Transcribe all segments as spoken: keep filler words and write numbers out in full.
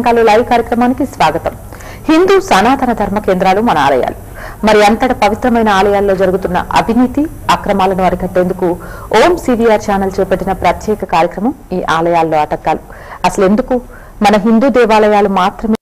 ఆధ్యాత్మికాలు live కార్యక్రమానికి స్వాగతం. హిందూ సనాతన ధర్మ కేంద్రాలు మన ఆలయాలు. మరి అంతట పవిత్రమైన ఆలయాల్లో జరుగుతున్న అవినీతి అక్రమాలను అరికట్టేందుకు ఓం సివిఆర్ ఛానల్ చేపట్టిన ప్రత్యేక కార్యక్రమం ఈ ఆలయాల్లో ఆటంకాలు. అసలు ఎందుకు మన హిందూ దేవాలయాలు మాత్రమే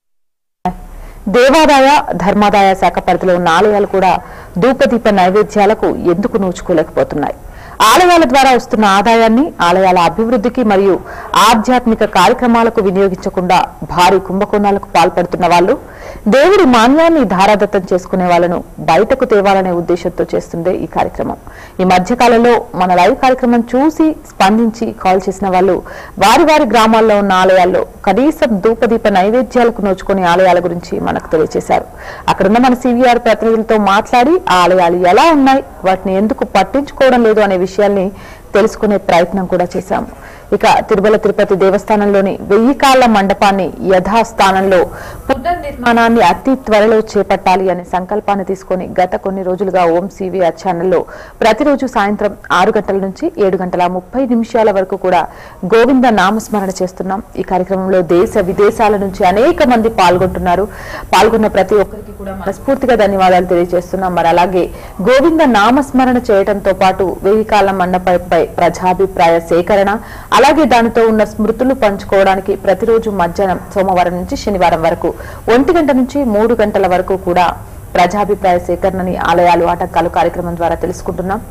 దేవాదాయ ధర్మాదాయ శాఖ పరిధిలో ఉన్న ఆలయాలు కూడా ధూపదీప నైవేద్యాలకు ఎందుకు నోచుకోలేకపోతున్నాయి? ఆలయాల ద్వారా వస్తున్న ఆదాయాన్ని ఆలయాల అభివృద్ధికి మరియు ఆధ్యాత్మిక కార్యక్రమాలకు వినియోగించకుండా భారీ కుంభకోణాలకు పాల్పడుతున్న వాళ్ళు దేవుడి మాన్యాన్ని ధారాదత్తం చేసుకునే వాళ్ళను బయటకు తేవాలనే ఉద్దేశంతో చేస్తుందే ఈ కార్యక్రమం. ఈ మధ్యకాలంలో మన లైవ్ కార్యక్రమం చూసి స్పందించి కాల్ చేసిన వాళ్ళు వారి వారి గ్రామాల్లో ఉన్న ఆలయాల్లో కనీసం ధూపదీప నైవేద్యాలకు నోచుకునే ఆలయాల గురించి మనకు తెలియజేశారు. అక్కడున్న మన సివిఆర్ ప్రతినిధులతో మాట్లాడి ఆ ఆలయాలు ఎలా ఉన్నాయి, వాటిని ఎందుకు పట్టించుకోవడం లేదు అనే విషయాల్ని తెలుసుకునే ప్రయత్నం కూడా చేశాము. ఇక తిరుమల తిరుపతి దేవస్థానంలోని వెయ్యి కాళ్ల మండపాన్ని యథాస్థానంలో పునర్నిర్మాణాన్ని అతి త్వరలో చేపట్టాలి అనే సంకల్పాన్ని తీసుకుని గత కొన్ని రోజులుగా ఓం సివిఆర్ ఛానల్లో ప్రతిరోజు సాయంత్రం ఆరు గంటల నుంచి ఏడు గంటల ముప్పై నిమిషాల వరకు కూడా గోవింద నామస్మరణ చేస్తున్నాం. ఈ కార్యక్రమంలో దేశ విదేశాల నుంచి అనేక మంది పాల్గొంటున్నారు. పాల్గొన్న ప్రతి ఒక్కరికి కూడా మనస్ఫూర్తిగా ధన్యవాదాలు తెలియజేస్తున్నాం. మరి అలాగే గోవింద నామస్మరణ చేయడంతో పాటు వెయ్యి కాళ్ల మండపంపై ప్రజాభిప్రాయ సేకరణ, అలాగే దానితో ఉన్న స్మృతులు పంచుకోవడానికి ప్రతిరోజు మధ్యాహ్నం సోమవారం నుంచి శనివారం వరకు ఒంటి గంట నుంచి మూడు గంటల వరకు కూడా ప్రజాభిప్రాయ సేకరణని ఆలయాలు ఆటంకాలు కార్యక్రమం ద్వారా తెలుసుకుంటున్నాం.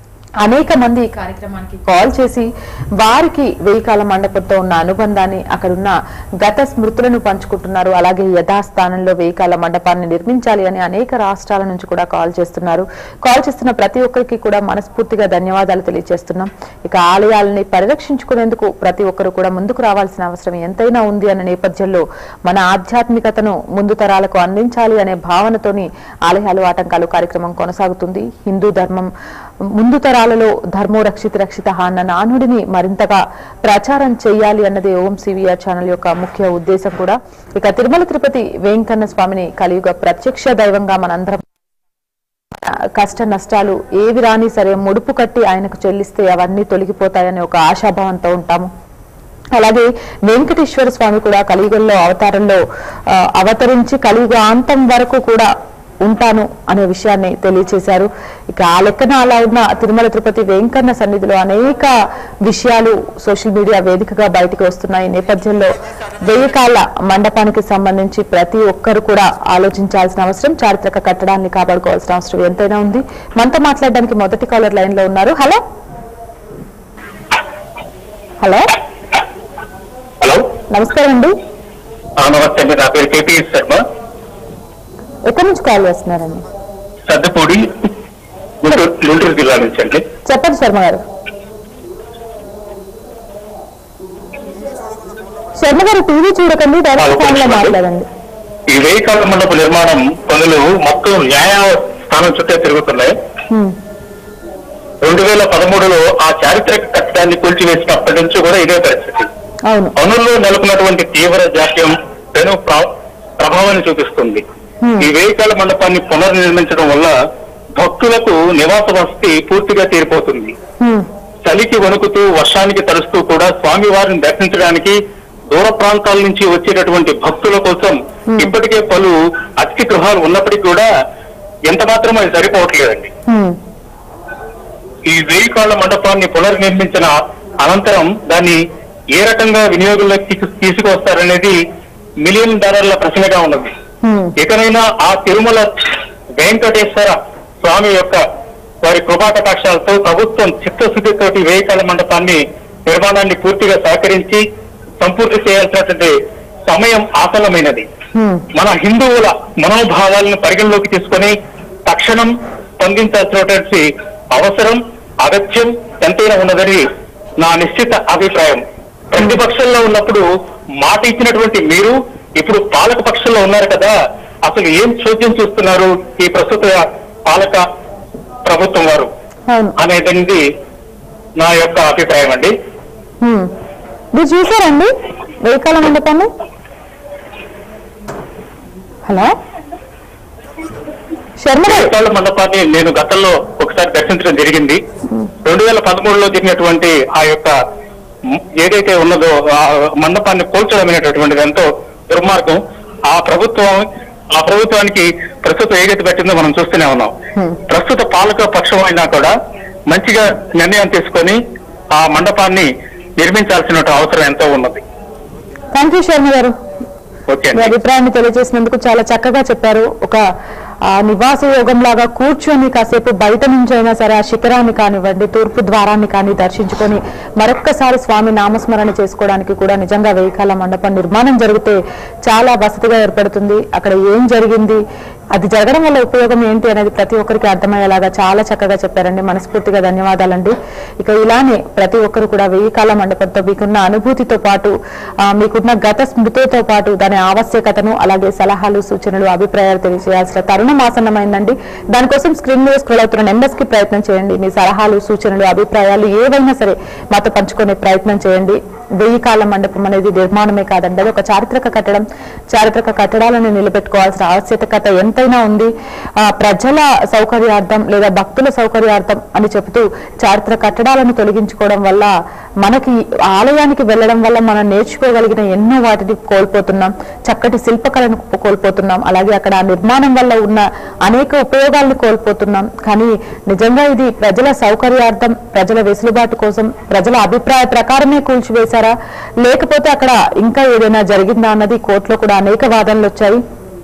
అనేక మంది ఈ కార్యక్రమానికి కాల్ చేసి వారికి వెయ్యి కాల మండపంతో ఉన్న అనుబంధాన్ని, అక్కడున్న గత స్మృతులను పంచుకుంటున్నారు. అలాగే యథాస్థానంలో వెయ్యి కాల మండపాన్ని నిర్మించాలి అని అనేక రాష్ట్రాల నుంచి కూడా కాల్ చేస్తున్నారు. కాల్ చేస్తున్న ప్రతి ఒక్కరికి కూడా మనస్ఫూర్తిగా ధన్యవాదాలు తెలియజేస్తున్నాం. ఇక ఆలయాలని పరిరక్షించుకునేందుకు ప్రతి ఒక్కరు కూడా ముందుకు రావాల్సిన అవసరం ఎంతైనా ఉంది అనే నేపథ్యంలో మన ఆధ్యాత్మికతను ముందు తరాలకు అందించాలి అనే భావనతోని ఆలయాలు ఆటంకాలు కార్యక్రమం కొనసాగుతుంది. హిందూ ధర్మం ముందు తరాలలో ధర్మో రక్షిత రక్షిత అన్న నానుడిని మరింతగా ప్రచారం చేయాలి అన్నది ఓం సివిఆర్ ఛానల్ యొక్క ముఖ్య ఉద్దేశం కూడా. ఇక తిరుమల తిరుపతి వెంకన్న స్వామిని కలియుగ ప్రత్యక్ష దైవంగా మనందరం కష్ట నష్టాలు ఏవి రాని సరే ముడుపు కట్టి ఆయనకు చెల్లిస్తే అవన్నీ తొలగిపోతాయనే ఒక ఆశాభావంతో ఉంటాము. అలాగే వెంకటేశ్వర స్వామి కూడా కలియుగంలో అవతారంలో అవతరించి కలియుగ అంతం వరకు కూడా ఉంటాను అనే విషయాన్ని తెలియజేశారు. ఇక ఆ లెక్కన అలా ఉన్న తిరుమల తిరుపతి వెంకన్న సన్నిధిలో అనేక విషయాలు సోషల్ మీడియా వేదికగా బయటకు వస్తున్నాయి. ఈ నేపథ్యంలో వెయ్యి కాళ్ల మండపానికి సంబంధించి ప్రతి ఒక్కరు కూడా ఆలోచించాల్సిన అవసరం, చారిత్రక కట్టడాన్ని కాపాడుకోవాల్సిన అవసరం ఎంతైనా ఉంది. మనతో మాట్లాడడానికి మొదటి కాలర్ లైన్ లో ఉన్నారు. హలో హలో హలో నమస్కారం అండి. నమస్తే అండి, నా పేరు కేపీ శర్మ. ఎక్కడి నుంచి కాల్ చేస్తున్నారండి? సద్దపూడి, గుంటూరు జిల్లా నుంచి అండి. చెప్పండి శర్మ గారు. శర్మ గారు టీవీ చూడకండి, డైరెక్ట్ ఫోన్ లో మాట్లాడండి. ఈ వెయ్యి కాళ్ల మండప నిర్మాణం పనులు మొత్తం న్యాయ స్థానం చుట్టే తిరుగుతున్నాయి. రెండు వేల పదమూడులో ఆ చారిత్రక కట్టడాన్ని కూల్చివేసినప్పటి నుంచి కూడా ఇదే పరిస్థితి. పనుల్లో నెలకొన్నటువంటి తీవ్ర జాప్యం పెను ప్రభావాన్ని చూపిస్తుంది. ఈ వెయ్యి కాళ్ల మండపాన్ని పునర్నిర్మించడం వల్ల భక్తులకు నివాస వసతి పూర్తిగా తీరిపోతుంది. చలికి వణుకుతూ వర్షానికి తడుస్తూ కూడా స్వామి వారిని దర్శించడానికి దూర ప్రాంతాల నుంచి వచ్చేటటువంటి భక్తుల కోసం ఇప్పటికే పలు అతిథి గృహాలు ఉన్నప్పటికీ కూడా ఎంత మాత్రం అది సరిపోవట్లేదండి. ఈ వెయ్యి కాళ్ల మండపాన్ని పునర్నిర్మించిన అనంతరం దాన్ని ఏ రకంగా వినియోగంలోకి తీసుకొస్తారనేది మిలియన్ డాలర్ల ప్రశ్నగా ఉన్నది. ఇకనైనా ఆ తిరుమల వెంకటేశ్వర స్వామి యొక్క వారి కృపాకటాక్షాలతో ప్రభుత్వం చిత్తశుద్ధితోటి వెయ్యి కాళ్ల మండపాన్ని నిర్మాణాన్ని పూర్తిగా సహకరించి సంపూర్తి చేయాల్సినటువంటి సమయం ఆసన్నమైనది. మన హిందువుల మనోభావాలను పరిగణలోకి తీసుకొని తక్షణం స్పందించాల్సినటువంటి అవసరం అగత్యం ఎంతైనా ఉన్నదని నా నిశ్చిత అభిప్రాయం. ప్రతిపక్షంలో ఉన్నప్పుడు మాట ఇచ్చినటువంటి మీరు ఇప్పుడు పాలక పక్షంలో ఉన్నారు కదా, అసలు ఏం చోద్యం చూస్తున్నారు ఈ ప్రస్తుత పాలక ప్రభుత్వం వారు అనేది నా యొక్క అభిప్రాయం అండి. మీరు చూసారండి వెయ్యి కాళ్ల మండపాన్ని? హలో శర్మ గారు, మండపాన్ని నేను గతంలో ఒకసారి దర్శించడం జరిగింది. రెండు వేల పదమూడులో జరిగినటువంటి ఆ యొక్క ఏదైతే ఉన్నదో ఆ మండపాన్ని పోల్చడం అనేటటువంటిది ఎంతో దుర్మార్గం. ఆ ప్రభుత్వం ఆ ప్రభుత్వానికి ప్రస్తుతం ఏ గతి పెట్టిందో మనం చూస్తూనే ఉన్నాం. ప్రస్తుత పాలక పక్షం అయినా కూడా మంచిగా నిర్ణయం తీసుకొని ఆ మండపాన్ని నిర్మించాల్సిన అవసరం ఎంతో ఉన్నది. థ్యాంక్ యూ శర్మ గారు, మీ అభిప్రాయాన్ని తెలియజేసినందుకు చాలా చక్కగా చెప్పారు. ఒక ఆ నివాస యోగం లాగా కూర్చొని కాసేపు బయట నుంచి అయినా సరే ఆ శిఖరాన్ని కానివ్వండి, తూర్పు ద్వారాన్ని కానీ దర్శించుకొని మరొక్కసారి స్వామి నామస్మరణ చేసుకోవడానికి కూడా నిజంగా వెయ్యికాళ్ళ మండపం నిర్మాణం జరిగితే చాలా వసతిగా ఏర్పడుతుంది. అక్కడ ఏం జరిగింది, అది జరగడం వల్ల ఉపయోగం ఏంటి అనేది ప్రతి ఒక్కరికి అర్థమయ్యేలాగా చాలా చక్కగా చెప్పారండి. మనస్ఫూర్తిగా ధన్యవాదాలండి. ఇక ఇలానే ప్రతి ఒక్కరు కూడా వెయ్యికాళ్ళ మండపంతో మీకున్న అనుభూతితో పాటు మీకున్న గత స్మృతితో పాటు దాని ఆవశ్యకతను అలాగే సలహాలు సూచనలు అభిప్రాయాలు తెలియజేయాల్సిన తరుణం ఆసన్నమైందండి. దానికోసం స్క్రీన్ మీద స్క్రోల్ అవుతున్న నెంబర్స్ కి ప్రయత్నం చేయండి. మీ సలహాలు సూచనలు అభిప్రాయాలు ఏవైనా సరే మాతో పంచుకునే ప్రయత్నం చేయండి. వెయ్యికాళ్ళ మండపం అనేది నిర్మాణమే కాదండి, అది ఒక చారిత్రక కట్టడం. చారిత్రక కట్టడాలను నిలబెట్టుకోవాల్సిన ఆవశ్యకత ఎంతైనా ఉంది. ఆ ప్రజల సౌకర్యార్థం లేదా భక్తుల సౌకర్యార్థం అని చెబుతూ చారిత్రక కట్టడాలను తొలగించుకోవడం వల్ల మనకి ఆలయానికి వెళ్ళడం వల్ల మనం నేర్చుకోగలిగిన ఎన్నో వాటిని కోల్పోతున్నాం. చక్కటి శిల్పకళను కోల్పోతున్నాం. అలాగే అక్కడ నిర్మాణం వల్ల ఉన్న అనేక ఉపయోగాలను కోల్పోతున్నాం. కానీ నిజంగా ఇది ప్రజల సౌకర్యార్థం, ప్రజల వెసులుబాటు కోసం, ప్రజల అభిప్రాయ ప్రకారమే కూల్చివేశారా, లేకపోతే అక్కడ ఇంకా ఏదైనా జరిగిందా అన్నది కోర్టులో కూడా అనేక వాదనలు వచ్చాయి.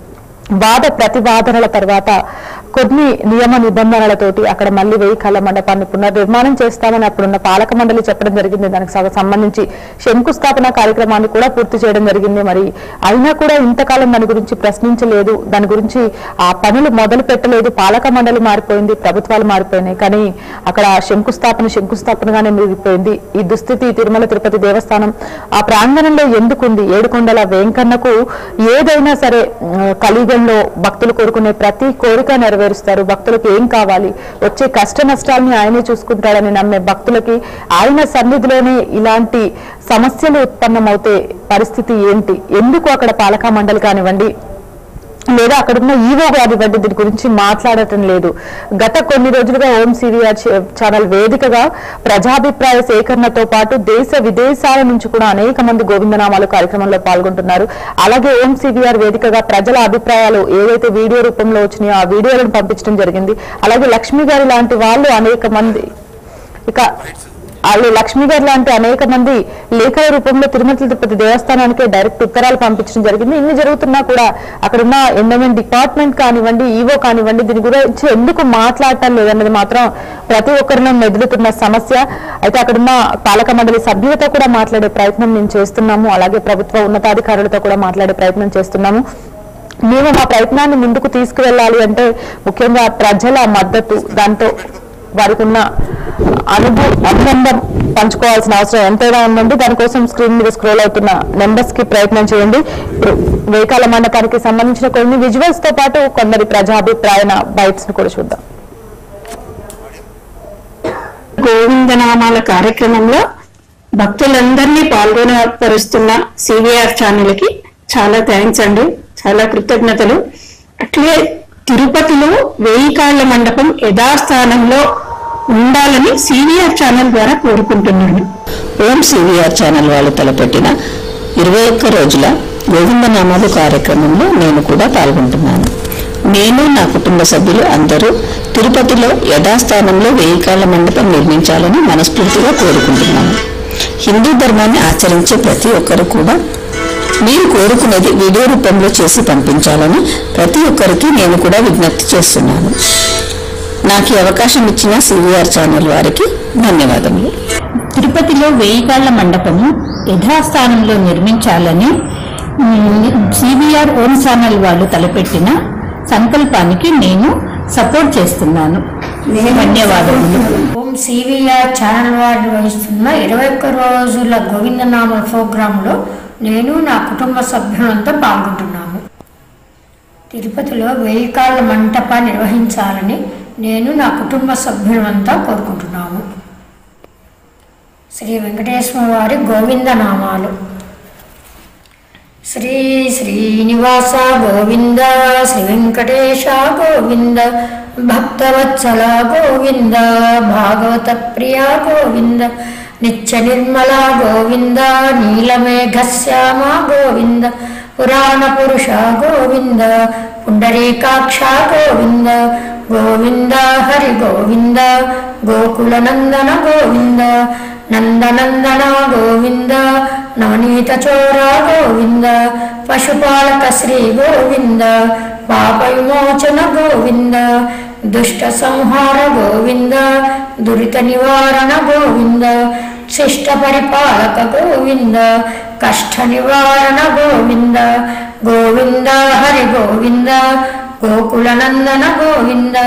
వాద ప్రతివాదనల తర్వాత కొన్ని నియమ నిబంధనలతోటి అక్కడ మళ్ళీ వెయ్యికాళ్ళ మండపాన్ని పునర్నిర్మాణం చేస్తామని అప్పుడున్న పాలక మండలి చెప్పడం జరిగింది. దానికి సంబంధించి శంకుస్థాపన కార్యక్రమాన్ని కూడా పూర్తి చేయడం జరిగింది. మరి అయినా కూడా ఇంతకాలం దాని గురించి ప్రశ్నించలేదు, దాని గురించి ఆ పనులు మొదలు పెట్టలేదు. పాలక మండలి మారిపోయింది, ప్రభుత్వాలు మారిపోయినాయి, కానీ అక్కడ శంకుస్థాపన శంకుస్థాపనగానే మిగిలిపోయింది. ఈ దుస్థితి తిరుమల తిరుపతి దేవస్థానం ఆ ప్రాంగణంలో ఎందుకుంది? ఏడుకొండల వెంకన్నకు ఏదైనా సరే కలియుగంలో భక్తులు కోరుకునే ప్రతి కోరిక నెరవేరు స్తారు. భక్తులకు ఏం కావాలి, వచ్చే కష్ట నష్టాలని ఆయనే చూసుకుంటాడని నమ్మే భక్తులకి ఆయన సన్నిధిలోనే ఇలాంటి సమస్యలు ఉత్పన్నమవుతే పరిస్థితి ఏంటి? ఎందుకు అక్కడ పాలకా మండలి కానివ్వండి లేదా అక్కడున్న ఈవో కానివ్వండి దీని గురించి మాట్లాడటం లేదు? గత కొన్ని రోజులుగా ఓం సివిఆర్ ఛానల్ వేదికగా ప్రజాభిప్రాయ సేకరణతో పాటు దేశ విదేశాల నుంచి కూడా అనేక మంది గోవిందనామాలు కార్యక్రమంలో పాల్గొంటున్నారు. అలాగే ఓం సివిఆర్ వేదికగా ప్రజల అభిప్రాయాలు ఏవైతే వీడియో రూపంలో వచ్చినాయో ఆ వీడియోలను పంపించడం జరిగింది. అలాగే లక్ష్మి గారి లాంటి వాళ్ళు అనేక మంది ఇక వాళ్ళు లక్ష్మి గారు లాంటి అనేక మంది లేఖల రూపంలో తిరుమల తిరుపతి దేవస్థానానికి డైరెక్ట్ ఉత్తరాలు పంపించడం జరిగింది. ఇన్ని జరుగుతున్నా కూడా అక్కడున్న ఎండోమెంట్ డిపార్ట్మెంట్ కానివ్వండి, ఈవో కానివ్వండి దీని గురించి ఎందుకు మాట్లాడటం లేదన్నది మాత్రం ప్రతి ఒక్కరిలో మెదులుతున్న సమస్య. అయితే అక్కడున్న పాలక మండలి సభ్యులతో కూడా మాట్లాడే ప్రయత్నం మేము చేస్తున్నాము. అలాగే ప్రభుత్వ ఉన్నతాధికారులతో కూడా మాట్లాడే ప్రయత్నం చేస్తున్నాము. మేము మా ప్రయత్నాన్ని ముందుకు తీసుకువెళ్ళాలి అంటే ముఖ్యంగా ప్రజల మద్దతు, దాంతో వారికి ఉన్న అనుభవం అనుబంధం పంచుకోవాల్సిన అవసరం ఎంతైనా ఉందండి. దానికోసం స్క్రీన్ మీద స్క్రోల్ అవుతున్న నెంబర్స్ కి ప్రయత్నం చేయండి. ఇప్పుడు వెయ్యికాళ్ళ మండపానికి సంబంధించిన కొన్ని విజువల్స్ తో పాటు కొందరి ప్రజాభిప్రాయ బైట్స్ ను కూడా చూద్దాం. గోవిందనామాల కార్యక్రమంలో భక్తులందరినీ పాల్గొనపరుస్తున్న సివిఆర్ ఛానల్ కి చాలా థ్యాంక్స్ అండి, చాలా కృతజ్ఞతలు. అట్లే తిరుపతిలో వెయ్యికాళ్ళ మండపం యథాస్థానంలో ఉండాలని సివిఆర్ ఛానల్ ద్వారా కోరుకుంటున్నాను. ఓం సివిఆర్ ఛానల్ వాళ్ళు తలపెట్టిన ఇరవై ఒక్క రోజుల గోవిందనామాలు కార్యక్రమంలో నేను కూడా పాల్గొంటున్నాను. నేను నా కుటుంబ సభ్యులు అందరూ తిరుపతిలో యథాస్థానంలో వెయ్యికాళ్ళ మండపం నిర్మించాలని మనస్ఫూర్తిగా కోరుకుంటున్నాను. హిందూ ధర్మాన్ని ఆచరించే ప్రతి ఒక్కరు కూడా మీరు కోరుకునేది వీడియో రూపంలో చేసి పంపించాలని ప్రతి ఒక్కరికి నేను కూడా విజ్ఞప్తి చేస్తున్నాను. నాకు ఈ అవకాశం ఇచ్చిన సివిఆర్ ఛానల్ వారికి ధన్యవాదములు. తిరుపతిలో వెయ్యికాళ్ళ మండపము యథాస్థానంలో నిర్మించాలని సివిఆర్ ఓం ఛానల్ వాళ్ళు తలపెట్టిన సంకల్పానికి నేను సపోర్ట్ చేస్తున్నాను. ధన్యవాదములు. ఓం సివిఆర్ ఛానల్ వారు నిర్వహిస్తున్న ఇరవై ఒక్క రోజుల గోవిందనామ ప్రోగ్రాంలో నేను నా కుటుంబ సభ్యులంతా పాల్గొంటున్నాము. తిరుపతిలో వెయ్యికాళ్ళ మంటపం నిర్వహించాలని నేను నా కుటుంబ సభ్యులంతా కోరుకుంటున్నాము. శ్రీ వెంకటేశ్వర వారి గోవిందనామాలు. శ్రీ శ్రీనివాస గోవింద, శ్రీ వెంకటేశ గోవింద, భక్తవత్సల గోవింద, భాగవత ప్రియ గోవింద, నిత్య నిర్మల గోవింద, నీలమేఘశ్యామ గోవింద, పురాణ పురుష గోవింద పుండరీకాక్ష గోవింద గోవింద హరి గోవింద గోకుల నందన గోవింద నందనందన గోవింద నవనీత చోర గోవింద పశుపాలక శ్రీ గోవింద పాప విమోచన గోవింద దుష్ట సంహార గోవింద దురిత నివారణ గోవింద శిష్ట పరిపాలక గోవింద కష్ట నివారణ గోవింద గోవింద హరి గోవింద గోకుల నందన గోవింద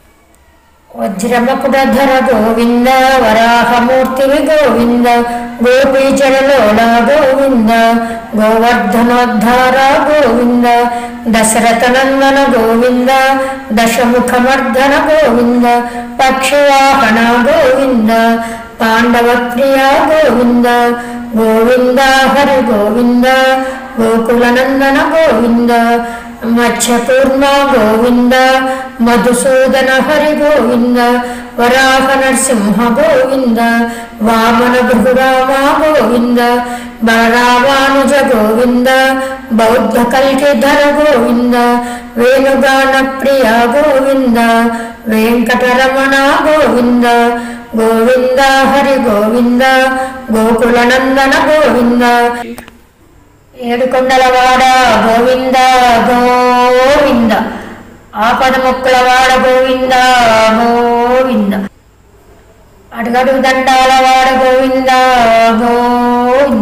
వజ్రమకుడధర గోవింద వరాహమూర్తివి గోవింద గోపీచరలోల గోవింద గోవర్ధనోద్ధార గోవింద దశరథ నందన గోవింద దశముఖమర్ధన గోవింద పక్షివాహన గోవింద పాండవ ప్రియ గోవింద గోవింద హరి గోవింద గోకుల నందన గోవింద మత్స్యపూర్ణ గోవింద మధుసూదన హరి గోవింద వరాహ నరసింహ గోవింద వామన భృగురామ గోవింద బలరామానుజ గోవింద బౌద్ధ కల్కిధర గోవింద వేణుగాన ప్రియ గోవింద వెంకటరమణ గోవింద గోవింద హరి గోవింద గోకుల నందన గోవింద ఏడుకొండలవాడ గోవింద గోవింద ఆపద మొక్కులవాడ గోవింద గోవింద అడుగడుగు దండాల వాడ గోవింద గోవింద.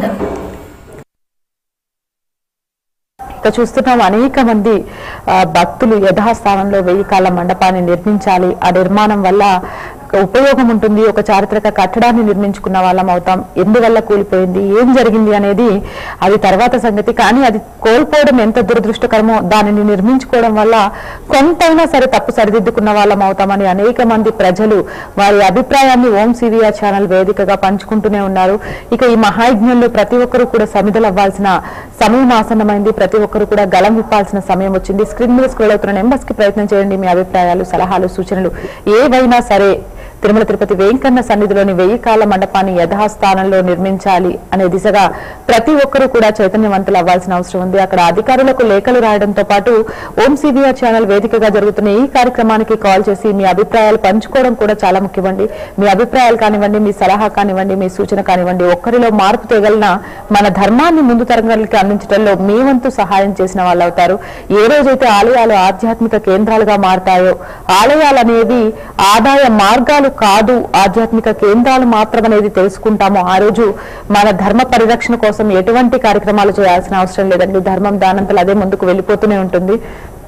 ఇక చూస్తున్నాం అనేక మంది భక్తులు యథాస్థానంలో వెయ్యి కాళ్ళ మండపాన్ని నిర్మించాలి, ఆ నిర్మాణం వల్ల ఉపయోగం ఉంటుంది, ఒక చారిత్రక కట్టడాన్ని నిర్మించుకున్న వాళ్ళం అవుతాం, ఎందువల్ల కూలిపోయింది, ఏం జరిగింది అనేది అది తర్వాత సంగతి. కానీ అది కోల్పోవడం ఎంత దురదృష్టకరమో దానిని నిర్మించుకోవడం వల్ల కొంతైనా సరే తప్పు సరిదిద్దుకున్న వాళ్ళం అవుతామని అనేక మంది ప్రజలు వారి అభిప్రాయాన్ని ఓం సివిఆర్ ఛానల్ వేదికగా పంచుకుంటూనే ఉన్నారు. ఇక ఈ మహాయజ్ఞంలో ప్రతి ఒక్కరూ కూడా సమిధలవ్వాల్సిన సమయం ఆసన్నమైంది, ప్రతి ఒక్కరు కూడా గలం విప్పాల్సిన సమయం వచ్చింది. స్క్రీన్ మీద స్క్రోల్ అవుతున్న నెంబర్స్ కి ప్రయత్నం చేయండి. మీ అభిప్రాయాలు, సలహాలు, సూచనలు ఏవైనా సరే తిరుమల తిరుపతి వెంకన్న సన్నిధిలోని వెయ్యి కాళ్ళ మండపాన్ని యథాస్థానంలో నిర్మించాలి అనే దిశగా ప్రతి ఒక్కరూ కూడా చైతన్యవంతులు అవ్వాల్సిన అవసరం ఉంది. అక్కడ అధికారులకు లేఖలు రాయడంతో పాటు ఓం సివిఆర్ ఛానల్ వేదికగా జరుగుతున్న ఈ కార్యక్రమానికి కాల్ చేసి మీ అభిప్రాయాలు పంచుకోవడం కూడా చాలా ముఖ్యమండి. మీ అభిప్రాయాలు కానివ్వండి, మీ సలహా కానివ్వండి, మీ సూచన కానివ్వండి, ఒక్కరిలో మార్పు తేగలిన మన ధర్మాన్ని ముందు తరగతులకి అందించడంలో మీ వంతు సహాయం చేసిన వాళ్ళు అవుతారు. ఏ రోజైతే ఆలయాలు ఆధ్యాత్మిక కేంద్రాలుగా మారతాయో, ఆలయాలు అనేవి ఆదాయ మార్గాలు కాదు, ఆధ్యాత్మిక కేంద్రాలు మాత్రమనేది తెలుసుకుంటామో ఆ రోజు మన ధర్మ పరిరక్షణ కోసం ఎటువంటి కార్యక్రమాలు చేయాల్సిన అవసరం లేదండి. ధర్మం దానంతలో అదే ముందుకు వెళ్ళిపోతూనే ఉంటుంది.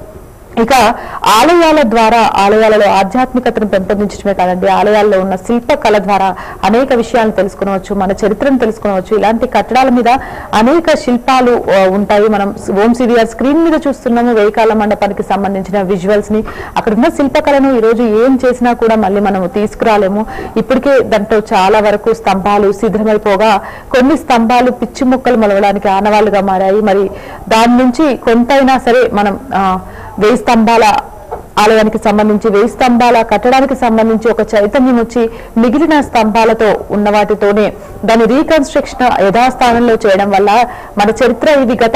ఇక ఆలయాల ద్వారా ఆలయాలలో ఆధ్యాత్మికతను పెంపొందించడమే కాదండి, ఆలయాల్లో ఉన్న శిల్పకళ ద్వారా అనేక విషయాలను తెలుసుకునవచ్చు, మన చరిత్రను తెలుసుకునవచ్చు. ఇలాంటి కట్టడాల మీద అనేక శిల్పాలు ఉంటాయి. మనం ఓం సివిఆర్ స్క్రీన్ మీద చూస్తున్నాము వెయ్యి కాళ్ళ మండపానికి సంబంధించిన విజువల్స్ ని. అక్కడ ఉన్న శిల్పకళను ఈ రోజు ఏం చేసినా కూడా మళ్ళీ మనం తీసుకురాలేము. ఇప్పటికే దాంట్లో చాలా వరకు స్తంభాలు శిథిలమైపోగా కొన్ని స్తంభాలు పిచ్చి ముక్కలు మొలవడానికి ఆనవాళ్లుగా మారాయి. మరి దాని నుంచి కొంతైనా సరే మనం ఆ వెయ్యి స్తంభాల ఆలయానికి సంబంధించి వెయ్యి స్తంభాల కట్టడానికి సంబంధించి ఒక చైతన్యం వచ్చి మిగిలిన స్తంభాలతో ఉన్న వాటితోనే దాని రీకన్స్ట్రక్షన్ యథాస్థానంలో చేయడం వల్ల మన చరిత్ర ఇది గత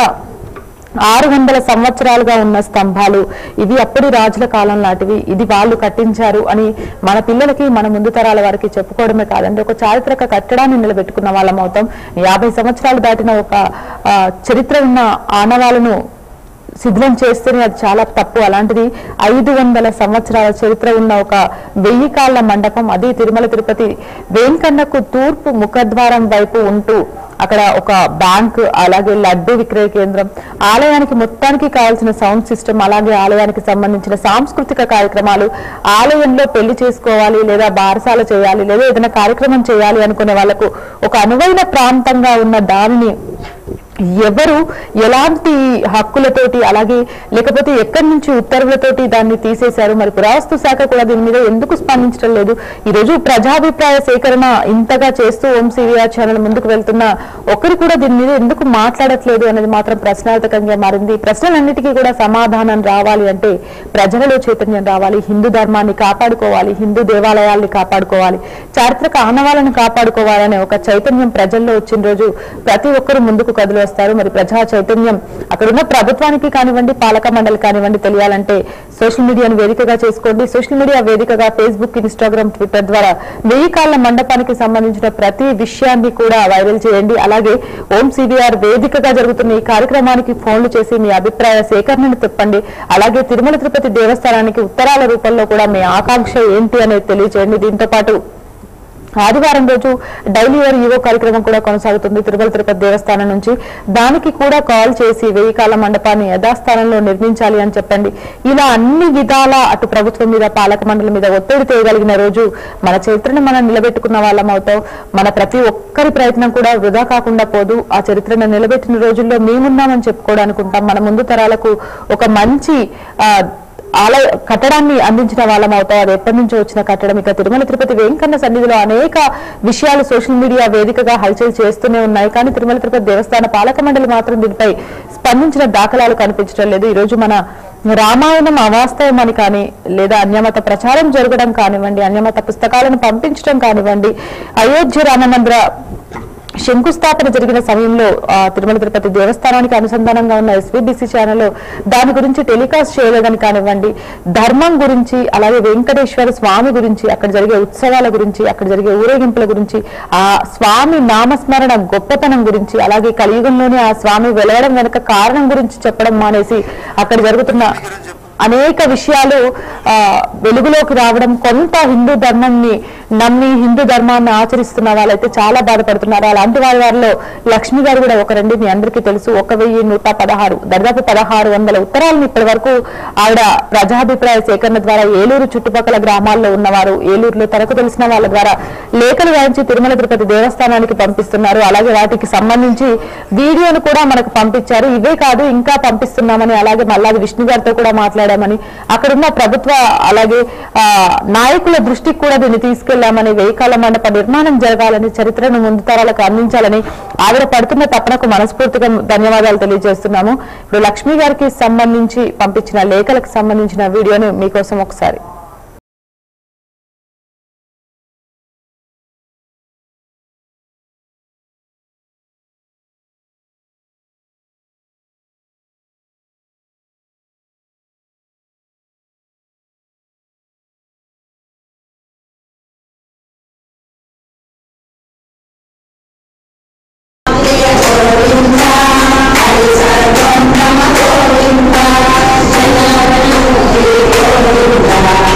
ఆరు వందల సంవత్సరాలుగా ఉన్న స్తంభాలు, ఇవి అప్పటి రాజుల కాలం లాంటివి, ఇది వాళ్ళు కట్టించారు అని మన పిల్లలకి మన ముందు తరాల వారికి చెప్పుకోవడమే కాదండి, ఒక చారిత్రక కట్టడాన్ని నిలబెట్టుకున్న వాళ్ళం అవుతాం. యాభై సంవత్సరాలు దాటిన ఒక చరిత్ర ఉన్న ఆనవాళ్ళను శిథిలం చేస్తేనే అది చాలా తప్పు. అలాంటిది ఐదు వందల సంవత్సరాల చరిత్ర ఉన్న ఒక వెయ్యి కాళ్ళ మండపం, అది తిరుమల తిరుపతి వెంకన్నకు తూర్పు ముఖద్వారం వైపు ఉంటూ అక్కడ ఒక బ్యాంక్, అలాగే లడ్డు విక్రయ కేంద్రం, ఆలయానికి మొత్తానికి కావాల్సిన సౌండ్ సిస్టమ్, అలాగే ఆలయానికి సంబంధించిన సాంస్కృతిక కార్యక్రమాలు, ఆలయంలో పెళ్లి చేసుకోవాలి లేదా బారసాల చేయాలి లేదా ఏదైనా కార్యక్రమం చేయాలి అనుకునే వాళ్ళకు ఒక అనువైన ప్రాంతంగా ఉన్న దానిని ఎవరు ఎలాంటి హక్కులతోటి అలాగే లేకపోతే ఎక్కడి నుంచి ఉత్తర్వులతోటి దాన్ని తీసేశారు, మరి పురావస్తు శాఖ కూడా దీని మీద ఎందుకు స్పందించడం లేదు? ఈ రోజు ప్రజాభిప్రాయ సేకరణ ఇంతగా చేస్తూ ఓం సివిఆర్ ఛానల్ ముందుకు వెళ్తున్నా ఒకరు కూడా దీని మీద ఎందుకు మాట్లాడట్లేదు అనేది మాత్రం ప్రశ్నార్థకంగా మారింది. ప్రశ్నలన్నిటికీ కూడా సమాధానం రావాలి అంటే ప్రజలలో చైతన్యం రావాలి, హిందూ ధర్మాన్ని కాపాడుకోవాలి, హిందూ దేవాలయాల్ని కాపాడుకోవాలి, చారిత్రక ఆనవాళ్ళను కాపాడుకోవాలనే ఒక చైతన్యం ప్రజల్లో వచ్చిన రోజు ప్రతి ఒక్కరు ముందుకు కదలాలి. వస్తారు. మరి ప్రజా చైతన్యం అక్కడున్న ప్రభుత్వానికి కానివ్వండి, పాలక మండలి కానివ్వండి తెలియాలంటే సోషల్ మీడియాను వేదికగా చేసుకోండి. సోషల్ మీడియా వేదికగా ఫేస్బుక్, ఇన్స్టాగ్రామ్, ట్విట్టర్ ద్వారా వెయ్యి కాళ్ల మండపానికి సంబంధించిన ప్రతి విషయాన్ని కూడా వైరల్ చేయండి. అలాగే ఓం సిబిఆర్ వేదికగా జరుగుతున్న ఈ కార్యక్రమానికి ఫోన్లు చేసి మీ అభిప్రాయ సేకరణను చెప్పండి. అలాగే తిరుమల తిరుపతి దేవస్థానానికి ఉత్తరాల రూపంలో కూడా మీ ఆకాంక్ష ఏంటి అనేది తెలియజేయండి. దీంతో పాటు ఆదివారం రోజు డైలీ ఇయర్ ఈవో కార్యక్రమం కూడా కొనసాగుతుంది తిరుమల తిరుపతి దేవస్థానం నుంచి. దానికి కూడా కాల్ చేసి వెయ్యి కాల మండపాన్ని యథాస్థానంలో నిర్మించాలి అని చెప్పండి. ఇలా అన్ని విధాల అటు ప్రభుత్వం మీద, పాలక మండలి మీద ఒత్తిడి తేయగలిగిన రోజు మన చరిత్రను మనం నిలబెట్టుకున్న వాళ్ళం అవుతాం. మన ప్రతి ఒక్కరి ప్రయత్నం కూడా వృధా కాకుండా పోదు. ఆ చరిత్రను నిలబెట్టిన రోజుల్లో మేమున్నామని చెప్పుకోవడానికి ఉంటాం. మన ముందు తరాలకు ఒక మంచి ఆ ఆలయ కట్టడాన్ని అందించిన వాళ్ళం అవుతాం. అది ఎప్పటి నుంచో వచ్చిన కట్టడం. ఇక తిరుమల తిరుపతి వెంకన్న సన్నిధిలో అనేక విషయాలు సోషల్ మీడియా వేదికగా హల్చల్ చేస్తూనే ఉన్నాయి. కానీ తిరుమల తిరుపతి దేవస్థాన పాలక మండలి మాత్రం దీనిపై స్పందించిన దాఖలాలు కనిపించడం లేదు. ఈ రోజు మన రామాయణం అవాస్తవం అని కానీ, లేదా అన్యమత ప్రచారం జరగడం కానివ్వండి, అన్యమత పుస్తకాలను పంపించడం కానివ్వండి, అయోధ్య రామ మందిర శంకుస్థాపన జరిగిన సమయంలో తిరుమల తిరుపతి దేవస్థానానికి అనుసంధానంగా ఉన్న ఎస్వీబీసీ ఛానల్లో దాని గురించి టెలికాస్ట్ చేయలేదని కానివ్వండి, ధర్మం గురించి, అలాగే వెంకటేశ్వర స్వామి గురించి, అక్కడ జరిగే ఉత్సవాల గురించి, అక్కడ జరిగే ఊరేగింపుల గురించి, ఆ స్వామి నామస్మరణ గొప్పతనం గురించి, అలాగే కలియుగంలోనే ఆ స్వామి వెలవడం వెనుక కారణం గురించి చెప్పడం మానేసి అక్కడ జరుగుతున్న అనేక విషయాలు ఆ వెలుగులోకి రావడం, కొంత హిందూ ధర్మాన్ని నమ్మి హిందూ ధర్మాన్ని ఆచరిస్తున్న వాళ్ళైతే చాలా బాధపడుతున్నారు. అలాంటి వారి వారిలో లక్ష్మి గారు కూడా ఒకరండి. మీ అందరికీ తెలుసు. ఒక వెయ్యి నూట పదహారు దాదాపు పదహారు వందల ఉత్తరాలను ఇప్పటి వరకు ఆవిడ ప్రజాభిప్రాయ సేకరణ ద్వారా ఏలూరు చుట్టుపక్కల గ్రామాల్లో ఉన్నవారు, ఏలూరులో తనకు తెలిసిన వాళ్ళ ద్వారా లేఖలు రాయించి తిరుమల తిరుపతి దేవస్థానానికి పంపిస్తున్నారు. అలాగే వాటికి సంబంధించి వీడియోను కూడా మనకు పంపించారు. ఇవే కాదు ఇంకా పంపిస్తున్నామని, అలాగే మల్లాది విష్ణు గారితో కూడా మాట్లాడామని, అక్కడున్న ప్రభుత్వ అలాగే ఆ నాయకుల దృష్టికి కూడా దీన్ని తీసుకెళ్లామని, వెయ్యి కాల మండప నిర్మాణం జరగాలని, చరిత్రను ముందు తరాలకు అందించాలని ఆవిడ పడుతున్న తపనకు మనస్ఫూర్తిగా ధన్యవాదాలు తెలియజేస్తున్నాము. ఇప్పుడు లక్ష్మి గారికి సంబంధించి పంపించిన లేఖలకు సంబంధించిన వీడియోను మీకోసం ఒకసారి. Govinda,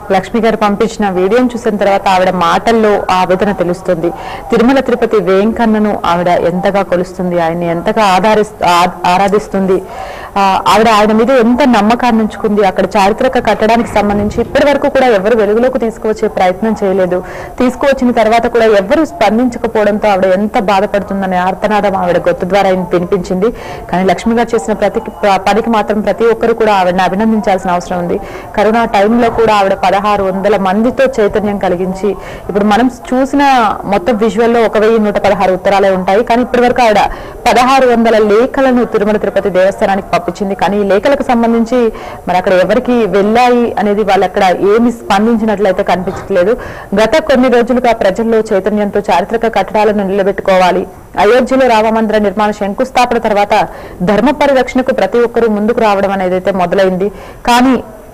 లక్ష్మి గారు పంపించిన వీడియోని చూసిన తర్వాత ఆవిడ మాటల్లో ఆవేదన తెలుస్తుంది. తిరుమల తిరుపతి వేంకన్నను ఆవిడ ఎంతగా కొలుస్తుంది, ఆయన్ని ఎంతగా ఆధారి ఆరాధిస్తుంది, ఆవిడ ఆయన మీద ఎంత నమ్మకాన్ని ఉంచుకుంది. అక్కడ చారిత్రక కట్టడానికి సంబంధించి ఇప్పటి వరకు కూడా ఎవరు వెలుగులోకి తీసుకువచ్చే ప్రయత్నం చేయలేదు. తీసుకువచ్చిన తర్వాత కూడా ఎవరు స్పందించకపోవడంతో ఆవిడ ఎంత బాధపడుతుందనే ఆర్తనాదం ఆవిడ గొంతు ద్వారా వినిపించింది. కానీ లక్ష్మి గారు చేసిన ప్రతి పనికి మాత్రం ప్రతి ఒక్కరు కూడా ఆవిడని అభినందించాల్సిన అవసరం ఉంది. కరోనా టైంలో కూడా ఆవిడ పదహారు వందల మందితో చైతన్యం కలిగించి, ఇప్పుడు మనం చూసిన మొత్తం విజువల్లో ఒక వెయ్యి నూట పదహారు ఉత్తరాలే ఉంటాయి. కానీ ఇప్పటి వరకు ఆవిడ పదహారు వందల లేఖలను తిరుమల తిరుపతి దేవస్థానానికి పంపించింది. కానీ ఈ లేఖలకు సంబంధించి మరి అక్కడ ఎవరికి వెళ్ళాయి అనేది వాళ్ళు అక్కడ ఏమి స్పందించినట్లయితే కనిపించట్లేదు. గత కొన్ని రోజులుగా ప్రజల్లో చైతన్యంతో చారిత్రక కట్టడాలను నిలబెట్టుకోవాలి, అయోధ్యలో రామమందిర నిర్మాణ శంకుస్థాపన తర్వాత ధర్మ పరిరక్షణకు ప్రతి ఒక్కరూ ముందుకు రావడం అనేది అయితే మొదలైంది. కానీ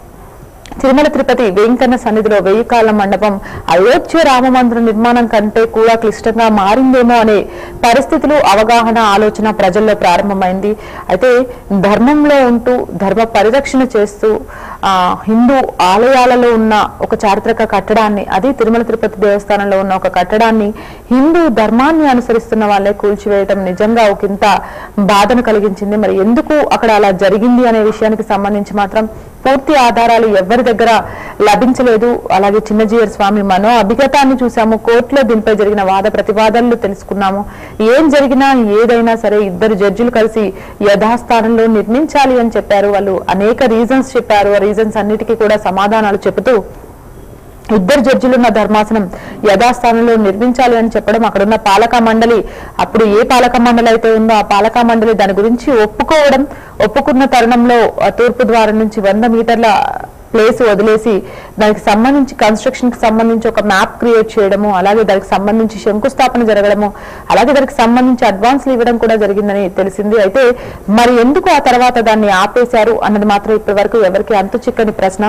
తిరుమల తిరుపతి వేంకన్న సన్నిధిలో వెయ్యి కాళ్ళ మండపం అయోధ్య రామమందిర నిర్మాణం కంటే కూడా క్లిష్టంగా మారిందేమో అనే పరిస్థితులు, అవగాహన, ఆలోచన ప్రజల్లో ప్రారంభమైంది. అయితే ధర్మంలో ఉంటూ ధర్మ పరిరక్షణ చేస్తూ ఆ హిందూ ఆలయాలలో ఉన్న ఒక చారిత్రక కట్టడాన్ని, అది తిరుమల తిరుపతి దేవస్థానంలో ఉన్న ఒక కట్టడాన్ని హిందూ ధర్మాన్ని అనుసరిస్తున్న వాళ్ళే కూల్చివేయటం నిజంగా ఒకంత బాధను కలిగించింది. మరి ఎందుకు అక్కడ అలా జరిగింది అనే విషయానికి సంబంధించి మాత్రం పూర్తి ఆధారాలు ఎవరి దగ్గర లభించలేదు. అలాగే చిన్నజీయర్ స్వామి మనో అభిగతాన్ని చూసాము, కోర్టులో దీనిపై జరిగిన వాద ప్రతివాదనలు తెలుసుకున్నాము. ఏం జరిగినా ఏదైనా సరే ఇద్దరు జడ్జిలు కలిసి యథాస్థానంలో నిర్మించాలి అని చెప్పారు. వాళ్ళు అనేక రీజన్స్ చెప్పారు. ఆ రీజన్స్ అన్నిటికీ కూడా సమాధానాలు చెబుతూ ఇద్దరు జడ్జిలున్న ధర్మాసనం యథాస్థానంలో నిర్మించాలి అని చెప్పడం, అక్కడున్న పాలక మండలి, అప్పుడు ఏ పాలక మండలి అయితే ఉందో ఆ పాలక మండలి దాని గురించి ఒప్పుకోవడం, ఒప్పుకున్న తరుణంలో తూర్పు ద్వారం నుంచి వంద మీటర్ల ప్లేస్ వదిలేసి దానికి సంబంధించి కన్స్ట్రక్షన్ కి సంబంధించి ఒక మ్యాప్ క్రియేట్ చేయడము, అలాగే దానికి సంబంధించి శంకుస్థాపన జరగడము, అలాగే దానికి సంబంధించి అడ్వాన్స్లు ఇవ్వడం కూడా జరిగిందని తెలిసింది. అయితే మరి ఎందుకు ఆ తర్వాత దాన్ని ఆపేశారు అన్నది మాత్రం ఇప్పటి వరకు ఎవరికి అంతు చిక్కని ప్రశ్న.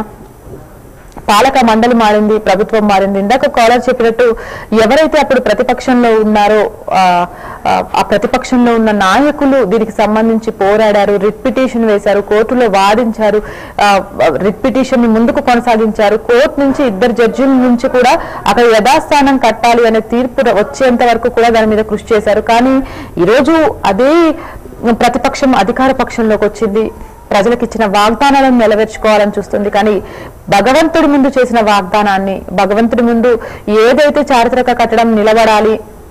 పాలక మండలి మారింది, ప్రభుత్వం మారింది. ఇందాక కాలర్ చెప్పినట్టు ఎవరైతే అప్పుడు ప్రతిపక్షంలో ఉన్నారో ఆ ప్రతిపక్షంలో ఉన్న నాయకులు దీనికి సంబంధించి పోరాడారు, రిట్ పిటిషన్ వేశారు, కోర్టులో వాదించారు, రిట్ పిటిషన్ ని ముందుకు కొనసాగించారు. కోర్టు నుంచి ఇద్దరు జడ్జిల నుంచి కూడా అక్కడ యథాస్థానం కట్టాలి అనే తీర్పు వచ్చేంత వరకు కూడా దాని మీద కృషి చేశారు. కానీ ఈరోజు అదే ప్రతిపక్షం అధికార పక్షంలోకి వచ్చింది, ప్రజలకు ఇచ్చిన వాగ్దానాలను నెరవేర్చుకోవాలని చూస్తుంది. కానీ భగవంతుడి ముందు చేసిన వాగ్దానాన్ని, భగవంతుడి ముందు ఏదైతే చారిత్రక కట్టడం నిలబడాలి,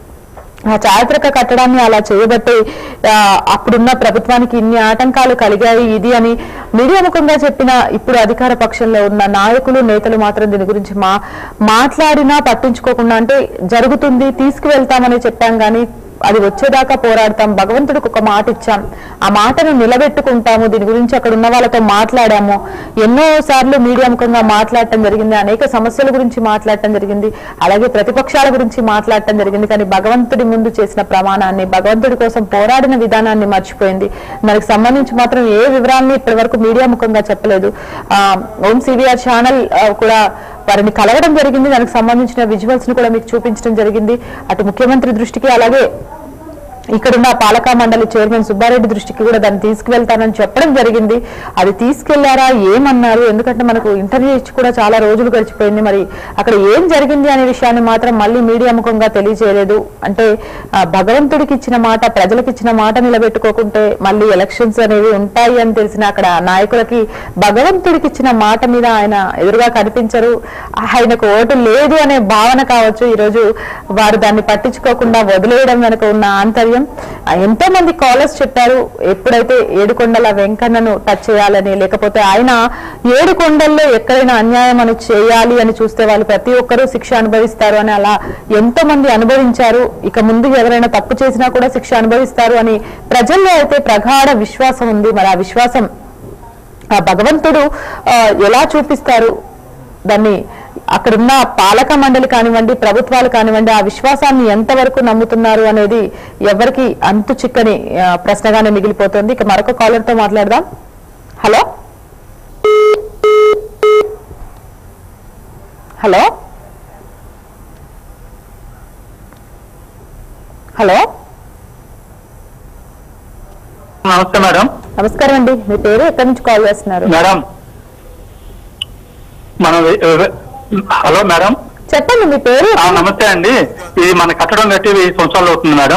ఆ చారిత్రక కట్టడాన్ని అలా చేయబట్టి అప్పుడున్న ప్రభుత్వానికి ఇన్ని ఆటంకాలు కలిగాయి ఇది అని మీడియా ముఖంగా చెప్పిన ఇప్పుడు అధికార పక్షంలో ఉన్న నాయకులు, నేతలు మాత్రం దీని గురించి మా మాట్లాడినా పట్టించుకోకుండా, అంటే జరుగుతుంది తీసుకువెళ్తామని చెప్పాం కానీ అది వచ్చేదాకా పోరాడతాం, భగవంతుడికి ఒక మాట ఇచ్చాం, ఆ మాటను నిలబెట్టుకుంటాము, దీని గురించి అక్కడ ఉన్న వాళ్ళతో మాట్లాడాము, ఎన్నో సార్లు మీడియా ముఖంగా మాట్లాడటం జరిగింది, అనేక సమస్యల గురించి మాట్లాడటం జరిగింది, అలాగే ప్రతిపక్షాల గురించి మాట్లాడటం జరిగింది. కానీ భగవంతుడి ముందు చేసిన ప్రమాణాన్ని, భగవంతుడి కోసం పోరాడిన విధానాన్ని మర్చిపోయింది. దానికి సంబంధించి మాత్రం ఏ వివరాలని ఇప్పటి వరకు మీడియా ముఖంగా చెప్పలేదు. ఆ ఓం సివిఆర్ ఛానల్ కూడా వారిని కలవడం జరిగింది, దానికి సంబంధించిన విజువల్స్ ని కూడా మీకు చూపించడం జరిగింది. అటు ముఖ్యమంత్రి దృష్టికి అలాగే ఇక్కడున్న పాలకా మండలి చైర్మన్ సుబ్బారెడ్డి దృష్టికి కూడా దాన్ని తీసుకువెళ్తానని చెప్పడం జరిగింది. అది తీసుకెళ్లారా, ఏమన్నారు, ఎందుకంటే మనకు ఇంటర్వ్యూ ఇచ్చి కూడా చాలా రోజులు గడిచిపోయింది. మరి అక్కడ ఏం జరిగింది అనే విషయాన్ని మాత్రం మళ్ళీ మీడియా ముఖంగా తెలియజేయలేదు. అంటే భగవంతుడికి ఇచ్చిన మాట, ప్రజలకు ఇచ్చిన మాట నిలబెట్టుకోకుంటే మళ్ళీ ఎలక్షన్స్ అనేవి ఉంటాయి అని తెలిసిన అక్కడ నాయకులకి భగవంతుడికి ఇచ్చిన మాట మీద ఆయన ఎదురుగా కనిపించరు, ఆయనకు ఓటు లేదు అనే భావన కావచ్చు. ఈరోజు వారు దాన్ని పట్టించుకోకుండా వదిలేయడం వెనుక ఉన్న ఆంతర్యం. ఎంతో మంది కాలర్స్ చెప్పారు, ఎప్పుడైతే ఏడుకొండల వెంకన్నను టచ్ చేయాలని, లేకపోతే ఆయన ఏడుకొండల్లో ఎక్కడైనా అన్యాయం అని చేయాలి అని చూస్తే వాళ్ళు ప్రతి ఒక్కరూ శిక్ష అనుభవిస్తారు అని, అలా ఎంతో మంది అనుభవించారు. ఇక ముందు ఎవరైనా తప్పు చేసినా కూడా శిక్ష అనుభవిస్తారు అని ప్రజల్లో అయితే ప్రగాఢ విశ్వాసం ఉంది. మరి ఆ విశ్వాసం ఆ భగవంతుడు ఎలా చూపిస్తారు, దాన్ని అక్కడున్న పాలక మండలి కానివ్వండి, ప్రభుత్వాలు కానివ్వండి, ఆ విశ్వాసాన్ని ఎంతవరకు నమ్ముతున్నారు అనేది ఎవరికి అంతు చిక్కని ప్రశ్నగానే మిగిలిపోతుంది. ఇక మరొక కాలర్ తో మాట్లాడదాం. హలో హలో హలో నమస్తే మేడం. నమస్కారం అండి, మీ పేరు ఎక్కడి నుంచి కాల్ చేస్తున్నారు? మేడం మనం హలో మేడం, చెప్పండి మీ పేరు. నమస్తే అండి. ఇది మన కట్టడం కట్టి వెయ్యి సంవత్సరాలు అవుతుంది మేడం.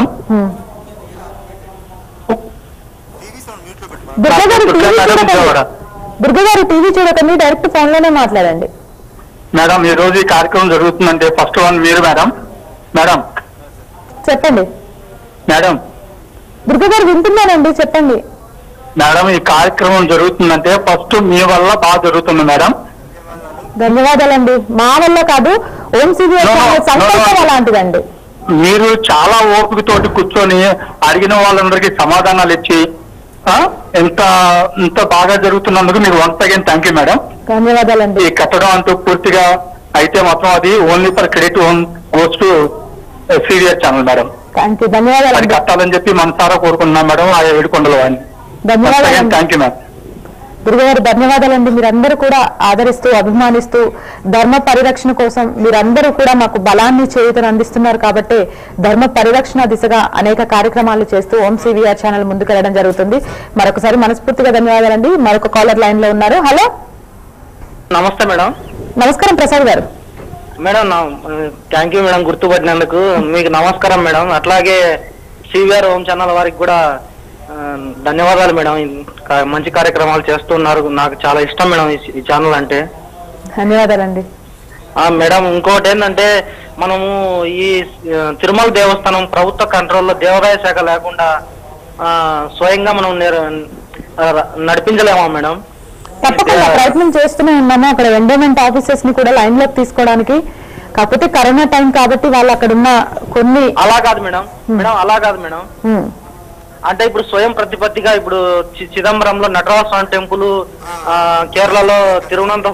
దుర్గగారు టీవీ చూడకండి, డైరెక్ట్ ఫోన్ లోనే మాట్లాడండి. మేడం ఈ రోజు ఈ కార్యక్రమం జరుగుతుందంటే ఫస్ట్ వన్ మీరు మేడం. మేడం చెప్పండి. మేడం దుర్గగారు వింటున్నానండి, చెప్పండి. మేడం ఈ కార్యక్రమం జరుగుతుందంటే ఫస్ట్ మీ వల్ల బాగా జరుగుతుంది మేడం. ధన్యవాదాలండి. మా వల్ల కాదు, ఓం సివిఆర్ సంకల్పం అలాంటిదండి. మీరు చాలా ఓపికతోటి కూర్చొని అడిగిన వాళ్ళందరికీ సమాధానాలు ఇచ్చి ఎంత ఇంత బాగా జరుగుతున్నందుకు మీరు once again thank you madam. ధన్యవాదాలండి. ఈ కట్టడం అంటూ పూర్తిగా అయితే మాత్రం అది only for credit own goes to CVR channel madam. Thank you, ధన్యవాదాలు. అది కట్టాలని చెప్పి మనసారా కోరుకుంటున్నాం మేడం. ఆ ఏడుకొండలు అని ధన్యవాదాలు. Thank you madam. గురుగారు ధన్యవాదాలండి. మీరందరూ కూడా ఆదరిస్తూ అభిమానిస్తూ ధర్మ పరిరక్షణ కోసం మీరందరూ కూడా మాకు బలాన్ని చేయుతను అందిస్తున్నారు కాబట్టి ధర్మ పరిరక్షణ దిశగా అనేక కార్యక్రమాలు చేస్తూ ఓం సివిఆర్ ఛానల్ ముందుకెళ్లడం జరుగుతుంది. మరొకసారి మనస్ఫూర్తిగా ధన్యవాదాలండి. మరొక కాలర్ లైన్ లో ఉన్నారు. హలో, నమస్తే మేడం. నమస్కారం ప్రసాద్ గారు. మేడం థ్యాంక్ యూ మేడం, గుర్తుపట్టినందుకు మీకు నమస్కారం మేడం. అట్లాగే సివిఆర్ ఓం ఛానల్ వారికి కూడా ధన్యవాదాలు మేడం. మంచి కార్యక్రమాలు చేస్తున్నారు, నాకు చాలా ఇష్టం మేడం ఈ ఛానల్ అంటే. ధన్యవాదాలండి. మేడం ఇంకోటి ఏంటంటే మనము ఈ తిరుమల దేవస్థానం ప్రభుత్వ కంట్రోల్లో దేవాదాయ శాఖ లేకుండా స్వయంగా మనం నడిపించలేమా మేడం? తప్పకుండా ప్రయత్నం చేస్తూనే ఉన్నాము. అక్కడ ఎండోమెంట్ ఆఫీసర్స్ ని కూడా లైన్ లోకి తీసుకోవడానికి. కాకపోతే కరోనా టైం కాబట్టి వాళ్ళు అక్కడ ఉన్న కొన్ని అలా కాదు మేడం. మేడం అలా కాదు మేడం, అంటే ఇప్పుడు స్వయం ప్రతిపత్తిగా ఇప్పుడు చిదంబరంలో నటరాజ స్వామి టెంపుల్, కేరళలో తిరువనంత,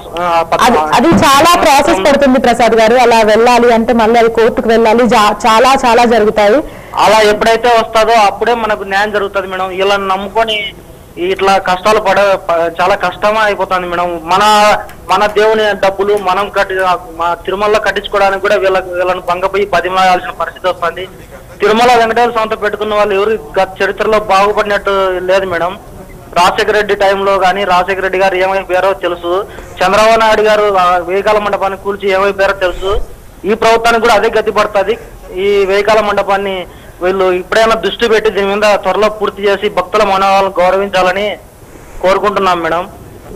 అది చాలా ప్రాసెస్ పడుతుంది ప్రసాద్ గారు. అలా వెళ్ళాలి అంటే మళ్ళీ అది కోర్టుకు వెళ్ళాలి, చాలా చాలా జరుగుతాయి. అలా ఎప్పుడైతే వస్తుందో అప్పుడే మనకు న్యాయం జరుగుతుంది మేడం. ఇలా నమ్ముకొని ఇట్లా కష్టాలు పడ చాలా కష్టమే అయిపోతుంది మేడం. మన మన దేవుని డబ్బులు మనం కట్టి మా తిరుమలలో కట్టించుకోవడానికి కూడా వీళ్ళ వీళ్ళని భంగపోయి బతిమాలాల్సిన పరిస్థితి వస్తుంది. తిరుమల వెంకటేశ్వర స్వామితో పెట్టుకున్న వాళ్ళు ఎవరు గత చరిత్రలో బాగుపడినట్టు లేదు మేడం. రాజశేఖర రెడ్డి టైంలో కానీ రాజశేఖర రెడ్డి గారు ఏమైపోయారో తెలుసు, చంద్రబాబు నాయుడు గారు వేయికాల మండపాన్ని కూల్చి ఏమైపోయారో తెలుసు. ఈ ప్రభుత్వానికి కూడా అదే గతి పడుతుంది. ఈ వేయికాల మండపాన్ని వీళ్ళు ఇప్పుడైనా దృష్టి పెట్టి దీని మీద త్వరలో పూర్తి చేసి భక్తుల మనోభావాలను గౌరవించాలని కోరుకుంటున్నాం మేడం.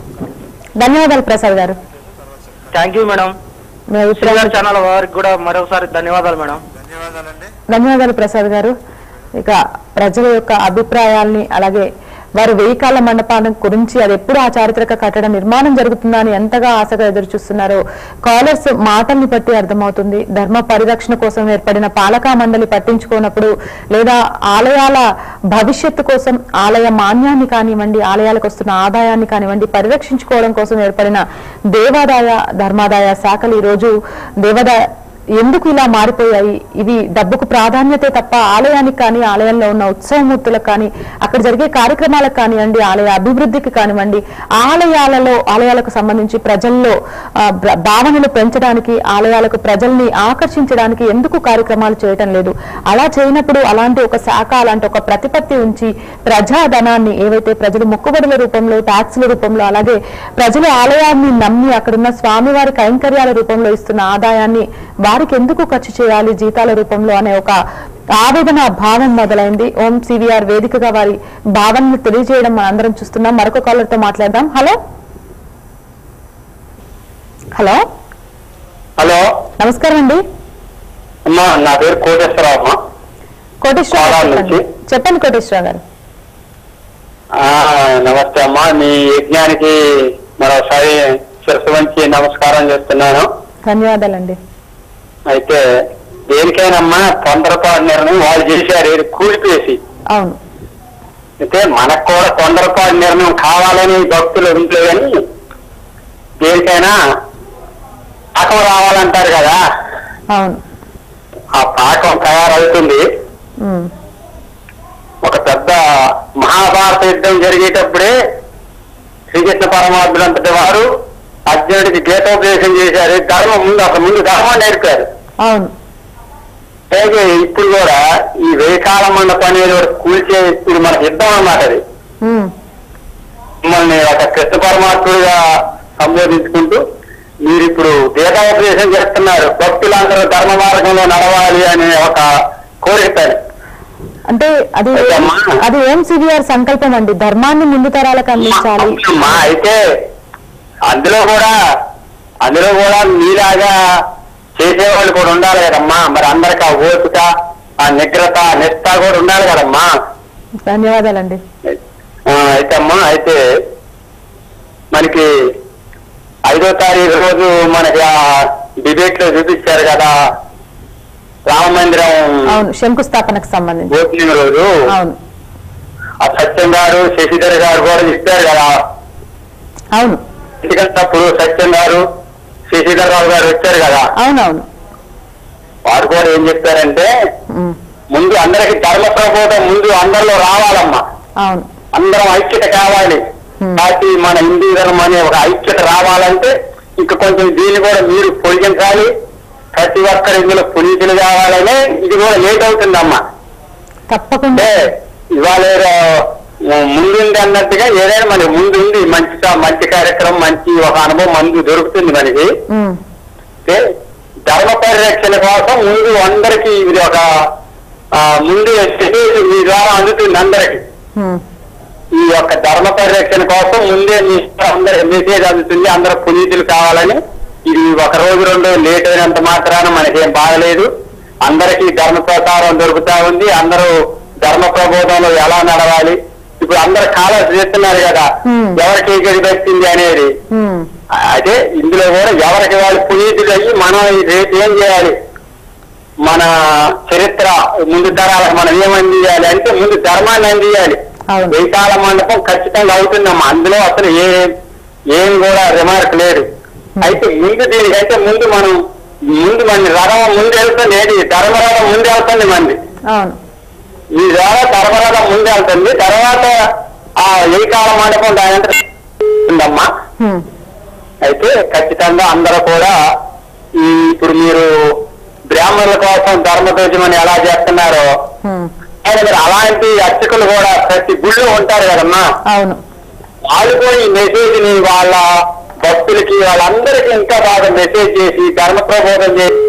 ధన్యవాదాలు ప్రసాద్ గారు. Thank you madam. CVR channel వారికి కూడా మరొకసారి ధన్యవాదాలు మేడం. ధన్యవాదాలు ప్రసాద్ గారు. ఇక ప్రజల యొక్క అభిప్రాయాల్ని అలాగే వారు వేయికాల మండపాల గురించి అది ఎప్పుడు ఆ చారిత్రక కట్టడ నిర్మాణం జరుగుతుందా అని ఎంతగా ఆశగా ఎదురు చూస్తున్నారో కాలర్స్ మాటల్ని బట్టి అర్థమవుతుంది. ధర్మ పరిరక్షణ కోసం ఏర్పడిన పాలకా మండలి పట్టించుకోనప్పుడు లేదా ఆలయాల భవిష్యత్తు కోసం ఆలయ మాన్యాన్ని కానివ్వండి, ఆలయాలకు వస్తున్న ఆదాయాన్ని కానివ్వండి పరిరక్షించుకోవడం కోసం ఏర్పడిన దేవాదాయ ధర్మాదాయ శాఖలు ఈ రోజు దేవాదాయ ఎందుకు ఇలా మారిపోయాయి? ఇవి డబ్బుకు ప్రాధాన్యతే తప్ప ఆలయానికి కానీ ఆలయంలో ఉన్న ఉత్సవమూర్తులకు కానీ అక్కడ జరిగే కార్యక్రమాలకు కానివ్వండి, ఆలయ అభివృద్ధికి కానివ్వండి, ఆలయాలలో ఆలయాలకు సంబంధించి ప్రజల్లో భావనలు పెంచడానికి, ఆలయాలకు ప్రజల్ని ఆకర్షించడానికి ఎందుకు కార్యక్రమాలు చేయటం లేదు? అలా చేయనప్పుడు అలాంటి ఒక శాఖ అలాంటి ఒక ప్రతిపత్తి ఉంచి ప్రజాధనాన్ని ఏవైతే ప్రజలు మొక్కుబడుల రూపంలో ట్యాక్సుల రూపంలో అలాగే ప్రజలు ఆలయాన్ని నమ్మి అక్కడున్న స్వామివారి కైంకర్యాల రూపంలో ఇస్తున్న ఆదాయాన్ని వారికి ఎందుకు ఖర్చు చేయాలి జీతాల రూపంలో అనే ఒక ఆవేదన భావం మొదలైంది. ఓం సివిఆర్ వేదికగా వారి భావనను తెలియజేయడం మనం అందరం చూస్తున్నాం. మరొక కాలర్ తో మాట్లాడదాం. హలో హలో హలో నమస్కారం అండి. అమ్మా నా పేరు కోటేశ్వరరావు. కోటేశ్వరరావు చెప్పండి. కోటేశ్వరరావు గారు నమస్తే అమ్మా. మీ యజ్ఞానికి మరోసారి శిరస్సు వంచి నమస్కారం చేస్తున్నాను. ధన్యవాదాలండి. అయితే దేనికైనమ్మా తొందరపాటు నిర్ణయం వాళ్ళు చేశారు కూలిపేసి. అవును, అయితే మనకు కూడా తొందరపాటు నిర్ణయం కావాలని భక్తులు ఉంటే కానీ దేనికైనా పాకం రావాలంటారు కదా. అవును, ఆ పాకం తయారవుతుంది. ఒక పెద్ద మహాభారత యుద్ధం జరిగేటప్పుడే శ్రీకృష్ణ పరమాత్ముడు అంతటి వారు అర్జునుడికి గీతోపదేశం చేశారు. ధర్మం ముందు అసలు ముందు ధర్మం నేర్పారు. అవును, అలాగే ఇప్పుడు కూడా ఈ వేకాల మండపం అనేది కూల్చే ఇప్పుడు మనకు యుద్ధం అన్నమాట. అది మిమ్మల్ని ఒక కృష్ణ పరమాత్ముడిగా సంబోధించుకుంటూ మీరు ఇప్పుడు గీతాపదేశం చేస్తున్నారు, భక్తులందరూ ధర్మ మార్గంలో నడవాలి అనే ఒక కోరిక. అంటే అది అది ఏం సివిఆర్ సంకల్పం అండి, ధర్మాన్ని ముందు తరాలకు అందించాలి. అయితే అందులో కూడా అందులో కూడా మీలాగా చేసేవాళ్ళు కూడా ఉండాలి కదమ్మా. మరి అందరికి ఆ ఓపిక, ఆ నిగ్రత, నిష్ఠ కూడా ఉండాలి కదమ్మా. ధన్యవాదాలండి. అయితే అమ్మా, అయితే మనకి ఐదో తారీఖు రోజు మనకి ఆ డిబేట్ లో చూపించారు కదా రామ మందిరం, అవును, శంకుస్థాపనకు సంబంధించి ఓపెనింగ్ రోజు. అవును, ఆ సత్యం గారు, శశిధర్ గారు కూడా ఇస్తారు కదా. అవును, ఎందుకంటే అప్పుడు సత్యం గారు, శశిధర్ రావు గారు వచ్చారు కదా. అవునవును. వారు కూడా ఏం చెప్పారంటే ముందు అందరికి ధర్మ ప్రబోధం ముందు అందరిలో రావాలమ్మా. అవును, అందరం ఐక్యత కావాలి. పార్టీ మన హిందూ ధర్మం అనే ఒక ఐక్యత రావాలంటే ఇంకా కొంచెం దీన్ని కూడా మీరు పొడిగించాలి. ప్రతి ఒక్కరు ఇందులో పునీతులు కావాలని ఇది కూడా లేట్ అవుతుందమ్మా. తప్పకుండా ఇవాళ ముందుంది అన్నట్టుగా ఏదైనా మనకి ముందుంది మంచి మంచి కార్యక్రమం, మంచి ఒక అనుభవం మందు దొరుకుతుంది మనకి. ధర్మ పరిరక్షణ కోసం ముందు అందరికి ఇది ఒక ముందు మీ ద్వారా అందుతుంది అందరికి. ఈ యొక్క ధర్మ పరిరక్షణ కోసం ముందే అందరికి మెసేజ్ అందుతుంది, అందరూ పునీతులు కావాలని. ఇది ఒక రోజు రెండు లేట్ అయినంత మాత్రాన మనకేం బాగలేదు. అందరికీ ధర్మ ప్రచారం దొరుకుతా ఉంది, అందరూ ధర్మ ప్రబోధంలో ఎలా నడవాలి. ఇప్పుడు అందరు కాలేజ్ చేస్తున్నారు కదా, ఎవరికి గది వచ్చింది అనేది. అదే ఇందులో కూడా ఎవరికి వాళ్ళు పునీతులు అయ్యి మనం రేపు ఏం చేయాలి, మన చరిత్ర ముందు తరాలకు మనం ఏం అందియాలి అంటే ముందు ధర్మాన్ని అందియాలి. వెయ్యికాల మండపం ఖచ్చితంగా అవుతుందమ్మా, అందులో అసలు ఏ ఏం కూడా రిమార్క్ లేదు. అయితే ముందు దీనికైతే ముందు మనం ముందు మంది రథం ముందు వెళ్తుంది, ఏది ధర్మరథం ముందు వెళ్తుంది మంది. ఈ ద్వారా ధర్మరథం ముందు వెళ్తుంది, తర్వాత ఆ వెయ్యికాల మండపం దాని ఉందమ్మా. అయితే ఖచ్చితంగా అందరూ కూడా ఈ ఇప్పుడు మీరు బ్రాహ్మణుల కోసం ధర్మధ్వజం అని ఎలా చేస్తున్నారో అలాంటి అర్చకులు కూడా ప్రతి గుళ్ళు ఉంటారు కదమ్మా. అవును, వాళ్ళు కూడా ఈ మెసేజ్ ని వాళ్ళ భక్తులకి వాళ్ళందరికీ ఇంకా బాగా మెసేజ్ చేసి ధర్మ ప్రబోధం చేసి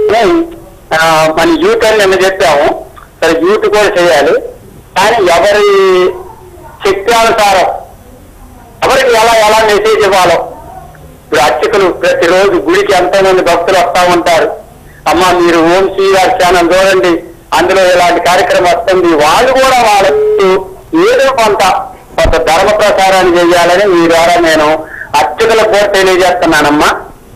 మన యూత్ అని నిన్న చెప్పాము. సరే యూత్ కూడా చేయాలి, కానీ ఎవరి శక్తి అనుసారం ఎవరికి ఎలా ఎలా మెసేజ్ ఇవ్వాలో. ఇప్పుడు అర్చకులు ప్రతిరోజు గుడికి ఎంతో మంది భక్తులు వస్తా ఉంటారు. అమ్మ మీరు ఓం శ్రీవారి ఛానల్ చూడండి, అందులో ఇలాంటి కార్యక్రమం వస్తుంది. వాళ్ళు కూడా వాళ్ళకు ఏదో కొంత కొంత ధర్మ ప్రచారాన్ని చేయాలని మీ ద్వారా నేను అర్చకులకు కూడా తెలియజేస్తున్నానమ్మా.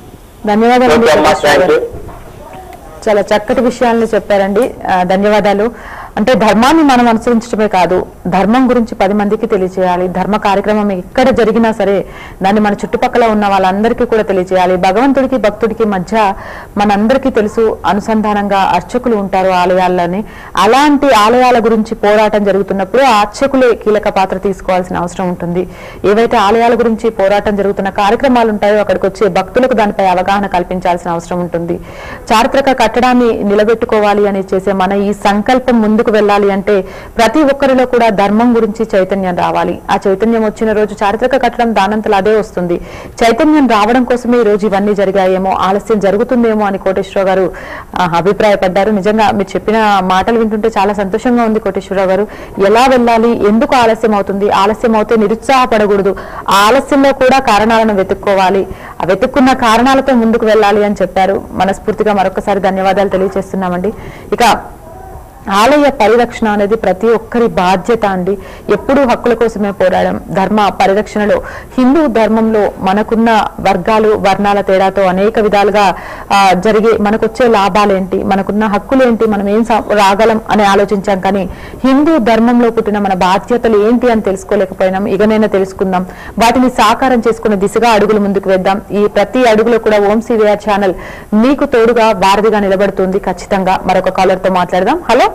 ధన్యవాదాలు. చాలా చక్కటి విషయాలను చెప్పారండి, ధన్యవాదాలు. అంటే ధర్మాన్ని మనం అనుసరించడమే కాదు, ధర్మం గురించి పది మందికి తెలియజేయాలి. ధర్మ కార్యక్రమం ఎక్కడ జరిగినా సరే దాన్ని మన చుట్టుపక్కల ఉన్న వాళ్ళందరికీ కూడా తెలియజేయాలి. భగవంతుడికి భక్తుడికి మధ్య మనందరికీ తెలుసు అనుసంధానంగా అర్చకులు ఉంటారు ఆలయాల్లోని. అలాంటి ఆలయాల గురించి పోరాటం జరుగుతున్నప్పుడు ఆ అర్చకులే కీలక పాత్ర తీసుకోవాల్సిన అవసరం ఉంటుంది. ఏవైతే ఆలయాల గురించి పోరాటం జరుగుతున్న కార్యక్రమాలు ఉంటాయో అక్కడికి వచ్చే భక్తులకు దానిపై అవగాహన కల్పించాల్సిన అవసరం ఉంటుంది. చారిత్రక కట్టడాన్ని నిలబెట్టుకోవాలి అని చేసే మన ఈ సంకల్పం ముందుకు వెళ్ళాలి అంటే ప్రతి ఒక్కరిలో కూడా ధర్మం గురించి చైతన్యం రావాలి. ఆ చైతన్యం వచ్చిన రోజు చారిత్రక కట్టడం దానంతలు అదే వస్తుంది. చైతన్యం రావడం కోసమే ఈ రోజు ఇవన్నీ జరిగాయేమో, ఆలస్యం జరుగుతుందేమో అని కోటేశ్వరరావు గారు అభిప్రాయపడ్డారు. నిజంగా మీరు చెప్పిన మాటలు వింటుంటే చాలా సంతోషంగా ఉంది కోటేశ్వరరావు గారు. ఎలా వెళ్ళాలి, ఎందుకు ఆలస్యం అవుతుంది, ఆలస్యం అవుతే నిరుత్సాహపడకూడదు, ఆ ఆలస్యంలో కూడా కారణాలను వెతుక్కోవాలి, ఆ వెతుక్కున్న కారణాలతో ముందుకు వెళ్ళాలి అని చెప్పారు. మనస్ఫూర్తిగా మరొకసారి ధన్యవాదాలు తెలియజేస్తున్నామండి. ఇక ఆలయ పరిరక్షణ అనేది ప్రతి ఒక్కరి బాధ్యత అండి. ఎప్పుడూ హక్కుల కోసమే పోరాడడం. ధర్మ పరిరక్షణలో హిందూ ధర్మంలో మనకున్న వర్గాలు వర్ణాల తేడాతో అనేక విధాలుగా జరిగే మనకొచ్చే లాభాలేంటి, మనకున్న హక్కులేంటి, మనం ఏం రాగలం అని ఆలోచించాం. కానీ హిందూ ధర్మంలో పుట్టిన మన బాధ్యతలు ఏంటి అని తెలుసుకోలేకపోయినాం. ఇకనైనా తెలుసుకుందాం, వాటిని సాకారం చేసుకునే దిశగా అడుగులు ముందుకు వేద్దాం. ఈ ప్రతి అడుగులో కూడా ఓం సివిఆర్ ఛానల్ మీకు తోడుగా వారధిగా నిలబడుతుంది. ఖచ్చితంగా మరొక కాలర్ తో మాట్లాడదాం. హలో,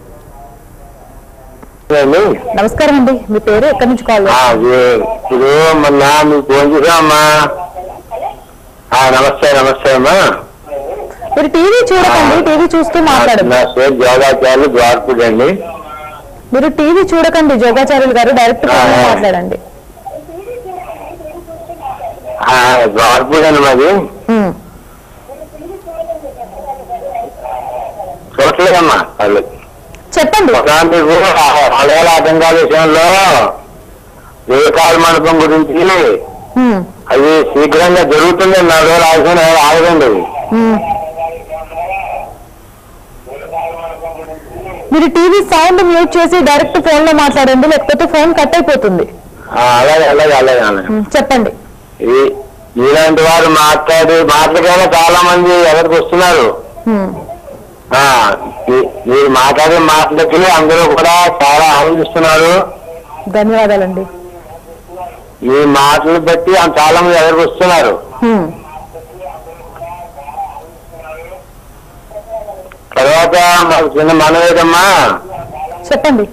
నమస్కారం అండి, మీ పేరు, ఎక్కడి నుంచి కాల్? ఇప్పుడు మొన్న మీకు ఫోన్ చేసామమ్మా. నమస్తే నమస్తే అమ్మా. మీరు టీవీ చూడకండి, టీవీ చూస్తూ మాట్లాడండి. జోగాచార్యులు ద్వారపూడి అండి. మీరు టీవీ చూడకండి జోగాచార్యులు గారు, డైరెక్ట్ మాట్లాడండి. ద్వారపూడి అండి మాది. చూడలేదమ్మా వాళ్ళు చెప్పండి. మీకు ఆలయాల ఆటంకాల విషయంలో వివేకాల మండపం గురించి అది శీఘ్రంగా జరుగుతుంది. నాలుగు రోజులు ఆలస్యం ఆగదండి. మీరు టీవీ సౌండ్ మ్యూట్ చేసి డైరెక్ట్ ఫోన్ లో మాట్లాడండి, లేకపోతే ఫోన్ కట్ అయిపోతుంది. అలాగే అలాగే అలాగే అలాగే చెప్పండి. ఇలాంటి వారు మాట్లాడి మాట్లాడగానే చాలా మంది ఎవరికి వస్తున్నారు. మీరు మాట్లాడే మాటలకి అందరూ కూడా చాలా ఆనందిస్తున్నారు. ధన్యవాదాలండి. ఈ మాటలు బట్టి చాలా మంది ఎవరికి వస్తున్నారు. తర్వాత మాకు చిన్న మనవేదమ్మా, చెప్పండి.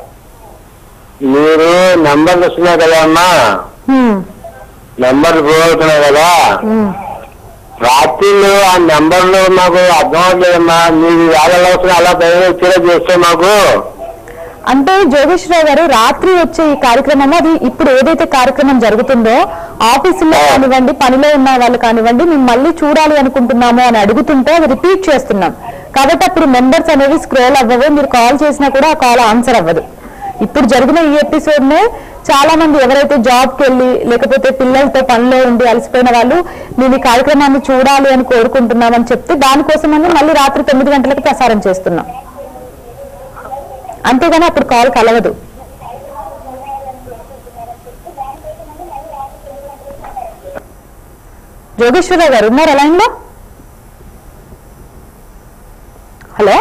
మీరు నెంబర్లు వస్తున్నాయి కదా అమ్మా, నెంబర్లు ప్రూవ్ అవుతున్నాయి కదా, రాత్రిళ్ళు ఆ నెంబర్లు మాకు అర్థం అవట్లేదమ్మా. మీరు వేళ అలా భయం వచ్చేలా చేస్తే మాకు. అంటే జోగేశ్వరరావు గారు, రాత్రి వచ్చే ఈ కార్యక్రమం అది ఇప్పుడు ఏదైతే కార్యక్రమం జరుగుతుందో ఆఫీసులో కానివ్వండి, పనిలో ఉన్న వాళ్ళు కానివ్వండి, మేము మళ్ళీ చూడాలి అనుకుంటున్నాము అని అడుగుతుంటే అది రిపీట్ చేస్తున్నాం కాబట్టి అప్పుడు మెంబర్స్ అనేవి స్క్రోల్ అవ్వవు. మీరు కాల్ చేసినా కూడా ఆ కాల్ ఆన్సర్ అవ్వదు. ఇప్పుడు జరిగిన ఈ ఎపిసోడ్ నే చాలా మంది ఎవరైతే జాబ్కి వెళ్ళి లేకపోతే పిల్లలతో పనిలో ఉండి అలసిపోయిన వాళ్ళు మేము ఈ కార్యక్రమాన్ని చూడాలి అని కోరుకుంటున్నామని చెప్తే దానికోసమని మళ్ళీ రాత్రి తొమ్మిది గంటలకు ప్రసారం చేస్తున్నాం. అంతేగాని అప్పుడు కాల్ కలవదు. జోగేశ్వరరావు గారు ఉన్నారు లైన్ లో? హలో,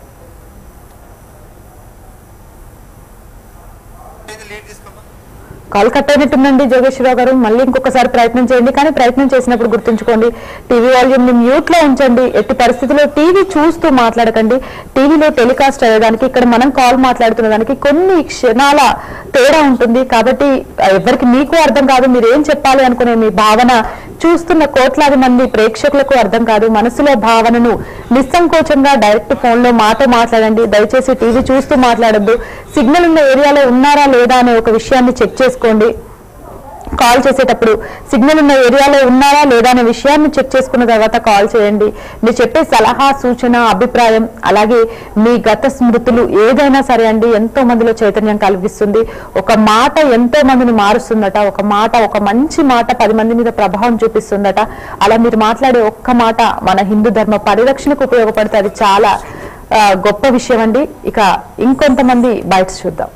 కాల్ కట్ అయినట్టుందండి జోగేశ్వరరావు గారు. మళ్ళీ ఇంకొకసారి ప్రయత్నం చేయండి, కానీ ప్రయత్నం చేసినప్పుడు గుర్తుంచుకోండి టీవీ వాల్యూమ్ ని మ్యూట్ లో ఉంచండి. ఎట్టి పరిస్థితుల్లో టీవీ చూస్తూ మాట్లాడకండి. టీవీలో టెలికాస్ట్ అయ్యేదానికి ఇక్కడ మనం కాల్ మాట్లాడుతున్న దానికి కొన్ని క్షణాల తేడా ఉంటుంది కాబట్టి ఎవరికి మీకు అర్థం కాదు. మీరు ఏం చెప్పాలి అనుకునే మీ భావన చూస్తున్న కోట్లాది మంది ప్రేక్షకులకు అర్థం కాదు. మనసులో భావనను నిస్సంకోచంగా డైరెక్ట్ ఫోన్ లో మాతో మాట్లాడండి. దయచేసి టీవీ చూస్తూ మాట్లాడద్దు. సిగ్నల్ ఉన్న ఏరియాలో ఉన్నారా లేదా అనే ఒక విషయాన్ని చెక్ చేసుకోండి. కాల్ చేసేటప్పుడు సిగ్నల్ ఉన్న ఏరియాలో ఉన్నారా లేదా అనే విషయాన్ని చెక్ చేసుకున్న తర్వాత కాల్ చేయండి. మీరు చెప్పే సలహా, సూచన, అభిప్రాయం, అలాగే మీ గత స్మృతులు ఏదైనా సరే అండి ఎంతో మందిలో చైతన్యం కలిగిస్తుంది. ఒక మాట ఎంతో మందిని మారుస్తుందట. ఒక మాట, ఒక మంచి మాట పది మంది మీద ప్రభావం చూపిస్తుందట. అలా మీరు మాట్లాడే ఒక్క మాట మన హిందూ ధర్మ పరిరక్షణకు ఉపయోగపడితే అది చాలా గొప్ప విషయం అండి. ఇక ఇంకొంతమంది బైట్స్ చూద్దాం.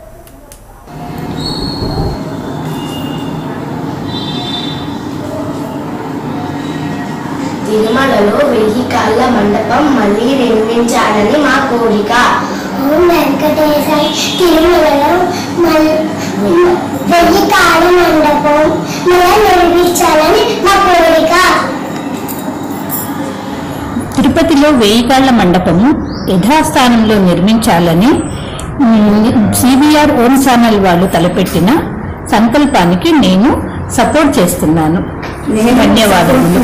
తిరుమలలో వెయ్యి కాళ్ళ మండపం మళ్ళీ నిర్మించాలని మా కోరిక. వెంకటేశ్వర తిరుమలలో వెయ్యి కాళ్ళ మండపం మళ్ళీ నిర్మించాలని మా కోరిక. తిరుపతిలో వెయ్యి కాళ్ల మండపము యథాస్థానంలో నిర్మించాలని సిబిఆర్ ఓన్ ఛానల్ వాళ్ళు తలపెట్టిన సంకల్పానికి నేను సపోర్ట్ చేస్తున్నాను. ధన్యవాదములు.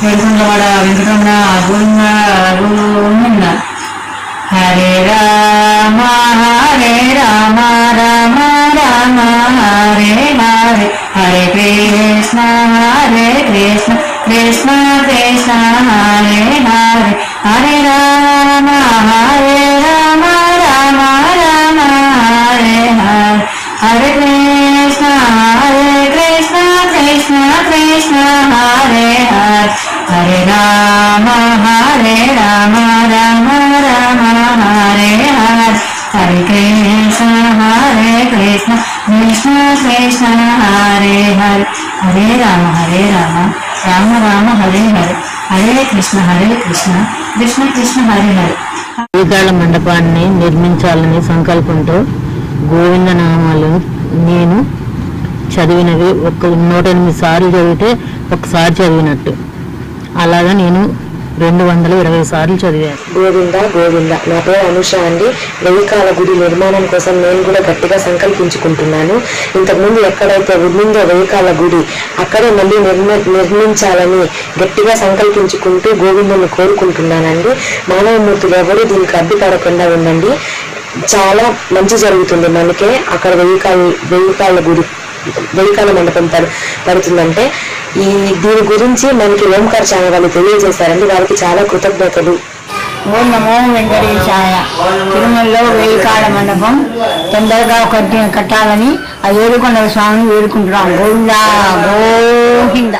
హరే రామ హరే రామ రామ రామ హరే హరే హరే కృష్ణ హరే కృష్ణ కృష్ణ కృష్ణ హరే హరే హరే రామ హరే రామ రామ రామ హరే హరే హరే కృష్ణ హరే కృష్ణ కృష్ణ కృష్ణ హరే హరే హరే రామ హరే రామ రామ రామ హరే హరే హరే కృష్ణ హరే కృష్ణ కృష్ణ కృష్ణ హరే హరే హరే రామ హరే రామ రామ రామ హరే హరే హరే కృష్ణ హరే కృష్ణ కృష్ణ కృష్ణ హరే హరే. వెయ్యికాళ్ళ మండపాన్ని నిర్మించాలని సంకల్పంతో గోవింద నామాలు నేను చదివినవి ఒక నూట ఎనిమిది సార్లు చదివితే ఒకసారి చదివినట్టు, అలాగా నేను రెండు వందల ఇరవై సార్లు చదివాను. గోవింద గోవింద. నా పేరు అనుష అండి. వెయ్యికాల గుడి నిర్మాణం కోసం నేను కూడా గట్టిగా సంకల్పించుకుంటున్నాను. ఇంతకుముందు ఎక్కడైతే ఉండిందో వెయ్యికాల గుడి అక్కడే మళ్ళీ నిర్మ నిర్మించాలని గట్టిగా సంకల్పించుకుంటూ గోవిందుని కోరుకుంటున్నానండి. మానవమూర్తులు ఎవరు దీనికి అడ్డుపడకుండా ఉండండి. చాలా మంచి జరుగుతుంది మనకే అక్కడ వెయ్యికాల వెయ్యికాళ్ళ గుడి వెయ్యికాల మండపం పడుతుందంటే ఈ దీని గురించి మనకి ఓంకార్ ఛానల్ వాళ్ళు తెలియజేశారండి. వారికి చాలా కృతజ్ఞతలు. ఓం నమో వెంకటేశాయ. తిరుమలలో వెయ్యి కాల మండపం తొందరగా కట్టి కట్టాలని ఆ ఏడుకొండల స్వామిని వేడుకుంటున్నాం. గోవిందా గోవిందా.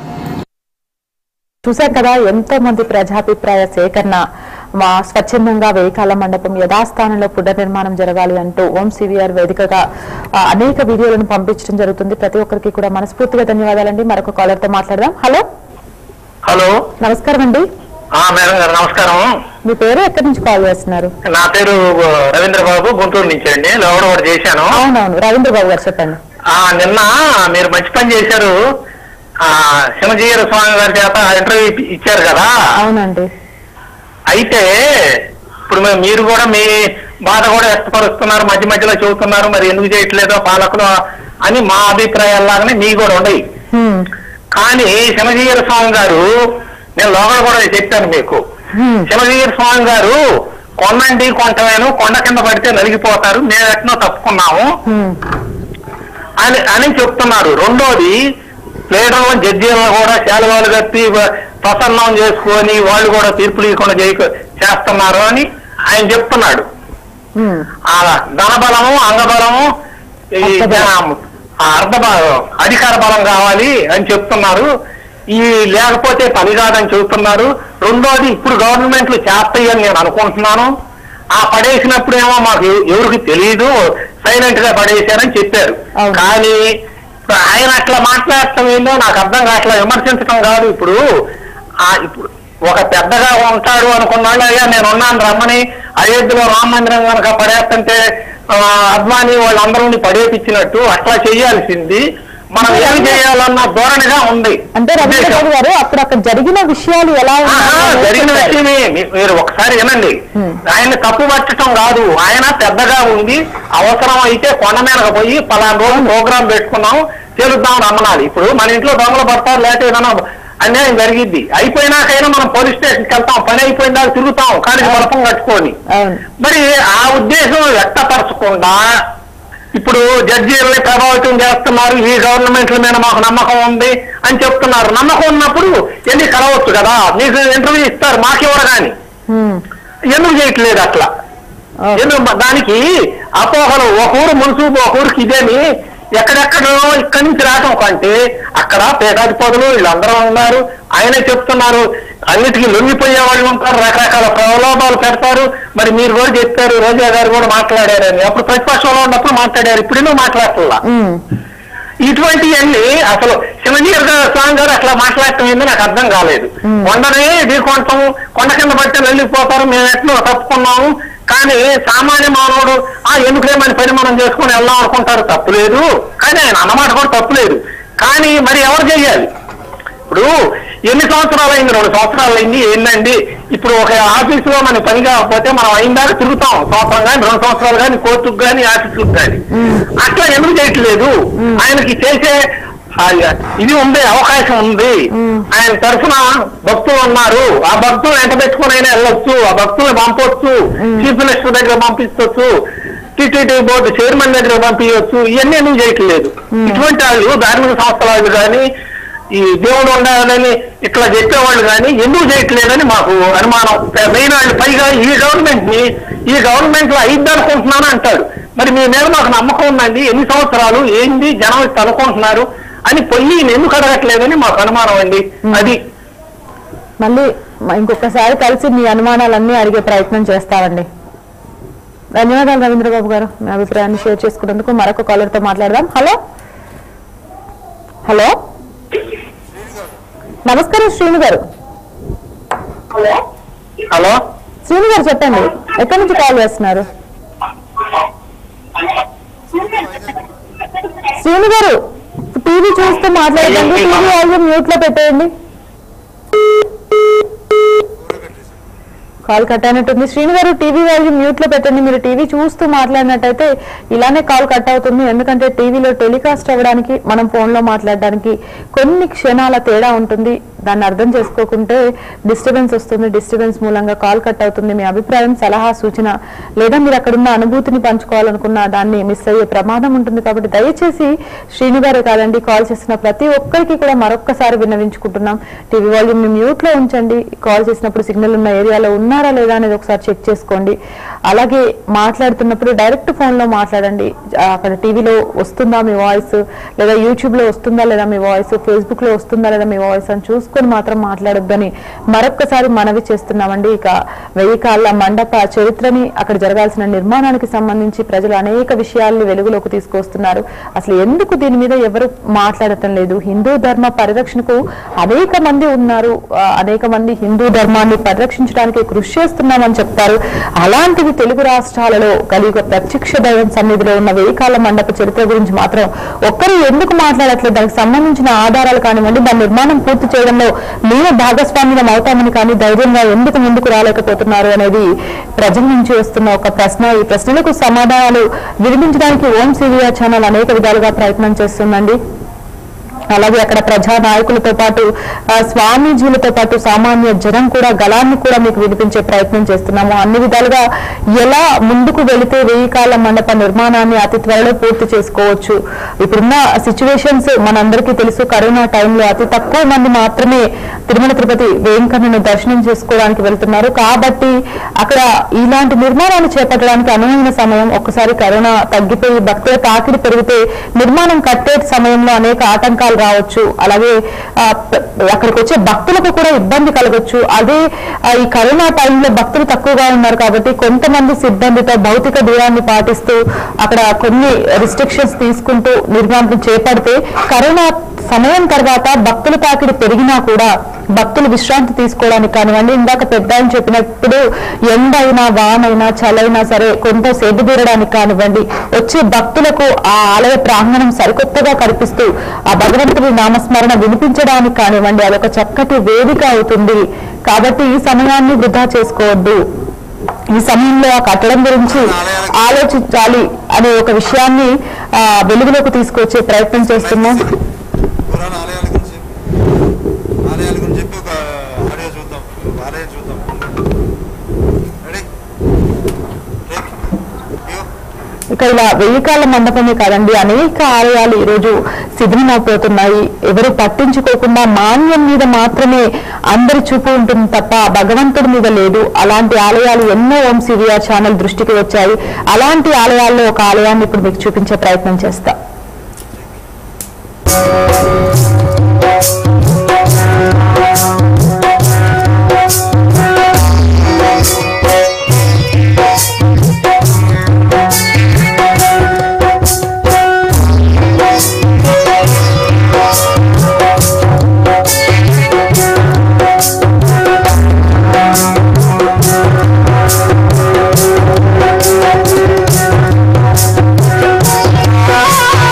చూశాం కదా ఎంతో మంది ప్రజాభిప్రాయ సేకరణ, మా స్వచ్ఛందంగా వెయ్యికాల మండపం యథాస్థానంలో పునర్నిర్మాణం జరగాలి అంటూ ఓం సివిఆర్ వేదికగా అనేక వీడియోలను పంపించడం జరుగుతుంది. ప్రతి ఒక్కరికి కూడా మనస్ఫూర్తిగా ధన్యవాదాలండి. మరొక కాలర్ తో మాట్లాడదాం. హలో హలో నమస్కారం అండి. మేడం గారు నమస్కారం. మీ పేరు ఎక్కడి నుంచి కాల్ చేస్తున్నారు? నా పేరు రవీంద్ర బాబు, గుంటూరు నుంచి అండి. లోడ్ కూడా చేశాను. అవునవును, రవీంద్ర బాబు గారు చెప్పండి. నిన్న మీరు మంచి పని చేశారు. శివజీర స్వామి గారి చేత ఇంటర్వ్యూ ఇచ్చారు కదా. అవునండి. అయితే ఇప్పుడు మీరు కూడా మీ బాధ కూడా వ్యక్తపరుస్తున్నారు, మధ్య మధ్యలో చెబుతున్నారు, మరి ఎందుకు చేయట్లేదో పాలకులు అని మా అభిప్రాయాల్లాగానే మీ కూడా ఉండయి. కానీ శివజీర స్వామి గారు, నేను లోపల కూడా చెప్పాను మీకు, శివజీర స్వామి గారు కొండండి కొంటమేను, కొండ కింద పడితే నలిగిపోతారు, మేము ఎట్నో తప్పుకున్నాము అని అని చెప్తున్నారు. రెండోది ప్లేడర్లో జడ్జీలను కూడా శాలువాలు కట్టి ప్రసన్నం చేసుకొని వాళ్ళు కూడా తీర్పులు ఇవ్వకుండా చేస్తున్నారు అని ఆయన చెప్తున్నాడు. ఆ ధనబలము, అంగబలము, ఈ అర్ధ అధికార బలం కావాలి అని చెప్తున్నారు. ఈ లేకపోతే పని కాదని చెబుతున్నారు. రెండోది ఇప్పుడు గవర్నమెంట్లు చేస్తాయని నేను అనుకుంటున్నాను. ఆ పడేసినప్పుడు ఏమో మాకు ఎవరికి తెలియదు, సైలెంట్ గా పడేశారని చెప్పారు. కానీ ఆయన అట్లా మాట్లాడటం ఏందో నాకు అర్థం కావట్లా. విమర్శించడం కాదు. ఇప్పుడు ఆ ఇప్పుడు ఒక పెద్దగా ఉంటాడు అనుకున్నాడు, అయ్యా నేను ఉన్నాను రమ్మని అయోధ్యలో రామ మందిరం కనుక పడేస్తుంటే అద్వానీ వాళ్ళందరూ పడేపించినట్టు అట్లా చేయాల్సింది. మనం ఏం చేయాలన్న ధోరణిగా ఉంది. అంటే రవీంద్ర గారు అప్పుడు అక్కడ జరిగిన విషయాలు ఎలా జరిగిన విషయమే మీరు ఒకసారి వినండి. ఆయన తప్పు పట్టడం కాదు. ఆయన పెద్దగా ఉంది, అవసరం అయితే కొండ మీదకి పోయి పలానా రోజు ప్రోగ్రాం పెట్టుకున్నాం తెలుద్దాం రమ్మనాలి. ఇప్పుడు మన ఇంట్లో దొంగలు పడతారు, లేకపోతే ఏదైనా అన్యాయం జరిగిద్ది. అయిపోయినాకైనా మనం పోలీస్ స్టేషన్కి వెళ్తాం, పని అయిపోయిన దాకా తిరుగుతాం కానీ బలపం కట్టుకొని. మరి ఆ ఉద్దేశం వ్యక్తపరచకుండా ఇప్పుడు జడ్జీలని ప్రభావితం చేస్తున్నారు, ఈ గవర్నమెంట్ల మీద మాకు నమ్మకం ఉంది అని చెప్తున్నారు. నమ్మకం ఉన్నప్పుడు ఎందుకు కలవచ్చు కదా, మీకు ఇంటర్వ్యూ ఇస్తారు, మాకెవరు కానీ ఎందుకు చేయట్లేదు అట్లా? ఎందుకు దానికి అపోహలు, ఒక ఊరు మున్సూపు ఒక ఊరికి ఇదేమి, ఎక్కడెక్కడో ఇక్కడి నుంచి రావటం కంటే అక్కడ పేదాధిపతులు వీళ్ళందరూ ఉన్నారు. ఆయనే చెప్తున్నారు, అన్నిటికీ లొంగిపోయే వాళ్ళు ఉంటారు, రకరకాల ప్రలోభాలు పెడతారు. మరి మీరు కూడా చెప్పారు, రోజా గారు కూడా మాట్లాడారని. అప్పుడు ప్రతిపక్షంలో ఉన్నప్పుడు మాట్లాడారు, ఇప్పుడేమో మాట్లాడట్లా. ఇటువంటివన్నీ అసలు శివజీర స్వామి గారు అట్లా మాట్లాడటం ఏందో నాకు అర్థం కాలేదు. కొండనే ఢీకొంటాము, కొండ కింద పట్టి వెళ్ళిపోతారు, మేము ఎట్లా తప్పుకున్నాము. కానీ సామాన్య మానవుడు ఆ ఎందుకులేమని పని మనం చేసుకుని వెళ్దాం అనుకుంటారు, తప్పులేదు. కానీ ఆయన అన్నమాట కూడా తప్పులేదు. కానీ మరి ఎవరు చెయ్యాలి? ఇప్పుడు ఎన్ని సంవత్సరాలు అయింది? రెండు సంవత్సరాలు అయింది. ఏంటండి ఇప్పుడు ఒక ఆఫీసులో మన పని కాకపోతే మనం అయిందాక తిరుగుతాం, సంవత్సరం కానీ రెండు సంవత్సరాలు కానీ కోర్టుకు కానీ ఆఫీసులకు కానీ. అట్లా ఎందుకు చేయట్లేదు? ఆయనకి చేసే ఇది ఉంది, అవకాశం ఉంది. ఆయన తరఫున భక్తులు ఉన్నారు, ఆ భక్తులు వెంట పెట్టుకుని అయినా వెళ్ళొచ్చు, ఆ భక్తులు పంపొచ్చు, చీఫ్ మినిస్టర్ దగ్గర పంపించవచ్చు, టీటీడీ బోర్డు చైర్మన్ దగ్గర పంపించవచ్చు. ఇవన్నీ ఎందుకు చేయట్లేదు? ఇటువంటి వాళ్ళు ధార్మిక సంస్థల వాళ్ళు కానీ ఈ దేవుడు ఉండాలని ఇట్లా చెప్పేవాళ్ళు కానీ ఎందుకు చేయట్లేదని మాకు అనుమానం. మెయిన్ వాళ్ళు పైగా ఈ గవర్నమెంట్ ని ఈ గవర్నమెంట్ లో అయిద్ది అనుకుంటున్నాను అంటాడు. మరి మీ మీద మాకు నమ్మకం ఉందండి, ఎన్ని సంవత్సరాలు ఏంది జనం అనుకుంటున్నారు అని పొయ్యి ఎందుకు అడగట్లేదని మాకు అనుమానం అండి. అది మళ్ళీ ఇంకొకసారి కలిసి మీ అనుమానాలన్నీ అడిగే ప్రయత్నం చేస్తామండి. ధన్యవాదాలు రవీంద్రబాబు గారు, మీ అభిప్రాయాన్ని షేర్ చేసుకున్నందుకు. మరొక కాలర్ తో మాట్లాడదాం. హలో హలో నమస్కారం శ్రీను గారు. హలో శ్రీను గారు చెప్పండి, ఎక్కడి నుంచి కాల్ చేస్తున్నారు? శ్రీను గారు టీవీ చూస్తూ మాట్లాడండి, టీవీ వాల్యూమ్ మ్యూట్ లో పెట్టేయండి. కాల్ కట్ అయినట్టుంది. శ్రీను గారు టీవీ వాల్యూమ్ మ్యూట్ లో పెట్టండి. మీరు టీవీ చూస్తూ మాట్లాడినట్టయితే ఇలానే కాల్ కట్ అవుతుంది. ఎందుకంటే టీవీలో టెలికాస్ట్ అవ్వడానికి మనం ఫోన్ లో మాట్లాడడానికి కొన్ని క్షణాల తేడా ఉంటుంది. దాన్ని అర్థం చేసుకోకుంటే డిస్టర్బెన్స్ వస్తుంది, డిస్టర్బెన్స్ మూలంగా కాల్ కట్ అవుతుంది. మీ అభిప్రాయం, సలహా, సూచన లేదా మీరు అక్కడున్న అనుభూతిని పంచుకోవాలనుకున్న దాన్ని మిస్ అయ్యే ప్రమాదం ఉంటుంది. కాబట్టి దయచేసి శ్రీను గారే కాదండి, కాల్ చేసిన ప్రతి ఒక్కరికి కూడా మరొక్కసారి విన్నవించుకుంటున్నాం, టీవీ వాల్యూమ్ ని మ్యూట్ లో ఉంచండి. కాల్ చేసినప్పుడు సిగ్నల్ ఉన్న ఏరియాలో ఉన్నారా లేదా అనేది ఒకసారి చెక్ చేసుకోండి. అలాగే మాట్లాడుతున్నప్పుడు డైరెక్ట్ ఫోన్ లో మాట్లాడండి. అక్కడ టీవీలో వస్తుందా మీ వాయిస్, లేదా యూట్యూబ్ లో వస్తుందా లేదా మీ వాయిస్, ఫేస్బుక్ లో వస్తుందా లేదా మీ వాయిస్ అని చూసుకొని మాత్రం మాట్లాడొద్దని మరొక్కసారి మనవి చేస్తున్నామండి. ఇక వెయ్యి కాళ్ళ మండప చరిత్రని, అక్కడ జరగాల్సిన నిర్మాణానికి సంబంధించి ప్రజలు అనేక విషయాల్ని వెలుగులోకి తీసుకొస్తున్నారు. అసలు ఎందుకు దీని మీద ఎవరు మాట్లాడటం లేదు? హిందూ ధర్మ పరిరక్షణకు అనేక మంది ఉన్నారు, అనేక మంది హిందూ ధర్మాన్ని పరిరక్షించడానికి కృషి చేస్తున్నామని చెప్తారు. అలాంటివి తెలుగు రాష్ట్రాలలో కలియుగ ప్రత్యక్ష దైవం సన్నిధిలో ఉన్న వెయ్యి కాళ్ళ మండప చరిత్ర గురించి మాత్రం ఒక్కరు ఎందుకు మాట్లాడట్లేదు? దానికి సంబంధించిన ఆధారాలు కానివ్వండి, దాని నిర్మాణం పూర్తి చేయడంలో మేము భాగస్వామ్యం అవుతామని కానీ ధైర్యంగా ఎందుకు ముందుకు రాలేకపోతున్నారు అనేది ప్రజల నుంచి వస్తున్న ఒక ప్రశ్న. ఈ ప్రశ్నలకు సమాధానాలు వినిపించడానికి ఓం సివిఆర్ ఛానల్ అనేక విధాలుగా ప్రయత్నం చేస్తుందండి. అలాగే అక్కడ ప్రజా నాయకులతో పాటు స్వామీజీలతో పాటు సామాన్య జనం కూడా గళాన్ని కూడా మీకు వినిపించే ప్రయత్నం చేస్తున్నాము. అన్ని విధాలుగా ఎలా ముందుకు వెళితే వెయ్యి కాళ్ళ మండప నిర్మాణాన్ని అతి త్వరలో పూర్తి చేసుకోవచ్చు. ఇప్పుడున్న సిచ్యువేషన్స్ మనందరికీ తెలుసు. కరోనా టైంలో అతి తక్కువ మంది మాత్రమే తిరుమల తిరుపతి వెంకన్నను దర్శనం చేసుకోవడానికి వెళ్తున్నారు. కాబట్టి అక్కడ ఇలాంటి నిర్మాణాలు చేపట్టడానికి అనువైన సమయం. ఒక్కసారి కరోనా తగ్గిపోయి భక్తుల తాకిడి పెరిగితే నిర్మాణం కట్టే సమయంలో అనేక ఆటంకాలు రావచ్చు. అలాగే అక్కడికి వచ్చే భక్తులకు కూడా ఇబ్బంది కలగొచ్చు. అదే ఈ కరోనా టైంలో భక్తులు తక్కువగా ఉన్నారు కాబట్టి కొంతమంది సిబ్బందితో భౌతిక దూరాన్ని పాటిస్తూ అక్కడ కొన్ని రిస్ట్రిక్షన్స్ తీసుకుంటూ నిర్మాణం చేపడితే కరోనా సమయం తర్వాత భక్తుల తాకిడి పెరిగినా కూడా భక్తులు విశ్రాంతి తీసుకోవడానికి కానివ్వండి, ఇందాక పెద్ద ఆయన చెప్పినప్పుడు ఎండైనా వానైనా చలైనా సరే కొంత సేద తీరడానికి కానివ్వండి, వచ్చే భక్తులకు ఆ ఆలయ ప్రాంగణం సరికొత్తగా కనిపిస్తూ ఆ భగవంతుడి నామస్మరణ వినిపించడానికి కానివ్వండి, అదొక చక్కటి వేదిక అవుతుంది. కాబట్టి ఈ సమయాన్ని వృధా చేసుకోవద్దు. ఈ సమయంలో ఆ కట్టడం గురించి ఆలోచించాలి అనే ఒక విషయాన్ని ఆ వెలుగులోకి తీసుకొచ్చే ప్రయత్నం చేస్తున్నాం. ఇక ఇలా వెయ్యి కాళ్ళ మండపమే కాదండి, అనేక ఆలయాలు ఈరోజు శిథిలమైపోతున్నాయి. ఎవరు పట్టించుకోకుండా మాన్యం మీద మాత్రమే అందరి చూపు ఉంటుంది తప్ప భగవంతుడి మీద లేదు. అలాంటి ఆలయాలు ఎన్నో ఓం సివిఆర్ ఛానల్ దృష్టికి వచ్చాయి. అలాంటి ఆలయాల్లో ఒక ఆలయాన్ని ఇప్పుడు మీకు చూపించే ప్రయత్నం చేస్తా. Ah!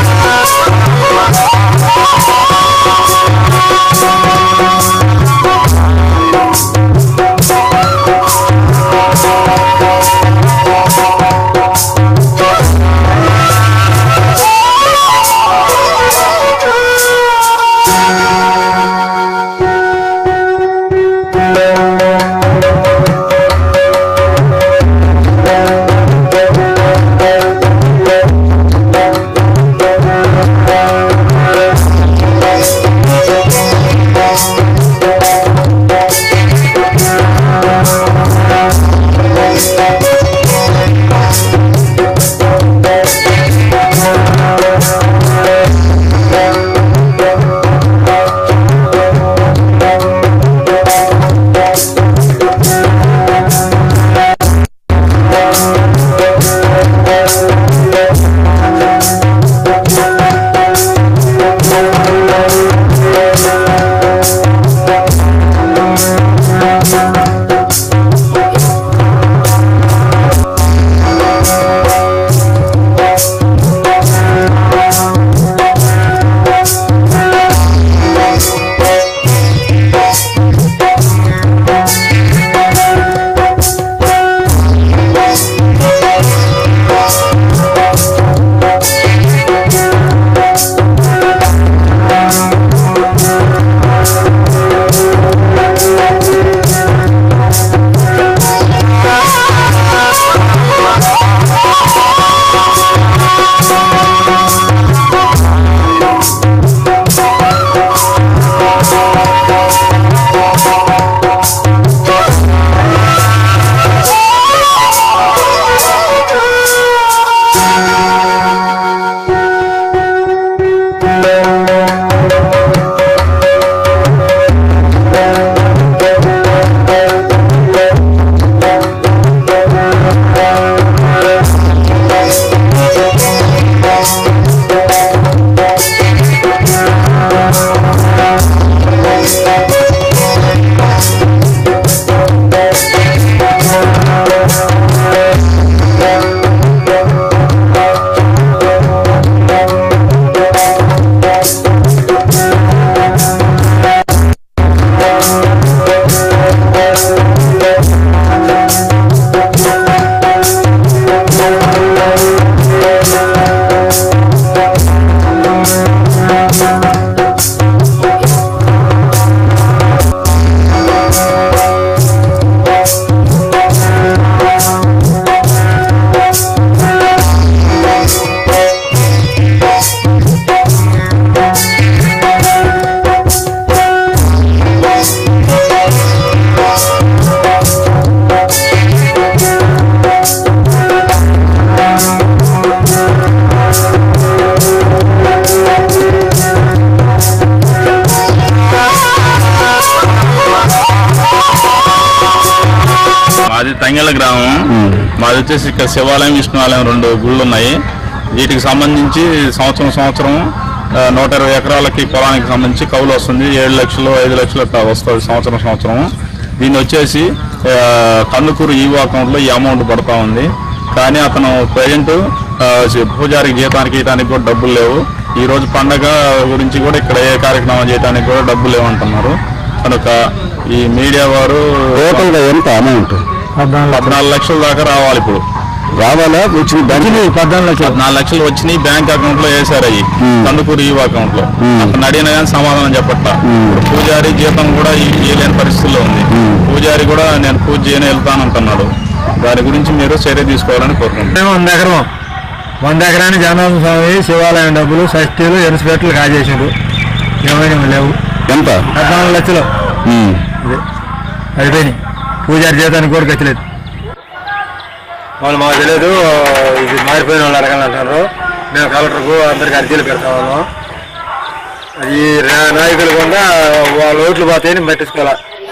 తెంగెళ్ళ గ్రామం. మాది వచ్చేసి ఇక్కడ శివాలయం విష్ణువాలయం రెండు గుళ్ళు ఉన్నాయి. వీటికి సంబంధించి సంవత్సరం సంవత్సరం నూట ఇరవై ఎకరాలకి పొలానికి సంబంధించి కౌలు వస్తుంది. ఏడు లక్షలు ఐదు లక్షలు వస్తుంది సంవత్సరం సంవత్సరం. దీన్ని వచ్చేసి కందుకూరు ఈవో అకౌంట్లో ఈ అమౌంట్ పడుతూ ఉంది. కానీ అతను ప్రజెంట్ పూజారికి జీతానికి ఇవ్వడానికి కూడా డబ్బులు లేవు. ఈ రోజు పండగ గురించి కూడా ఇక్కడ ఏ కార్యక్రమం చేయడానికి కూడా డబ్బులు లేవంటున్నారు. కనుక ఈ మీడియా వారు ఎంత అమౌంట్ పద్నాలుగు లక్షల దాకా రావాలి. ఇప్పుడు రావాలా పద్నాలుగు పద్నాలుగు లక్షలు వచ్చినాయి బ్యాంక్ అకౌంట్ లో వేసారు. అవి కందుకూరు ఈవో అకౌంట్ లో. అతను అడిగినా కానీ సమాధానం చెప్పట్లా. ఇప్పుడు పూజారి జీతం కూడా ఇవ్వలేని పరిస్థితుల్లో ఉంది. పూజారి కూడా నేను పూజ చేయని వెళ్తానంటున్నాడు. దాని గురించి మీరు చర్య తీసుకోవాలని కోరుకుంటున్నాను. వంద ఎకరం వంద ఎకరాన్ని జగన్నాథ స్వామి శివాలయం డబ్బులు షష్ఠీలు ఎన్స్పెక్టర్లు కాజేసాడు. ఏమైనా లేవు. ఎంత పద్నాలుగు లక్షలు అయిపోయినాయి. పూజారి జీతానికి కూడా గచ్చలేదు. వాళ్ళు మాకు తెలియదు. ఇది మారిపోయిన వాళ్ళు అడగాలి అంటారు. మేము కలెక్టర్కు అందరికి అర్జీలు పెడతాము. అది నాయకులు కూడా వాళ్ళ ఓట్లు పోతాయని పట్టించుకోవాలి.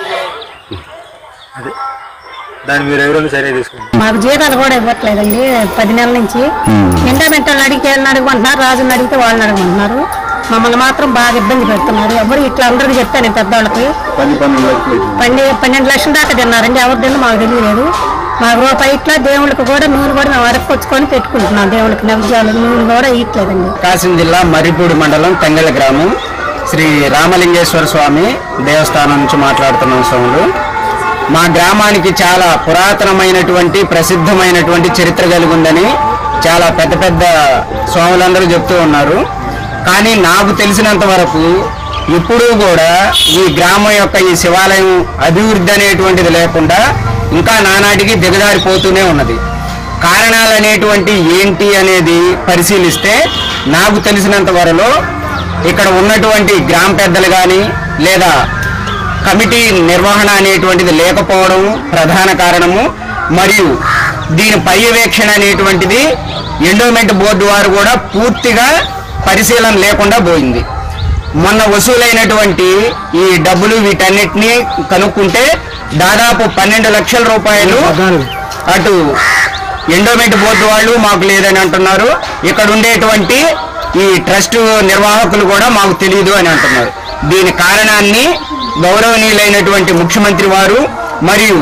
అది దాన్ని మీరు ఎవరైనా చర్య తీసుకోండి. మాకు జీతాలు కూడా ఇవ్వట్లేదండి పది నెలల నుంచి. నిండా మెంటలు అడిగితే వాళ్ళని అడగమంటున్నారు, రాజుని అడిగితే వాళ్ళని అడగమంటున్నారు. మమ్మల్ని మాత్రం బాగా ఇబ్బంది పెడుతున్నారు. ఎవరు ఇట్లా అందరికి చెప్తాను పెద్దవాళ్ళకి పన్నె పన్నెండు లక్షల దాకా తిన్నారండి. ఎవరు తిన్నా మాకు తెలియలేదు. మాకు రూపాయి ఇట్లా దేవుళ్ళకి కూడా నూనె కూడా మేము అరకొచ్చుకొని పెట్టుకుంటున్నాం. దేవుళ్ళకి నవ్యాలు నూనె కూడా ఇట్లేదండి. కాసిం జిల్లా మర్రిపూడి మండలం తెంగెల గ్రామం శ్రీ రామలింగేశ్వర స్వామి దేవస్థానం నుంచి మాట్లాడుతున్నాం. స్వాములు మా గ్రామానికి చాలా పురాతనమైనటువంటి ప్రసిద్ధమైనటువంటి చరిత్ర కలిగి ఉందని చాలా పెద్ద పెద్ద స్వాములందరూ చెప్తూ ఉన్నారు. కానీ నాకు తెలిసినంత వరకు ఇప్పుడు కూడా ఈ గ్రామం యొక్క ఈ శివాలయం అభివృద్ధి అనేటువంటిది లేకుండా ఇంకా నానాటికి దిగజారిపోతూనే ఉన్నది. కారణాలు అనేటువంటి ఏంటి అనేది పరిశీలిస్తే నాకు తెలిసినంత వరకు ఇక్కడ ఉన్నటువంటి గ్రామ పెద్దలు కానీ లేదా కమిటీ నిర్వహణ అనేటువంటిది లేకపోవడం ప్రధాన కారణము. మరియు దీని పర్యవేక్షణ అనేటువంటిది ఎండోమెంట్ బోర్డు వారు కూడా పూర్తిగా పరిశీలన లేకుండా పోయింది. మొన్న వసూలైనటువంటి ఈ డబ్బులు వీటన్నిటినీ కనుక్కుంటే దాదాపు పన్నెండు లక్షల రూపాయలు అటు ఎండోమెంట్ బోర్డు వాళ్ళు మాకు లేదని అంటున్నారు. ఇక్కడ ఉండేటువంటి ఈ ట్రస్ట్ నిర్వాహకులు కూడా మాకు తెలియదు అని అంటున్నారు. దీని కారణాన్ని గౌరవనీయులైనటువంటి ముఖ్యమంత్రి వారు మరియు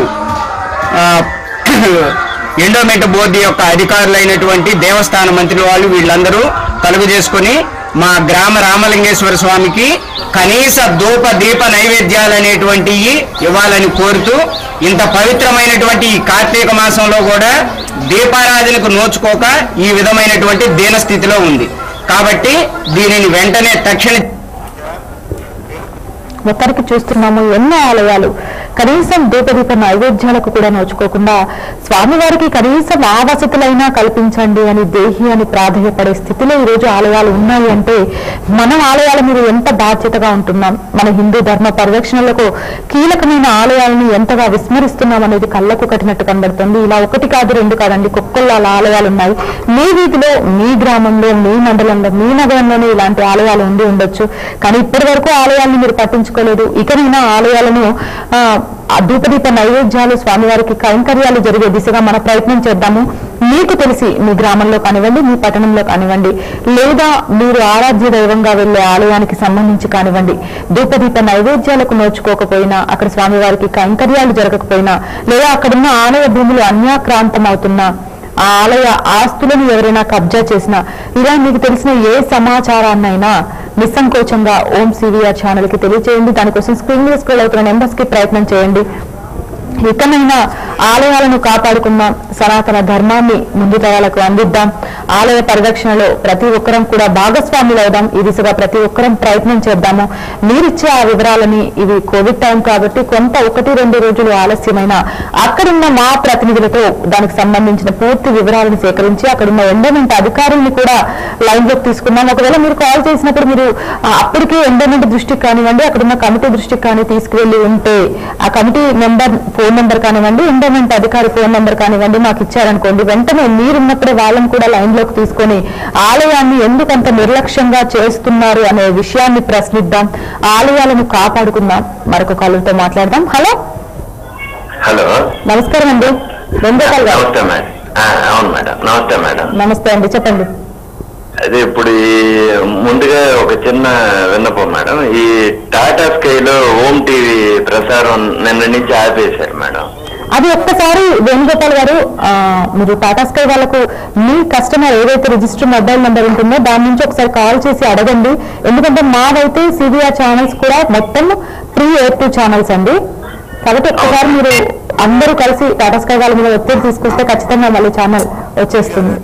ఎండోమెంట్ బోర్డు యొక్క అధికారులైనటువంటి దేవస్థాన మంత్రి వాళ్ళు వీళ్ళందరూ కలుగు చేసుకుని మా గ్రామ రామలింగేశ్వర స్వామికి కనీస ధూప దీప నైవేద్యాలు అనేటువంటివి ఇవ్వాలని కోరుతూ ఇంత పవిత్రమైనటువంటి ఈ కార్తీక మాసంలో కూడా దీపారాధనకు నోచుకోక ఈ విధమైనటువంటి దీనస్థితిలో ఉంది. కాబట్టి దీనిని వెంటనే తక్షణ మొత్తానికి చూస్తున్నాము ఎన్నో ఆలయాలు కనీసం దీపదీప నైవేద్యాలకు కూడా నోచుకోకుండా స్వామివారికి కనీసం ఆ వసతులైనా కల్పించండి అని దేహి అని ప్రాధాన్యపడే స్థితిలో ఈ రోజు ఆలయాలు ఉన్నాయి అంటే మనం ఆలయాల మీద ఎంత బాధ్యతగా ఉంటున్నాం, మన హిందూ ధర్మ పరిరక్షణలకు కీలకమైన ఆలయాలను ఎంతగా విస్మరిస్తున్నాం అనేది కళ్ళకు కట్టినట్టు కనబడుతుంది. ఇలా ఒకటి కాదు రెండు కాదండి, కుక్కళ్ళ ఆలయాలు ఉన్నాయి. మీ వీధిలో, మీ గ్రామంలో, మీ మండలంలో, మీ నగరంలోనే ఇలాంటి ఆలయాలు ఉండి ఉండొచ్చు. కానీ ఇప్పటి వరకు ఆలయాలను మీరు పట్టించుకోలేదు. ఇకనైనా ఆలయాలను ఆ ధూపదీప నైవేద్యాలు స్వామివారికి కైంకర్యాలు జరిగే దిశగా మన ప్రయత్నం చేద్దాము. మీకు తెలిసి మీ గ్రామంలో కానివ్వండి, మీ పట్టణంలో కానివ్వండి, లేదా మీరు ఆరాధ్య దైవంగా వెళ్లే ఆలయానికి సంబంధించి కానివ్వండి, ధూపదీప నైవేద్యాలకు నోచుకోకపోయినా, అక్కడ స్వామివారికి కైంకర్యాలు జరగకపోయినా, లేదా అక్కడున్న ఆలయ భూములు అన్యాక్రాంతం అవుతున్నా, ఆ ఆలయ ఆస్తులను ఎవరైనా కబ్జా చేసినా, ఇలా మీకు తెలిసిన ఏ సమాచారాన్నైనా నిస్సంకోచంగా ఓం సివిఆర్ ఛానల్ కి తెలియజేయండి. దానికోసం స్క్రీన్ మీద స్క్రోల్ అవుతున్న నెంబర్స్ కి ప్రయత్నం చేయండి. ఇకనైనా ఆలయాలను కాపాడుకుందాం, సనాతన ధర్మాన్ని ముందు తరాలకు అందిద్దాం. ఆలయ పరిరక్షణలో ప్రతి ఒక్కరం కూడా భాగస్వాములు అవుదాం. ఈ దిశగా ప్రతి ఒక్కరం ప్రయత్నం చేద్దాము. మీరిచ్చే ఆ వివరాలని, ఇవి కోవిడ్ టైం కాబట్టి కొంత ఒకటి రెండు రోజులు ఆలస్యమైన అక్కడున్న మా ప్రతినిధులతో దానికి సంబంధించిన పూర్తి వివరాలను సేకరించి అక్కడున్న ఎండోమెంట్ అధికారుల్ని కూడా లైన్ లోకి తీసుకున్నాం. ఒకవేళ మీరు కాల్ చేసినప్పుడు మీరు అప్పటికే ఎండోమెంట్ దృష్టికి కానివ్వండి, అక్కడున్న కమిటీ దృష్టికి కానీ తీసుకువెళ్లి ఉంటే ఆ కమిటీ మెంబర్ ఫోన్ నెంబర్ కానివ్వండి, ఎండోమెంట్ అధికారి ఫోన్ నెంబర్ కానివ్వండి మాకు ఇచ్చారనుకోండి, వెంటనే మీరున్నప్పుడే వాళ్ళని కూడా లైన్ లోకి తీసుకొని ఆలయాన్ని ఎందుకంత నిర్లక్ష్యంగా చేస్తున్నారు అనే విషయాన్ని ప్రశ్నిద్దాం, ఆలయాలను కాపాడుకుందాం. మరొక కాలర్తో మాట్లాడదాం. హలో హలో నమస్కారం అండి. వేణుగోపాల్ గారు. నమస్తే మేడం. అవును మేడం. నమస్తే మేడం. నమస్తే అండి, చెప్పండి. అదే ఇప్పుడు ముందుగా ఒక చిన్న విన్నపం మేడం. ఈ టాటా స్కైలో హోమ్ టీవీ ప్రసారం నిన్న నుంచి ఆపేశారు మేడం. అది ఒక్కసారి వేణుగోపాల్ గారు మీరు టాటా స్కై వాళ్ళకు మీ కస్టమర్ ఏదైతే రిజిస్టర్ మొబైల్ నెంబర్ ఉంటుందో దాని నుంచి ఒకసారి కాల్ చేసి అడగండి. ఎందుకంటే మాదైతే సిబిఆర్ ఛానల్స్ కూడా మొత్తం ఫ్రీ ఎయిర్ టూ ఛానల్స్ అండి. కాబట్టి ఒక్కసారి మీరు అందరూ కలిసి టాటా స్కై వాళ్ళ మీద ఒత్తిడి తీసుకొస్తే ఖచ్చితంగా మళ్ళీ ఛానల్ వచ్చేస్తుంది.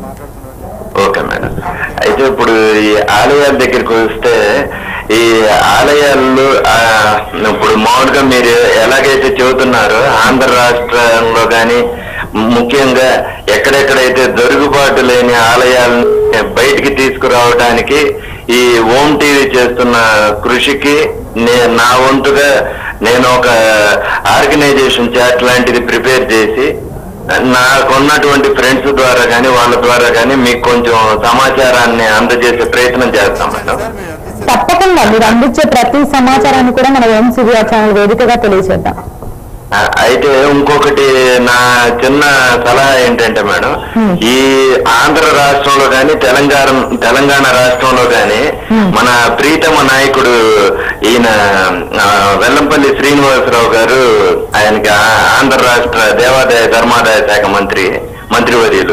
Okay madam. అయితే ఇప్పుడు ఈ ఆలయాల దగ్గరికి వస్తే ఈ ఆలయాల్లో ఇప్పుడు మామూలుగా మీరు ఎలాగైతే చెబుతున్నారో ఆంధ్ర రాష్ట్రంలో కానీ ముఖ్యంగా ఎక్కడెక్కడైతే జరుగుబాటు లేని ఆలయాలను బయటికి తీసుకురావడానికి ఈ హోమ్ టీవీ చేస్తున్న కృషికి నా వంతుగా నేను ఒక ఆర్గనైజేషన్ చాట్ లాంటిది ప్రిపేర్ చేసి నాకున్నటువంటి ఫ్రెండ్స్ ద్వారా కానీ వాళ్ళ ద్వారా కానీ మీకు కొంచెం సమాచారాన్ని అందజేసే ప్రయత్నం చేస్తాం మేడం. తప్పకుండా మీరు అందించే ప్రతి సమాచారాన్ని కూడా మన ఓం సిబిఆర్ ఛానల్ వేదికగా తెలియజేద్దాం. అయితే ఇంకొకటి నా చిన్న సలహా ఏంటంటే మేడం, ఈ ఆంధ్ర రాష్ట్రంలో కానీ తెలంగాణ తెలంగాణ రాష్ట్రంలో కానీ మన ప్రీతమ నాయకుడు ఈయన వెల్లంపల్లి శ్రీనివాసరావు గారు, ఆయనకి ఆంధ్ర రాష్ట్ర దేవాదాయ ధర్మాదాయ శాఖ మంత్రి మంత్రివర్యులు,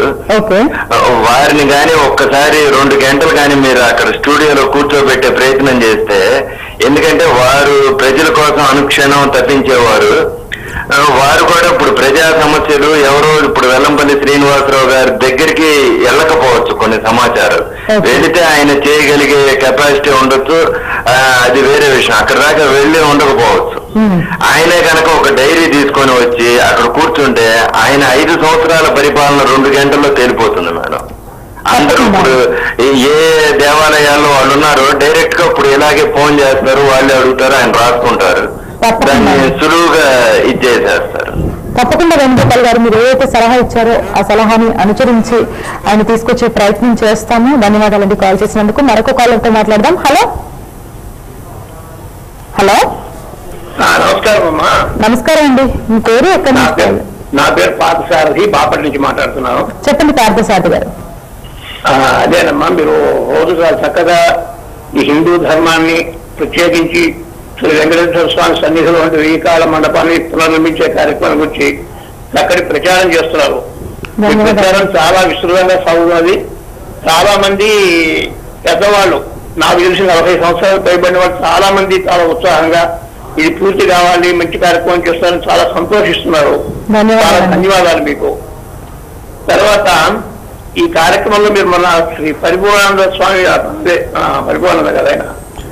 వారిని కానీ ఒక్కసారి రెండు గంటలు కానీ మీరు అక్కడ స్టూడియోలో కూర్చోబెట్టే ప్రయత్నం చేస్తే, ఎందుకంటే వారు ప్రజల కోసం అనుక్షణం తప్పించేవారు. వారు కూడా ఇప్పుడు ప్రజా సమస్యలు ఎవరో ఇప్పుడు వెల్లంపల్లి శ్రీనివాసరావు గారి దగ్గరికి వెళ్ళకపోవచ్చు, కొన్ని సమాచారం వెళితే ఆయన చేయగలిగే కెపాసిటీ ఉండొచ్చు, అది వేరే విషయం. అక్కడ దాకా వెళ్ళి ఉండకపోవచ్చు. ఆయనే కనుక ఒక డైరీ తీసుకొని వచ్చి అక్కడ కూర్చుంటే ఆయన ఐదు సంవత్సరాల పరిపాలన రెండు గంటల్లో తేలిపోతుంది మేడం. అందరూ ఇప్పుడు ఏ దేవాలయాల్లో వాళ్ళు ఉన్నారో డైరెక్ట్ గా ఇప్పుడు ఇలాగే ఫోన్ చేస్తారు, వాళ్ళే అడుగుతారు, ఆయన రాసుకుంటారు, దాన్ని సులువుగా ఇచ్చేసేస్తారు. తప్పకుండా వేణుగోపాల్ గారు మీరు ఏదైతే సలహా ఇచ్చారో ఆ సలహాని అనుసరించి ఆయన తీసుకొచ్చే ప్రయత్నం చేస్తాము. ధన్యవాదాలండి కాల్ చేసినందుకు. మరొక కాలర్తో మాట్లాడదాం. హలో హలో నమస్కారం అమ్మా. నమస్కారం అండి, మీ పేరు ఎక్కడి నుంచి? నా పేరు పార్థసారథి, బాపట్ల నుంచి మాట్లాడుతున్నాను. చెప్పండి పార్థసారథి గారు. అదేనమ్మా, మీరు రోజు చక్కగా ఈ హిందూ ధర్మాన్ని ప్రత్యేకించి శ్రీ వెంకటేశ్వర స్వామి సన్నిధిలో వంటి వెయ్యి కాల మండపాన్ని పునర్నిర్మించే కార్యక్రమం గురించి చక్కటి ప్రచారం చేస్తున్నారు. ఈ ప్రచారం చాలా విస్తృతంగా సాగుతున్నది. చాలా మంది పెద్దవాళ్ళు, నాకు తెలిసి నలభై సంవత్సరాలు పైబడిన వాళ్ళు చాలా మంది చాలా ఉత్సాహంగా ఇది పూర్తి కావాలి, మంచి కార్యక్రమం చేస్తారని చాలా సంతోషిస్తున్నారు. చాలా ధన్యవాదాలు మీకు. తర్వాత ఈ కార్యక్రమంలో మీరు మన శ్రీ పరిపూర్ణానంద స్వామి పరిపూర్ణానంద కదా ఆయన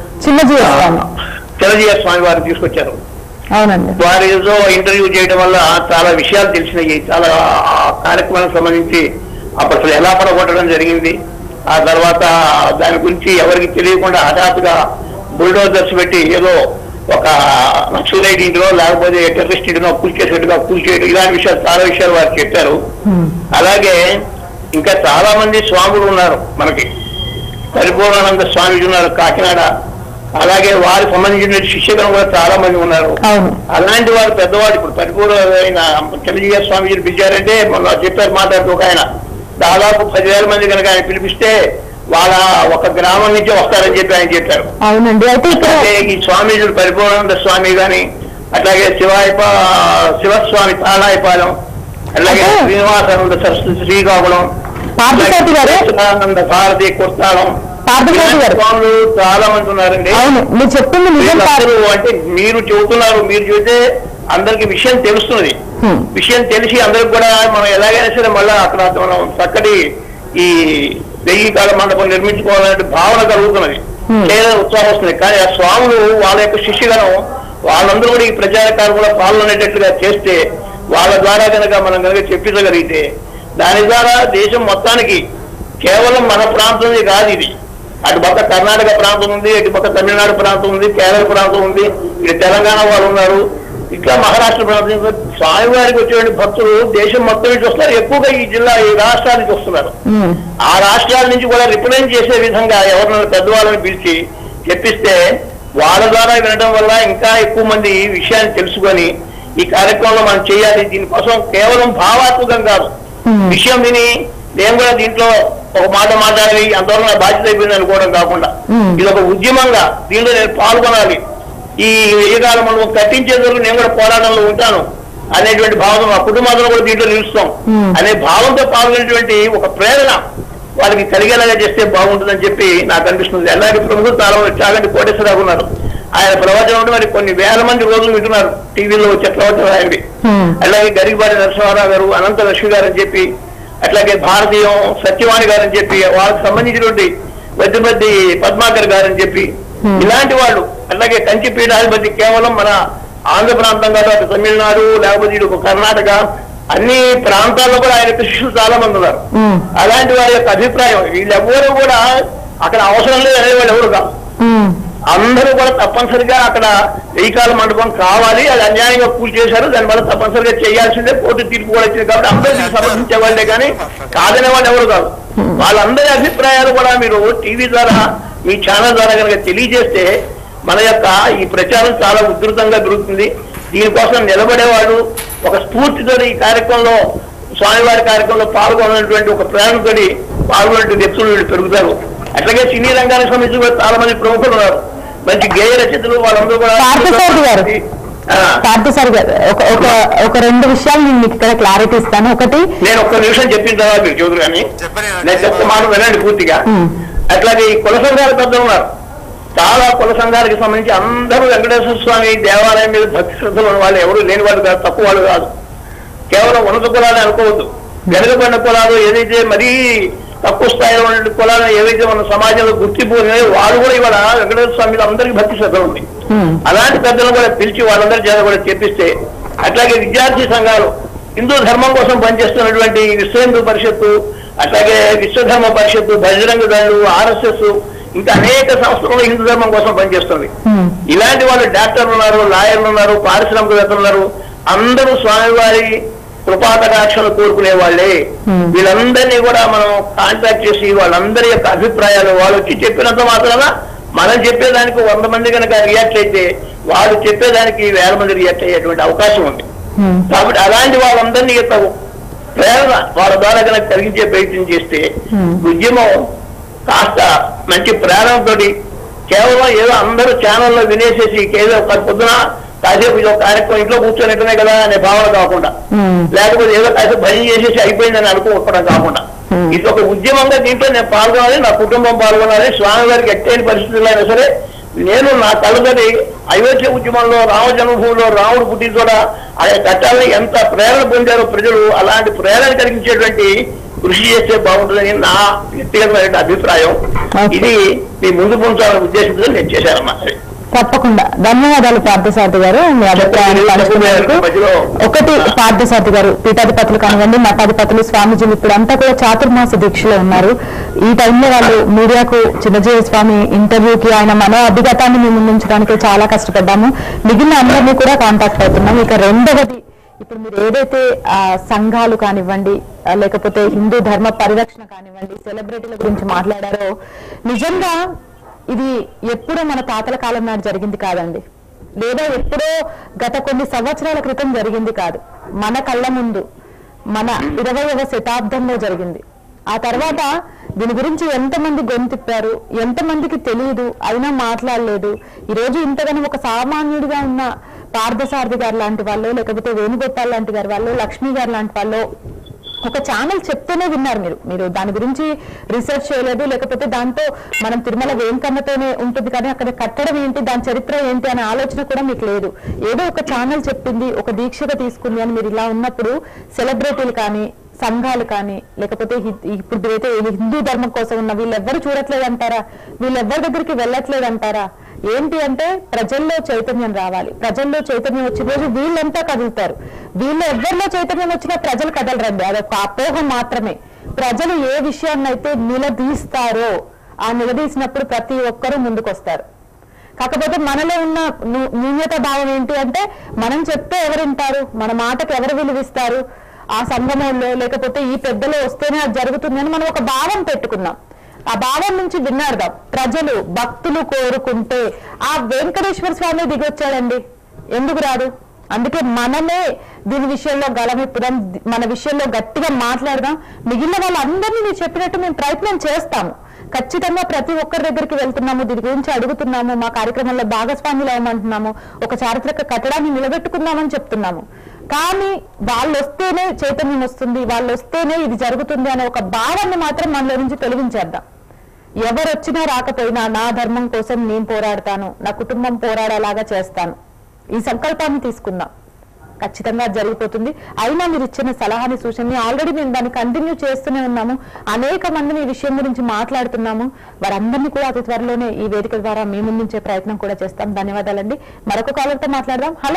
చిన్నజీవ స్వామి వారిని తీసుకొచ్చారు. వారి ఏదో ఇంటర్వ్యూ చేయడం వల్ల చాలా విషయాలు తెలిసినాయి. చాలా కార్యక్రమానికి సంబంధించి అప్పుడు ఎలా పడగొట్టడం జరిగింది, ఆ తర్వాత దాని గురించి ఎవరికి తెలియకుండా హఠాత్తుగా బుల్డోజర్స్ పెట్టి ఏదో ఒక నక్సలైట్ ఇంటిలో లేకపోతే టెర్రరిస్ట్ ఇంటిలో కూల్చేసేట్టుగా కూల్చేయడం, ఇలాంటి విషయాలు చాలా విషయాలు వారు చెప్పారు. అలాగే ఇంకా చాలా మంది స్వాములు ఉన్నారు మనకి. పరిపూర్ణానంద స్వామి ఉన్నారు కాకినాడ, అలాగే వారికి సంబంధించిన శిష్యగణం కూడా చాలా మంది ఉన్నారు. అలాంటి వారు పెద్దవాడు ఇప్పుడు పరిపూర్ణ చంద్రజీవ స్వామిజీని పిలిచారంటే మొన్న చెప్పారు మాట్లాడుతూ ఒక ఆయన దాదాపు పదివేల మంది కనుక ఆయన పిలిపిస్తే వాళ్ళ ఒక గ్రామం నుంచి వస్తారని చెప్పి ఆయన చెప్పారు. అవునండి. అయితే ఈ స్వామీజులు పరిపూర్ణానంద స్వామి గాని, అట్లాగే శివాయప శివస్వామి తాళాయపాలెం, అలాగే శ్రీనివాసానంద సరస్వతి శ్రీకాకుళం, ఆనంద భారతి కొత్తాళం స్వాములు చాలా మంది ఉన్నారండి. అంటే మీరు చెబుతున్నారు, మీరు చెబితే అందరికి విషయం తెలుస్తున్నది. విషయం తెలిసి అందరికి కూడా మనం ఎలాగైనా సరే మళ్ళా అక్కడ మనం చక్కటి ఈ వెయ్యి కాల మండపం నిర్మించుకోవాలనే భావన కలుగుతున్నది, లేదా ఉత్సాహం వస్తుంది. కానీ ఆ స్వాములు వాళ్ళ యొక్క శిష్యులను వాళ్ళందరూ కూడా ఈ ప్రచార కార్యక్రమంలో పాల్గొనేటట్లుగా చేస్తే, వాళ్ళ ద్వారా కనుక మనం కనుక చెప్పించగలిగితే దాని ద్వారా దేశం మొత్తానికి కేవలం మన ప్రాంతం కాదు ఇది, అటు పక్క కర్ణాటక ప్రాంతం ఉంది, ఇటు పక్క తమిళనాడు ప్రాంతం ఉంది, కేరళ ప్రాంతం ఉంది, ఇటు తెలంగాణ వాళ్ళు ఉన్నారు, ఇట్లా మహారాష్ట్ర ప్రాంతం. స్వామివారికి వచ్చేటువంటి భక్తులు దేశం మొత్తం నుంచి వస్తారు. ఎక్కువగా ఈ జిల్లా ఈ రాష్ట్రాల నుంచి వస్తున్నారు. ఆ రాష్ట్రాల నుంచి కూడా రిప్రజెంట్ చేసే విధంగా ఎవరినైనా పెద్దవాళ్ళని పిలిచి చెప్పిస్తే వాళ్ళ ద్వారా వినడం వల్ల ఇంకా ఎక్కువ మంది ఈ విషయాన్ని తెలుసుకొని ఈ కార్యక్రమంలో మనం చేయాలి. దీనికోసం కేవలం భావాత్మకం కాదు, విషయం విని నేను కూడా దీంట్లో ఒక మాట మాట్లాడాలి, అంతవరకు నా బాధ్యత అయిపోయింది అనుకోవడం కాకుండా ఇది ఒక ఉద్యమంగా దీంట్లో నేను పాల్గొనాలి, ఈ ఏకాలంలో కట్టించేందుకు నేను కూడా పోరాటంలో ఉంటాను అనేటువంటి భావం, మా కుటుంబంలో కూడా దీంట్లో నిలుస్తాం అనే భావంతో పాల్గొనేటువంటి ఒక ప్రేరణ వాళ్ళకి కలిగేలాగా చేస్తే బాగుంటుందని చెప్పి నాకు అనిపిస్తుంది. అలాగే ప్రముఖులు చాలా చాగంటి కోటేశ్వరరావు ఉన్నారు, ఆయన ప్రవచనం మరి కొన్ని వేల మంది రోజులు వింటున్నారు టీవీలో వచ్చే ప్రవచనం ఆయనవి. అలాగే గరికపాటి నరసింహారావు గారు, అనంత లక్ష్మి గారు అని చెప్పి, అట్లాగే భారతీయం సత్యవాణి గారు అని చెప్పి, వాళ్ళకి సంబంధించినటువంటి వద్దిపద్ది పద్మాకర్ గారు అని చెప్పి ఇలాంటి వాళ్ళు, అలాగే కంచి పీఠాధిపతి కేవలం మన ఆంధ్ర ప్రాంతం కాదు, అటు తమిళనాడు లేకపోతే ఇటు కర్ణాటక అన్ని ప్రాంతాల్లో కూడా ఆయన శిష్యులు చాలా మంది ఉన్నారు. అలాంటి వారి యొక్క అభిప్రాయం వీళ్ళెవరు కూడా అక్కడ అవసరం లేదు అనేవాళ్ళు ఎవరు కాదు, అందరూ కూడా తప్పనిసరిగా అక్కడ వెయ్యికాల మండపం కావాలి, అది అన్యాయంగా పూజ చేశారు, దానివల్ల తప్పనిసరిగా చేయాల్సిందే, కోర్టు తీర్పు కూడా వచ్చింది కాబట్టి అందరికీ సంబంధించే వాళ్ళే కానీ కాదనే వాళ్ళు ఎవరు కాదు. వాళ్ళందరి అభిప్రాయాలు కూడా మీరు టీవీ ద్వారా మీ ఛానల్ ద్వారా కనుక తెలియజేస్తే మన యొక్క ఈ ప్రచారం చాలా ఉధృతంగా పెరుగుతుంది. దీనికోసం నిలబడేవాడు ఒక స్ఫూర్తితో ఈ కార్యక్రమంలో స్వామివారి కార్యక్రమంలో పాల్గొన్నటువంటి ఒక ప్రేరణతో పాల్గొనే వ్యక్తులు వీళ్ళు పెరుగుతారు. అట్లాగే సినీ రంగానికి సంబంధించి కూడా చాలా మంది ప్రముఖులు ఉన్నారు, మంచి గేయ రచయితలు, వాళ్ళందరూ కూడా పార్థసారి గారు ఒక రెండు విషయాలు నేను మీకు ఇక్కడ క్లారిటీ ఇస్తాను. ఒకటి నేను ఒక్క నిమిషం చెప్పిన తర్వాత మీరు చూద్దరు కానీ నేను చెప్తే మాట వినండి పూర్తిగా. అట్లాగే ఈ కుల సంఘాల పెద్దలు ఉన్నారు, చాలా కుల సంఘాలకు సంబంధించి అందరూ వెంకటేశ్వర స్వామి దేవాలయం మీద భక్తి శ్రద్ధలు ఉన్న వాళ్ళు ఎవరు లేని వాళ్ళు కాదు, తక్కువ వాళ్ళు కాదు. కేవలం ఉన్నత కులాలు అనుకోవద్దు, వెనుకబడిన కులాలు ఏదైతే మరీ తక్కువ స్థాయిలో ఉన్న కులాలు ఏవైతే మన సమాజంలో గుర్తింపు ఉన్నాయో వాళ్ళు కూడా ఇవాళ వెంకటేశ్వర స్వామి మీద అందరికీ భక్తి శ్రద్ధ ఉంది. అలాంటి పెద్దలను కూడా పిలిచి వాళ్ళందరి చేత కూడా చెప్పిస్తే, అట్లాగే విద్యార్థి సంఘాలు హిందూ ధర్మం కోసం పనిచేస్తున్నటువంటి విశ్వ హిందూ పరిషత్తు, అట్లాగే విశ్వధర్మ పరిషత్తు, బజరంగ దళు, ఆర్ఎస్ఎస్ ఇంకా అనేక సంస్థలు హిందూ ధర్మం కోసం పనిచేస్తుంది. ఇలాంటి వాళ్ళు డాక్టర్లు ఉన్నారు, లాయర్లు ఉన్నారు, పారిశ్రామికవేత్తలు ఉన్నారు, అందరూ స్వామివారి కృపాకటాక్షలు కోరుకునే వాళ్ళే. వీళ్ళందరినీ కూడా మనం కాంటాక్ట్ చేసి వాళ్ళందరి యొక్క అభిప్రాయాలు వాళ్ళు వచ్చి చెప్పినంత మాత్రాన మనం చెప్పేదానికి వంద మంది కనుక రియాక్ట్ అయితే వాళ్ళు చెప్పేదానికి వేల మంది రియాక్ట్ అయ్యేటువంటి అవకాశం ఉంది. కాబట్టి అలాంటి వాళ్ళందరినీ యొక్క ప్రేరణ వాళ్ళ ద్వారా కనుక కలిగించే ప్రయత్నం చేస్తే ఉద్యమం కాస్త మంచి ప్రేరణతో కేవలం ఏదో అందరూ ఛానల్లో వినేసేసి ఏదో ఒక పొద్దున కాసేపు ఇదో కార్యక్రమం ఇంట్లో కూర్చొనిట్టునే కదా అనే భావన కాకుండా, లేకపోతే ఏదో కాసేపు భయం చేసేసి అయిపోయిందని అనుకోవడం కాకుండా ఇది ఒక ఉద్యమంగా దీంట్లో నేను పాల్గొనాలి, నా కుటుంబం పాల్గొనాలి, స్వామి గారికి ఎట్టైన పరిస్థితుల్లో అయినా సరే నేను నా కళ్ళతోటి అయోధ్య ఉద్యమంలో రామ జన్మభూమిలో రాముడు పుట్టిన కూడా ఆయన కట్టాలని ఎంత ప్రేరణ పొందారో ప్రజలు, అలాంటి ప్రేరణ కలిగించేటువంటి కృషి చేస్తే బాగుంటుందని నా వ్యక్తిగతమైన అభిప్రాయం. ఇది మీ ముందు పొందాలనే ఉద్దేశంతో నేను చేశానమ్మా. తప్పకుండా ధన్యవాదాలు పార్థసారథి గారు, మీ అభిప్రాయాన్ని పంచుకునేందుకు. ఒకటి పార్థసారథి గారు, పీఠాధిపతులు కానివ్వండి, మఠాధిపతులు, స్వామీజీలు ఇప్పుడంతా కూడా చాతుర్మాస దీక్షలో ఉన్నారు. ఈ టైంలో వాళ్ళు మీడియాకు చిన్నజీవి స్వామి ఇంటర్వ్యూకి ఆయన మనో అభిగతాన్ని మేము ముందుంచడానికి చాలా కష్టపడ్డాము. మిగిలిన అందరినీ కూడా కాంటాక్ట్ అవుతున్నాం. ఇక రెండవది, ఇప్పుడు మీరు ఏదైతే ఆ సంఘాలు కానివ్వండి, లేకపోతే హిందూ ధర్మ పరిరక్షణ కానివ్వండి, సెలబ్రిటీల గురించి మాట్లాడారో, నిజంగా ఇది ఎప్పుడో మన తాతల కాలం నాడు జరిగింది కాదండి, లేదా ఎప్పుడో గత కొన్ని సంవత్సరాల క్రితం జరిగింది కాదు, మన కళ్ళ ముందు మన ఇరవైవ శతాబ్దంలో జరిగింది. ఆ తర్వాత దీని గురించి ఎంతమంది గొంతిప్పారు, ఎంతమందికి తెలియదు, అయినా మాట్లాడలేదు. ఈరోజు ఇంతగానో ఒక సామాన్యుడిగా ఉన్న పార్థసారథి గారు లాంటి వాళ్ళు, లేకపోతే వేణుగోపాల్ లాంటి గారి వాళ్ళు, లక్ష్మి గారు లాంటి వాళ్ళు ఒక ఛానల్ చెప్తూనే విన్నారు. మీరు మీరు దాని గురించి రీసెర్చ్ చేయలేదు, లేకపోతే దాంతో మనం తిరుమల వేంకన్నతోనే ఉంటుంది కానీ అక్కడ కట్టడం ఏంటి, దాని చరిత్ర ఏంటి అనే ఆలోచన కూడా మీకు లేదు. ఏదో ఒక ఛానల్ చెప్పింది, ఒక దీక్షగా తీసుకుంది అని మీరు ఇలా ఉన్నప్పుడు సెలబ్రిటీలు కానీ, సంఘాలు కానీ, లేకపోతే ఇప్పుడు అయితే హిందూ ధర్మం కోసం ఉన్న వీళ్ళెవ్వరు చూడట్లేదంటారా, వీళ్ళెవ్వరి దగ్గరికి వెళ్ళట్లేదంటారా? ఏంటి అంటే ప్రజల్లో చైతన్యం రావాలి. ప్రజల్లో చైతన్యం వచ్చిన రోజు వీళ్ళంతా కదులుతారు. వీళ్ళు ఎవరిలో చైతన్యం వచ్చినా ప్రజలు కదలరండి, అదొక అపోహ మాత్రమే. ప్రజలు ఏ విషయాన్నైతే నిలదీస్తారో ఆ నిలదీసినప్పుడు ప్రతి ఒక్కరూ ముందుకొస్తారు. కాకపోతే మనలో ఉన్న న్యూనత భావం ఏంటి అంటే, మనం చెప్తే ఎవరు వింటారు, మన మాటకు ఎవరు విలువిస్తారు, ఆ సంగమంలో లేకపోతే ఈ పెద్దలో వస్తేనే అది జరుగుతుందని మనం ఒక భావం పెట్టుకున్నాం. ఆ భావం నుంచి విన్నారుదాం. ప్రజలు భక్తులు కోరుకుంటే ఆ వెంకటేశ్వర స్వామి దిగొచ్చాడండి, ఎందుకు రాదు? అందుకే మనమే దీని విషయంలో గలమిప్పుదాం, మన విషయంలో గట్టిగా మాట్లాడదాం. మిగిలిన వాళ్ళందరినీ మీరు చెప్పినట్టు మేము ప్రయత్నం చేస్తాము. ఖచ్చితంగా ప్రతి ఒక్కరి దగ్గరికి వెళ్తున్నాము, దీని గురించి అడుగుతున్నాము, మా కార్యక్రమంలో భాగస్వాములు ఏమంటున్నాము, ఒక చారిత్రక కట్టడాన్ని నిలబెట్టుకుందామని చెప్తున్నాము. కానీ వాళ్ళు వస్తేనే చైతన్యం వస్తుంది, వాళ్ళు వస్తేనే ఇది జరుగుతుంది అనే ఒక భావాన్ని మాత్రం మనలో నుంచి తొలగించేద్దాం. ఎవరు వచ్చినా రాకపోయినా నా ధర్మం కోసం నేను పోరాడతాను, నా కుటుంబం పోరాడేలాగా చేస్తాను, ఈ సంకల్పాన్ని తీసుకుందాం. ఖచ్చితంగా జరిగిపోతుంది. అయినా మీరు ఇచ్చిన సలహాని సూచనని ఆల్రెడీ మేము దాన్ని కంటిన్యూ చేస్తూనే ఉన్నాము. అనేక మందిని ఈ విషయం గురించి మాట్లాడుతున్నాము. వారందరినీ కూడా అతి త్వరలోనే ఈ వేదిక ద్వారా మీ ముందుంచే ప్రయత్నం కూడా చేస్తాం. ధన్యవాదాలండి. మరొక కాలర్తో మాట్లాడదాం. హలో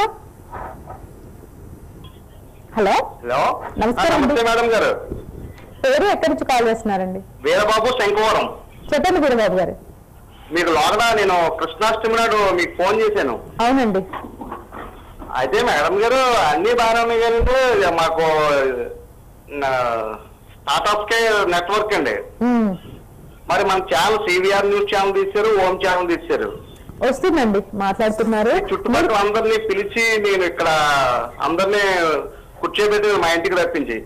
హలో హలో నమస్కారం మేడం గారు. పేరు ఎక్కడి నుంచి కాల్ చేస్తున్నారండి? వీరబాబు శంకువరం. చెప్పండి వీరబాబు గారు. మీకు లోగడా నేను కృష్ణాష్టమి నాడు మీకు ఫోన్ చేశాను. అవునండి. అయితే మేడం గారు అన్ని బాగానే ఉన్నాయి కదండి. మాకు స్టార్ట్అప్స్ నెట్వర్క్ అండి. మరి మన ఛానల్ సివిఆర్ న్యూస్ ఛానల్ తీశారు, ఓం ఛానల్ తీశారు. వస్తుందండి, మాట్లాడుతున్నారు. చుట్టుపక్కల అందరినీ పిలిచి నేను ఇక్కడ అందరినీ కూర్చోబెట్టి మా ఇంటికి రప్పించి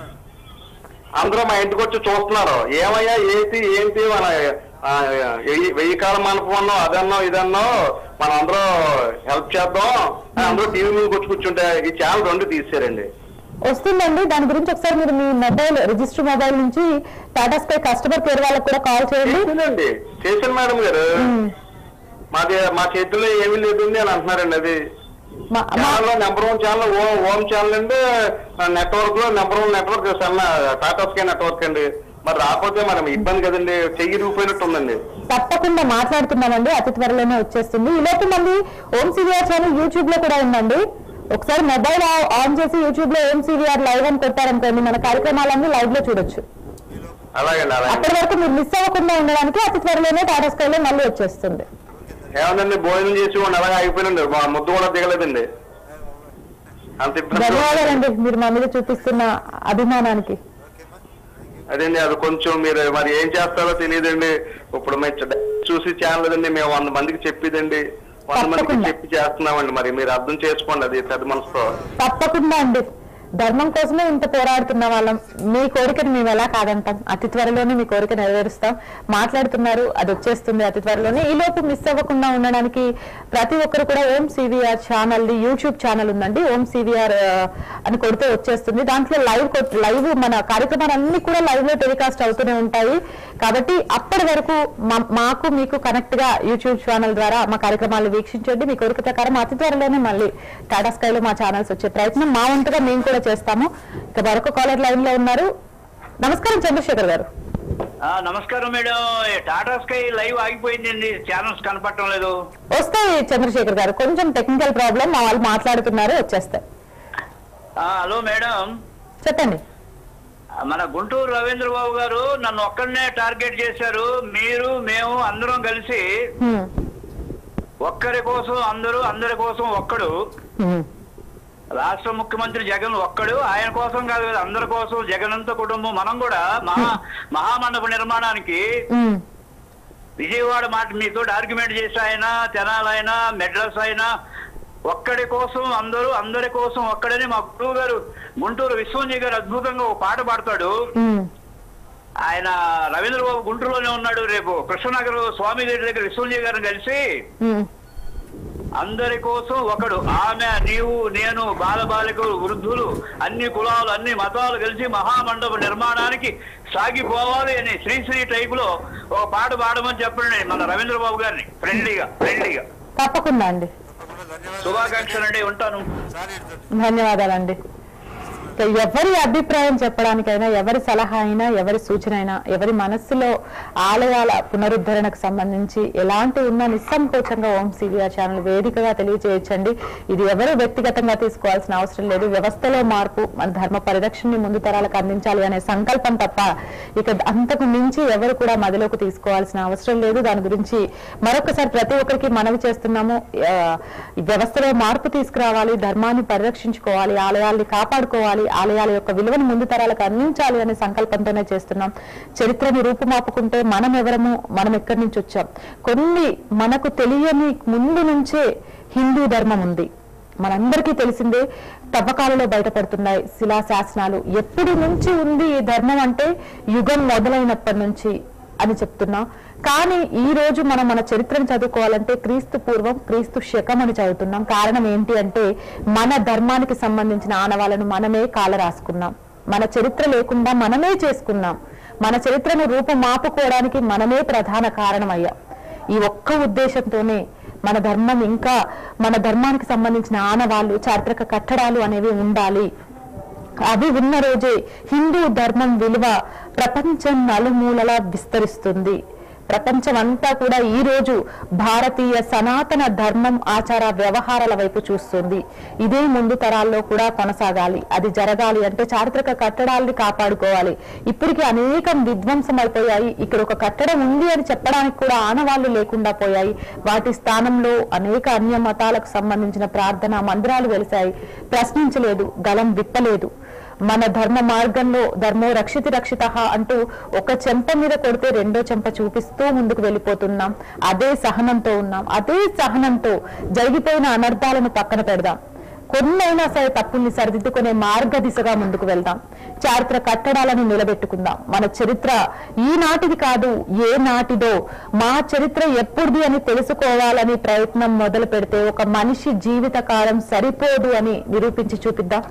అందరూ మా ఇంటికి వచ్చి చూస్తున్నారు. ఏమయ్యా ఏంటి ఏంటి మన వెయ్యి కాల మండపం అదన్నో ఇదన్నో మనం అందరూ హెల్ప్ చేద్దాం, అందరూ టీవీ మీద వచ్చి కూర్చుంటే ఈ ఛానల్ రెండు తీసారండి. వస్తుందండి. దాని గురించి ఒకసారి మీరు మీ మొబైల్ రిజిస్టర్ మొబైల్ నుంచి టాటా స్కై కస్టమర్ కేర్ వాళ్ళకి కూడా కాల్ చేయండి. చేశాను మేడం గారు. మాది మా చేతుల్లో ఏమీ లేదు అని అంటున్నారండి. అది ఛానల్ లో number one channel Om channel అండి. నెట్వర్క్ లో నెంబర్ వన్ నెట్వర్క్ సన్న టాటా స్కై నెట్వర్క్ అండి. మరి రాకపోతే మనం ఇబ్బంది కదండి, చెయ్యి రూపాయినట్టు ఉందండి. తప్పకుండా మాట్లాడుతున్నామండి, అతి త్వరలోనే వచ్చేస్తుంది. ఇలాంటి మళ్ళీ ఓం సివిఆర్ ఛానల్ యూట్యూబ్ లో కూడా ఉందండి. ఒకసారి మొబైల్ ఆన్ చేసి యూట్యూబ్ లో ఓం సివిఆర్ లైవ్ అని కొట్టారనుకోండి, మన కార్యక్రమాలన్నీ లైవ్ లో చూడొచ్చు. అప్పటి వరకు మీరు మిస్ అవ్వకుండా ఉండడానికి అతి త్వరలోనే టాటా స్కై లో మళ్ళీ వచ్చేస్తుంది. ఏమందండి భోజనం చేసి అలాగే అయిపోయినండి, ముద్దు కూడా దిగలేదండి. అంత ధన్యవాదాలండి మీరు మా మీద చూపిస్తున్న అభిమానానికి. అదేండి అది కొంచెం మీరు మరి ఏం చేస్తారో తెలియదండి. ఇప్పుడు మేము చూసి ఛానల్ లేదండి, మేము వంద మందికి చెప్పిదండి, వంద మందికి చెప్పి చేస్తున్నామండి. మరి మీరు అర్థం చేసుకోండి అది పెద్ద మనసుతో. తప్పకుండా అండి, ధర్మం కోసమే ఇంత పోరాడుతున్న వాళ్ళం. మీ కోరికను మేము ఎలా కాదంటాం. అతి త్వరలోనే మీ కోరిక నెరవేరుస్తాం. మాట్లాడుతున్నారు, అది వచ్చేస్తుంది అతి త్వరలోనే. ఈ లోపు మిస్ అవ్వకుండా ఉండడానికి ప్రతి ఒక్కరు కూడా Om CVR channel YouTube channel ఉందండి, ఓం సివిఆర్ అని కొడితే వచ్చేస్తుంది. దాంట్లో లైవ్ లైవ్ మన కార్యక్రమాలన్నీ కూడా లైవ్ లో టెలికాస్ట్ అవుతూనే ఉంటాయి. కాబట్టి అప్పటి వరకు మాకు మీకు కనెక్ట్ గా యూట్యూబ్ ఛానల్ ద్వారా మా కార్యక్రమాలు వీక్షించండి. మీ కోరిక ప్రకారం అతి త్వరలోనే మళ్ళీ టాటా స్కైలో మా ఛానల్స్ వచ్చే ప్రయత్నం మా వంతుగా మేము కూడా చేస్తాము. ఇక మరొక కాలర్ లైన్ లో ఉన్నారు. నమస్కారం చంద్రశేఖర్ గారు. నమస్కారం మేడం. టాటా స్కై లైవ్ ఆగిపోయిందండి, ఛానల్స్ కనపడటం లేదు. వస్తాయి చంద్రశేఖర్ గారు, కొంచెం టెక్నికల్ ప్రాబ్లం, మా వాళ్ళు మాట్లాడుతున్నారు, వచ్చేస్తాయి. Hello madam. చెప్పండి. మన గుంటూరు రవీంద్ర బాబు గారు నన్ను ఒక్కడనే టార్గెట్ చేశారు. మీరు మేము అందరం కలిసి ఒక్కరి కోసం అందరూ, అందరి కోసం ఒక్కడు. రాష్ట్ర ముఖ్యమంత్రి జగన్ ఒక్కడు, ఆయన కోసం కాదు కదా, అందరి కోసం జగనంత కుటుంబం మనం కూడా మహా మహామండప నిర్మాణానికి విజయవాడ మాట మీతో ఆర్గ్యుమెంట్ చేసి ఆయన తెనాలైనా మెడ్రస్ అయినా ఒక్కడి కోసం అందరూ, అందరి కోసం ఒక్కడని మా గురువు గారు గుంటూరు విశ్వంజయ్ గారు అద్భుతంగా ఒక పాట పాడతాడు. ఆయన రవీంద్రబాబు గుంటూరులోనే ఉన్నాడు. రేపు కృష్ణనగర్ స్వామి గారి దగ్గర విశ్వంజయ్ గారిని కలిసి అందరి కోసం ఒకడు, ఆమె, నీవు, నేను, బాలబాలికలు, వృద్ధులు, అన్ని కులాలు, అన్ని మతాలు కలిసి మహామండప నిర్మాణానికి సాగిపోవాలి అని శ్రీశ్రీ టైప్ లో ఒక పాట పాడమని చెప్పండి మన రవీంద్రబాబు గారిని. ఫ్రెండ్లీగా ఫ్రెండ్లీగా తప్పకుండా అండి. శుభాకాంక్షలు అండి, ఉంటాను. ధన్యవాదాలండి. ఎవరి అభిప్రాయం చెప్పడానికైనా, ఎవరి సలహా అయినా, ఎవరి సూచన అయినా, ఎవరి మనస్సులో ఆలయాల పునరుద్ధరణకు సంబంధించి ఎలాంటి ఉన్న నిస్సంకోచంగా ఓం సివిఆర్ ఛానల్ వేదికగా తెలియజేయచ్చండి. ఇది ఎవరు వ్యక్తిగతంగా తీసుకోవాల్సిన అవసరం లేదు. వ్యవస్థలో మార్పు, మన ధర్మ పరిరక్షణని ముందు తరాలకు అందించాలి అనే సంకల్పం తప్ప ఇక అంతకు మించి ఎవరు కూడా మదిలోకి తీసుకోవాల్సిన అవసరం లేదు. దాని గురించి మరొకసారి ప్రతి ఒక్కరికి మనవి చేస్తున్నాము. వ్యవస్థలో మార్పు తీసుకురావాలి, ధర్మాన్ని పరిరక్షించుకోవాలి, ఆలయాల్ని కాపాడుకోవాలి, ఆలయాల యొక్క విలువను ముందు తరాలకు అందించాలి అనే సంకల్పంతోనే చేస్తున్నాం. చరిత్రని రూపుమాపుకుంటే మనం ఎవరము, మనం ఎక్కడి నుంచి వచ్చాం, కొన్ని మనకు తెలియని ముందు నుంచే హిందూ ధర్మం ఉంది. మనందరికీ తెలిసిందే, తవ్వకాలలో బయటపడుతున్నాయి శిలాశాసనాలు. ఎప్పటి నుంచి ఉంది ఈ ధర్మం అంటే యుగం మొదలైనప్పటి నుంచి అని చెప్తున్నా. కానీ ఈ రోజు మనం మన చరిత్రను చదువుకోవాలంటే క్రీస్తు పూర్వం క్రీస్తు శకం అని చదువుతున్నాం. కారణం ఏంటి అంటే మన ధర్మానికి సంబంధించిన ఆనవాళ్ళను మనమే కాల రాసుకున్నాం. మన చరిత్ర లేకుండా మనమే చేసుకున్నాం. మన చరిత్రను రూపుమాపుకోవడానికి మనమే ప్రధాన కారణమయ్యాం. ఈ ఒక్క ఉద్దేశంతోనే మన ధర్మం ఇంకా మన ధర్మానికి సంబంధించిన ఆనవాళ్ళు, చారిత్రక కట్టడాలు అనేవి ఉండాలి. అవి ఉన్న రోజే హిందూ ధర్మం విలువ ప్రపంచం నలుమూలలా విస్తరిస్తుంది. ప్రపంచం అంతా కూడా ఈ రోజు భారతీయ సనాతన ధర్మం ఆచార వ్యవహారాల వైపు చూస్తుంది. ఇదే ముందు తరాల్లో కూడా కొనసాగాలి. అది జరగాలి అంటే చారిత్రక కట్టడాలని కాపాడుకోవాలి. ఇప్పటికీ అనేకం విధ్వంసం అయిపోయాయి. ఇక్కడ ఒక కట్టడం ఉంది అని చెప్పడానికి కూడా ఆనవాళ్లు లేకుండా పోయాయి. వాటి స్థానంలో అనేక అన్య మతాలకు సంబంధించిన ప్రార్థనా మందిరాలు వెలిశాయి. ప్రశ్నించలేదు, గలం విప్పలేదు. మన ధర్మ మార్గంలో ధర్మో రక్షితి రక్షిత అంటూ ఒక చెంప మీద కొడితే రెండో చెంప చూపిస్తూ ముందుకు వెళ్ళిపోతున్నాం. అదే సహనంతో ఉన్నాం. అదే సహనంతో జరిగిపోయిన అనర్థాలను పక్కన పెడదాం. కొన్నైనా సరే తప్పుల్ని సరిదిద్దుకునే మార్గ దిశగా ముందుకు వెళ్దాం. చారిత్ర కట్టడాలను నిలబెట్టుకుందాం. మన చరిత్ర ఈనాటిది కాదు, ఏ నాటిదో. మా చరిత్ర ఎప్పుడుది అని తెలుసుకోవాలని ప్రయత్నం మొదలు పెడితే ఒక మనిషి జీవితకాలం సరిపోదు అని నిరూపించి చూపిద్దాం.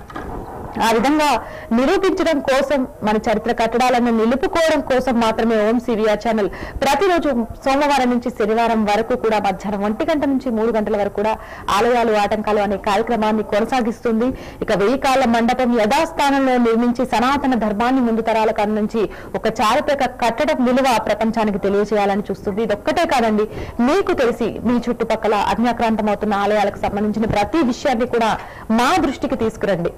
ఆ విధంగా నిరూపించడం కోసం, మన చరిత్ర కట్టడాలను నిలుపుకోవడం కోసం మాత్రమే ఓం సివిఆర్ ఛానల్ ప్రతిరోజు సోమవారం నుంచి శనివారం వరకు కూడా మధ్యాహ్నం ఒంటి గంట నుంచి మూడు గంటల వరకు కూడా ఆలయాలు ఆటంకాలు అనే కార్యక్రమాన్ని కొనసాగిస్తుంది. ఇక వెయ్యి కాళ్ళ మండపం యథాస్థానంలో నిర్మించి సనాతన ధర్మాన్ని ముందు తరాలకు అందించి ఒక చారిత్రక కట్టడం విలువ ప్రపంచానికి తెలియజేయాలని చూస్తుంది. ఇదొక్కటే కాదండి, మీకు తెలిసి మీ చుట్టుపక్కల అన్యాక్రాంతమవుతున్న ఆలయాలకు సంబంధించిన ప్రతి విషయాన్ని కూడా మా దృష్టికి తీసుకురండి.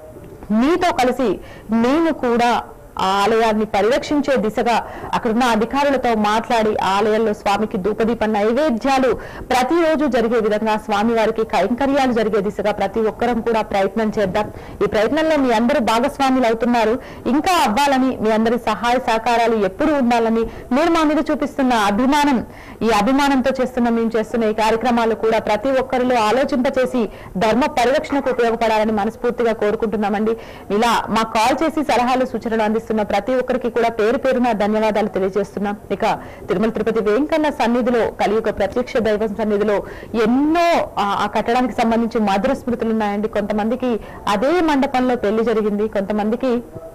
మీతో కలిసి నేను కూడా ఆ ఆలయాన్ని పరిరక్షించే దిశగా అక్కడున్న అధికారులతో మాట్లాడి ఆలయంలో స్వామికి ధూపదీప నైవేద్యాలు ప్రతిరోజు జరిగే విధంగా స్వామివారికి కైంకర్యాలు జరిగే దిశగా ప్రతి ఒక్కరం కూడా ప్రయత్నం చేద్దాం. ఈ ప్రయత్నంలో మీ అందరూ భాగస్వాములు అవుతున్నారు. ఇంకా అవ్వాలని, మీ అందరి సహాయ సహకారాలు ఎప్పుడు ఉండాలని, మీరు మా మీద చూపిస్తున్న అభిమానం, ఈ అభిమానంతో చేస్తున్న మేము చేస్తున్న ఈ కార్యక్రమాలు కూడా ప్రతి ఒక్కరిలో ఆలోచింపచేసి ధర్మ పరిరక్షణకు ఉపయోగపడాలని మనస్ఫూర్తిగా కోరుకుంటున్నామండి. ఇలా మా కాల్ చేసి సలహాలు సూచనలు అందిస్తున్న ప్రతి ఒక్కరికి కూడా పేరు పేరున ధన్యవాదాలు తెలియజేస్తున్నాం. ఇక తిరుమల తిరుపతి వెంకన్న సన్నిధిలో కలియుగ ప్రత్యక్ష దైవం సన్నిధిలో ఎన్నో ఆ కట్టడానికి సంబంధించి మధుర స్మృతులు ఉన్నాయండి. కొంతమందికి అదే మండపంలో పెళ్లి జరిగింది, కొంతమందికి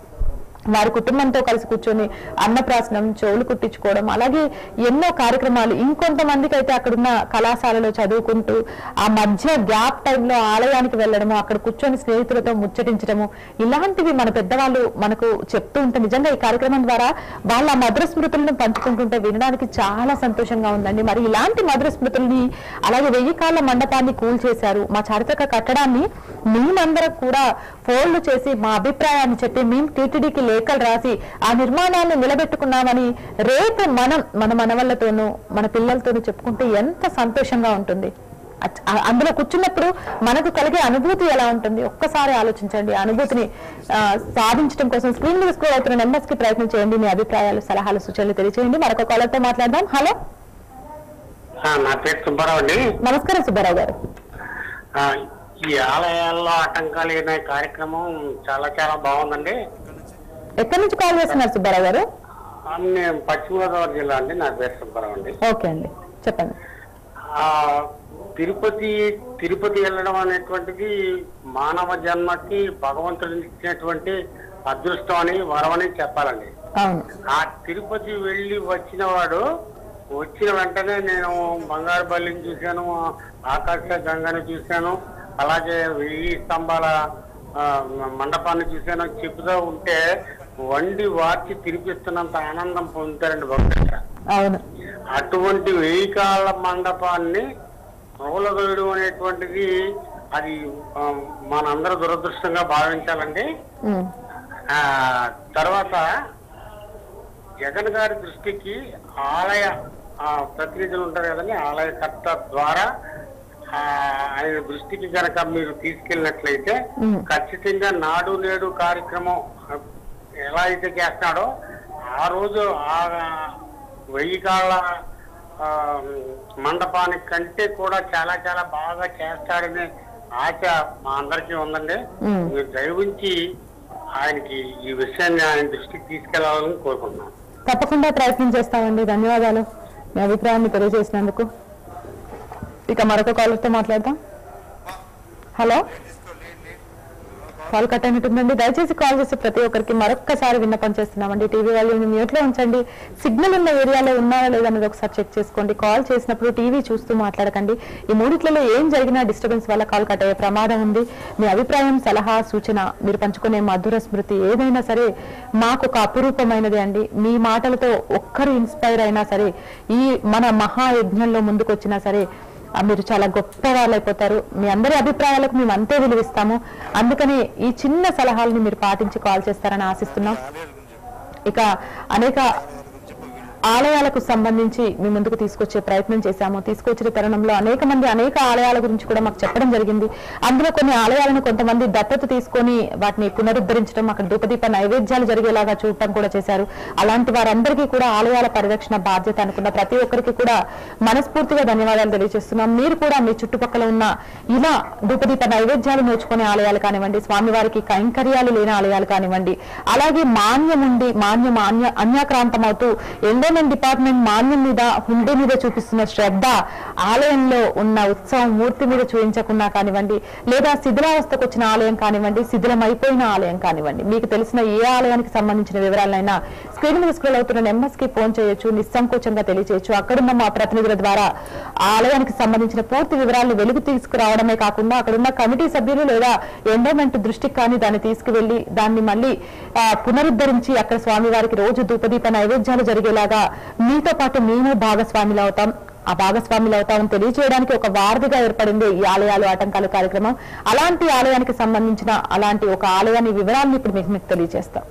వారి కుటుంబంతో కలిసి కూర్చొని అన్నప్రాసనం, చెవులు కుట్టించుకోవడం, అలాగే ఎన్నో కార్యక్రమాలు. ఇంకొంతమందికి అయితే అక్కడున్న కళాశాలలో చదువుకుంటూ ఆ మధ్య గ్యాప్ టైంలో ఆలయానికి వెళ్ళడము, అక్కడ కూర్చొని స్నేహితులతో ముచ్చటించడము, ఇలాంటివి మన పెద్దవాళ్ళు మనకు చెప్తూ ఉంటే నిజంగా ఈ కార్యక్రమం ద్వారా వాళ్ళ మధుర స్మృతులను పంచుకుంటుంటే వినడానికి చాలా సంతోషంగా ఉందండి. మరి ఇలాంటి మధుర స్మృతుల్ని, అలాగే వెయ్యి కాళ్ళ మండపాన్ని కూల్చేశారు, మా చారిత్రక కట్టడాన్ని మేమందరం కూడా ఫోన్లు చేసి మా అభిప్రాయాన్ని చెప్పి మేము టీటీడీకి లేఖలు రాసి ఆ నిర్మాణాన్ని నిలబెట్టుకున్నామని రేపు మనం మన మనవళ్లతోనూ మన పిల్లలతోనూ చెప్పుకుంటే ఎంత సంతోషంగా ఉంటుంది. అందులో కూర్చున్నప్పుడు మనకు కలిగే అనుభూతి ఎలా ఉంటుంది ఒక్కసారి ఆలోచించండి. అనుభూతిని సాధించడం కోసం స్క్రీన్ మీద స్క్రోల్ అవుతున్న నెంబర్స్ కి ప్రయత్నం చేయండి. మీ అభిప్రాయాలు, సలహాలు, సూచనలు తెలియజేయండి. మరొక కాలర్ తో మాట్లాడదాం. హలో, నా పేరు సుబ్బారావు అండి. నమస్కారం సుబ్బారావు గారు. ఈ ఆలయాల్లో ఆటంకాలు అనే కార్యక్రమం చాలా చాలా బాగుందండి. ఎక్కడి నుంచి కాల్ చేస్తున్నారు సుబ్బారావు గారు? నేను పశ్చిమ గోదావరి జిల్లా అండి. నా పేరు సుబ్బారావు అండి. ఓకే అండి, చెప్పండి. తిరుపతి తిరుపతి వెళ్ళడం అనేటువంటిది మానవ జన్మకి భగవంతుడు ఇచ్చినటువంటి అదృష్టం అని, వరం అని చెప్పాలండి. ఆ తిరుపతి వెళ్ళి వచ్చిన వాడు వచ్చిన వెంటనే నేను బంగారు బల్లిని చూశాను, ఆకాశ గంగని చూశాను, అలాగే వెయ్యి స్తంభాల మండపాన్ని చూశాను. చెప్తూ ఉంటే వండి వార్చి తిరిపిస్తున్నంత ఆనందం పొందుతారండి భక్తులు. అటువంటి వెయ్యి కాళ్ళ మండపాన్ని రోలగొయడం అనేటువంటిది అది మనందరూ దురదృష్టంగా భావించాలండి. ఆ తర్వాత జగన్ గారి దృష్టికి ఆలయ ప్రతినిధులు ఉంటారు కదండి, ఆలయకర్త ద్వారా ఆయన దృష్టికి కనుక మీరు తీసుకెళ్ళినట్లయితే ఖచ్చితంగా నాడు నేడు కార్యక్రమం ఎలా అయితే చేస్తున్నాడో ఆ రోజు ఆ వెయ్యి కాళ్ళ మండపానికి కంటే కూడా చాలా చాలా బాగా చేస్తాడనే ఆశ మా అందరికీ ఉందండి. మీరు దయ ఉంచి ఆయనకి ఈ విషయాన్ని ఆయన దృష్టికి తీసుకెళ్లాలని కోరుకుంటున్నాను. తప్పకుండా ప్రయత్నం చేస్తామండి. ధన్యవాదాలు మీ అభిప్రాయాన్ని తెలియజేసినందుకు. ఇక మరొక కాలర్తో మాట్లాడదాం. హలో, కాల్ కట్ అయినట్టుందండి. దయచేసి కాల్ చేసి ప్రతి ఒక్కరికి మరొక్కసారి విన్నపం చేస్తున్నామండి. టీవీ వాళ్ళు మ్యూట్ లో ఉంచండి. సిగ్నల్ ఉన్న ఏరియాలో ఉన్నారా లేదన్నది ఒకసారి చెక్ చేసుకోండి. కాల్ చేసినప్పుడు టీవీ చూస్తూ మాట్లాడకండి. ఈ మూడిట్లలో ఏం జరిగినా డిస్టర్బెన్స్ వల్ల కాల్ కట్ అయ్యే ప్రమాదం ఉంది. మీ అభిప్రాయం, సలహా, సూచన, మీరు పంచుకునే మధుర స్మృతి ఏదైనా సరే మాకు ఒక అపురూపమైనది అండి. మీ మాటలతో ఒక్కరు ఇన్స్పైర్ అయినా సరే, ఈ మన మహాయజ్ఞంలో ముందుకు వచ్చినా సరే మీరు చాలా గొప్ప వాళ్ళైపోతారు. మీ అందరి అభిప్రాయాలకు మేము అంతే విలువిస్తాము. అందుకని ఈ చిన్న సలహాలని మీరు పాటించి కాల్ చేస్తారని ఆశిస్తున్నాం. ఇక అనేక ఆలయాలకు సంబంధించి మీ ముందుకు తీసుకొచ్చే ప్రయత్నం చేశాము. తీసుకొచ్చిన తరుణంలో అనేక మంది అనేక ఆలయాల గురించి కూడా మాకు చెప్పడం జరిగింది. అందులో కొన్ని ఆలయాలను కొంతమంది దత్తత తీసుకొని వాటిని పునరుద్ధరించడం, అక్కడ ధూపదీప నైవేద్యాలు జరిగేలాగా చూడటం కూడా చేశారు. అలాంటి వారందరికీ కూడా ఆలయాల పరిరక్షణ బాధ్యత అనుకున్న ప్రతి ఒక్కరికి కూడా మనస్ఫూర్తిగా ధన్యవాదాలు తెలియజేస్తున్నాం. మీరు కూడా మీ చుట్టుపక్కల ఉన్న ఇలా ధూపదీప నైవేద్యాలు నేర్చుకునే ఆలయాలు కానివ్వండి, స్వామివారికి కైంకర్యాలు లేని ఆలయాలు కానివ్వండి, అలాగే మాన్యం ఉండి మాన్యం అన్య అన్యాక్రాంతం అవుతూ ఎండోమెంట్ డిపార్ట్మెంట్ మాన్యం మీద హుండీ మీద చూపిస్తున్న శ్రద్ధ ఆలయంలో ఉన్న ఉత్సవం మూర్తి మీద చూపించకున్నా కానివ్వండి, లేదా శిథిలావస్థకు వచ్చిన ఆలయం కానివ్వండి, శిథిలమైపోయిన ఆలయం కానివ్వండి, మీకు తెలిసిన ఏ ఆలయానికి సంబంధించిన వివరాలైనా స్క్రీన్ మీద స్క్రోల్ అవుతున్న నెంబర్స్ కి ఫోన్ చేయొచ్చు, నిస్సంకోచంగా తెలియజేయచ్చు. అక్కడున్న మా ప్రతినిధుల ద్వారా ఆలయానికి సంబంధించిన పూర్తి వివరాలను వెలుగు తీసుకురావడమే కాకుండా అక్కడున్న కమిటీ సభ్యులు లేదా ఎండోమెంట్ దృష్టికి కానీ దాన్ని తీసుకువెళ్లి దాన్ని మళ్ళీ పునరుద్ధరించి అక్కడ స్వామివారికి రోజు ధూపదీప నైవేద్యాలు జరిగేలాగా మీతో పాటు మేము భాగస్వాములు అవుతాం ఆ భాగస్వాములు అవుతామని తెలియజేయడానికి ఒక వారధిగా ఏర్పడింది ఈ ఆలయాలు ఆటంకాలు కార్యక్రమం. అలాంటి ఆలయానికి సంబంధించిన అలాంటి ఒక ఆలయాన్ని వివరాన్ని ఇప్పుడు మీకు మీకు తెలియజేస్తాం.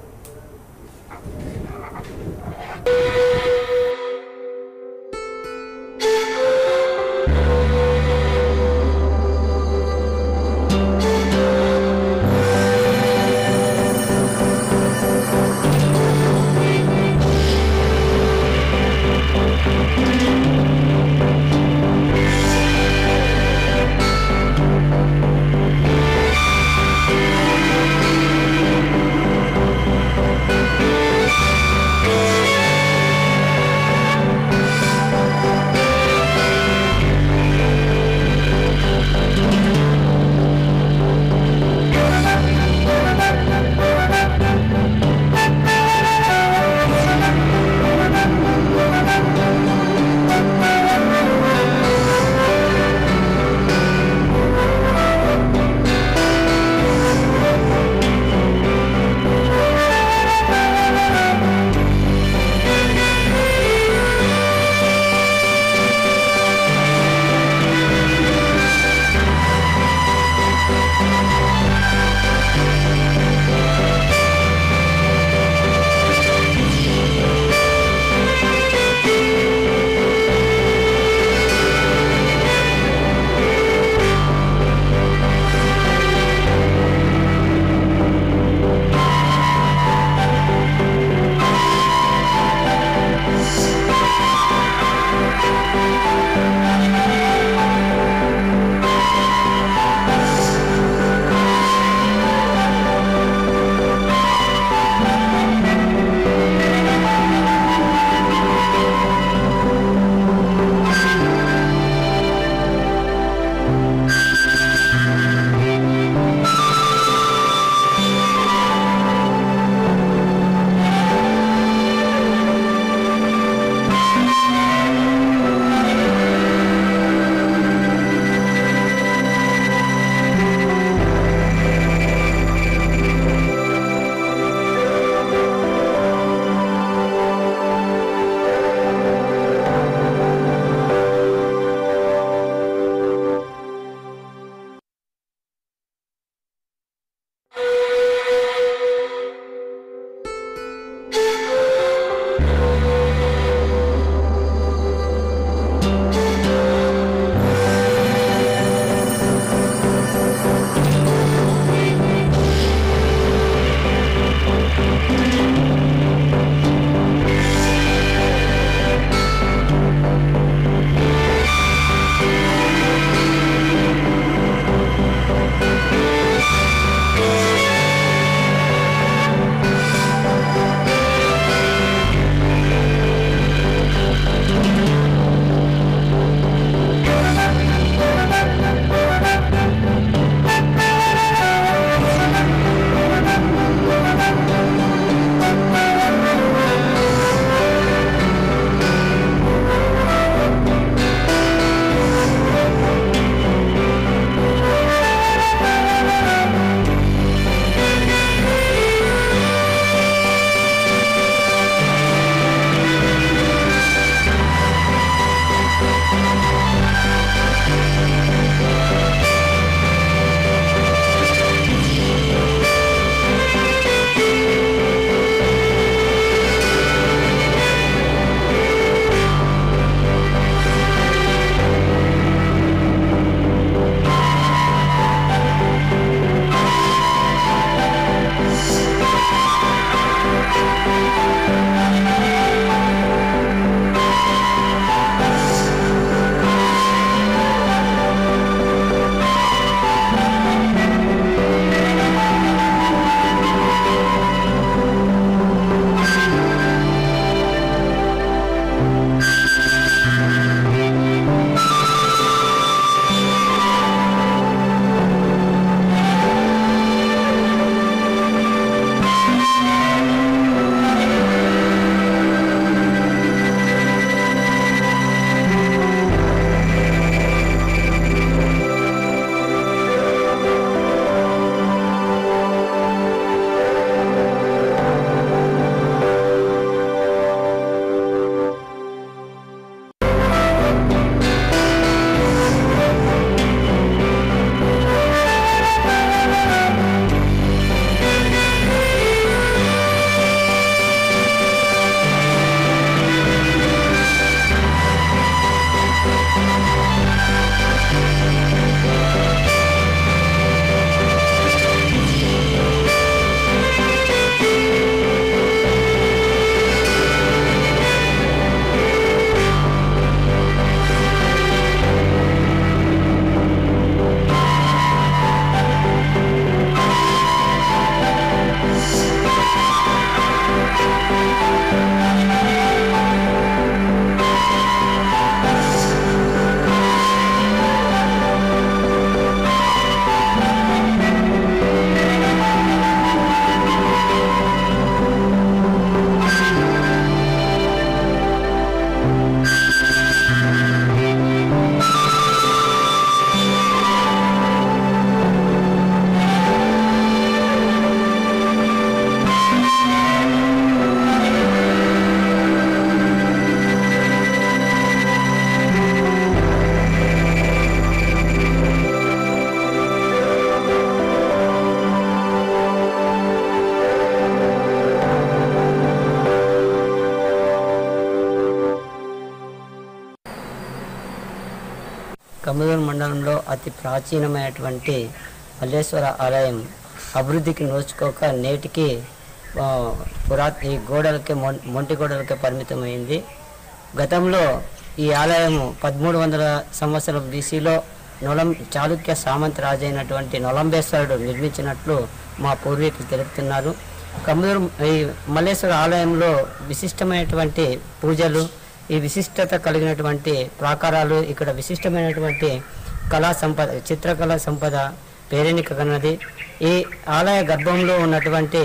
కమ్మదూరు మండలంలో అతి ప్రాచీనమైనటువంటి మల్లేశ్వర ఆలయం అభివృద్ధికి నోచుకోక నేటికి పురా ఈ గోడలకే మొంటి గోడలకే పరిమితమైంది. గతంలో ఈ ఆలయము పదమూడు వందల సంవత్సరం బీసీలో నొలం చాళుక్య సామంత రాజు అయినటువంటి నొలంబేశ్వరుడు నిర్మించినట్లు మా పూర్వీకులు తెలుపుతున్నారు. కమ్మదూరు ఈ మల్లేశ్వర ఆలయంలో విశిష్టమైనటువంటి పూజలు, ఈ విశిష్టత కలిగినటువంటి ప్రాకారాలు, ఇక్కడ విశిష్టమైనటువంటి కళా సంపద, చిత్రకళా సంపద పేరెనిక కన్నది. ఈ ఆలయ గర్భంలో ఉన్నటువంటి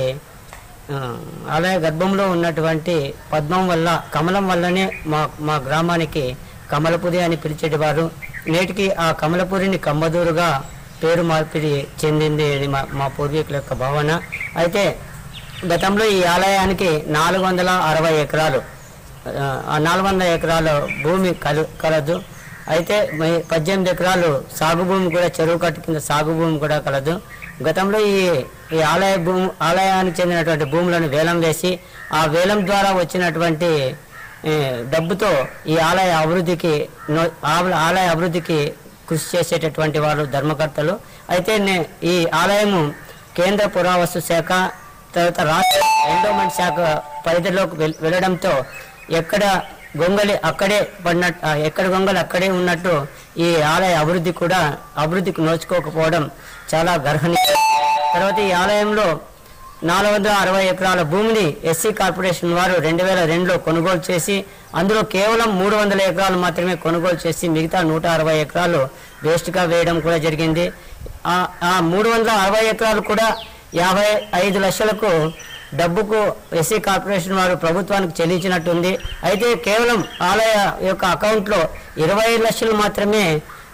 ఆలయ గర్భంలో ఉన్నటువంటి పద్మం వల్ల, కమలం వల్లనే మా మా గ్రామానికి కమలపురి అని పిలిచేటివారు. నేటికి ఆ కమలపురిని కమ్మదూరుగా పేరు మార్పిడి చెందింది అని మా మా పూర్వీకుల యొక్క భావన. అయితే గతంలో ఈ ఆలయానికి నాలుగు వందల అరవై ఎకరాలు నాలుగు వందల ఎకరాల భూమి కలు కలదు. అయితే పద్దెనిమిది ఎకరాలు సాగు భూమి కూడా, చెరువు కట్టు కింద సాగు భూమి కూడా కలదు. గతంలో ఈ ఈ ఆలయ భూమి ఆలయానికి చెందినటువంటి భూములను వేలం వేసి ఆ వేలం ద్వారా వచ్చినటువంటి డబ్బుతో ఈ ఆలయ అభివృద్ధికి ఆలయ అభివృద్ధికి కృషి చేసేటటువంటి వారు ధర్మకర్తలు. అయితే ఈ ఆలయము కేంద్ర పురావస్తు శాఖ, తర్వాత రాష్ట్ర ఎండోమెంట్ శాఖ పరిధిలోకి వెళ్ళడంతో ఎక్కడ గొంగలి అక్కడే పడినట్టు, ఎక్కడ గొంగలి అక్కడే ఉన్నట్టు ఈ ఆలయ అభివృద్ధి కూడా అభివృద్ధికి నోచుకోకపోవడం చాలా గర్హనీయం. తర్వాత ఈ ఆలయంలో నాలుగు వందల అరవై ఎకరాల భూమిని ఎస్సీ కార్పొరేషన్ వారు రెండు వేల రెండులో కొనుగోలు చేసి అందులో కేవలం మూడు వందల ఎకరాలు మాత్రమే కొనుగోలు చేసి మిగతా నూట అరవై ఎకరాలు వేస్ట్గా వేయడం కూడా జరిగింది. ఆ మూడు వందల అరవై ఎకరాలు కూడా యాభై ఐదు లక్షలకు డబ్బుకు ఎస్సీ కార్పొరేషన్ వారు ప్రభుత్వానికి చెల్లించినట్టుంది. అయితే కేవలం ఆలయ యొక్క అకౌంట్లో ఇరవై ఐదు లక్షలు మాత్రమే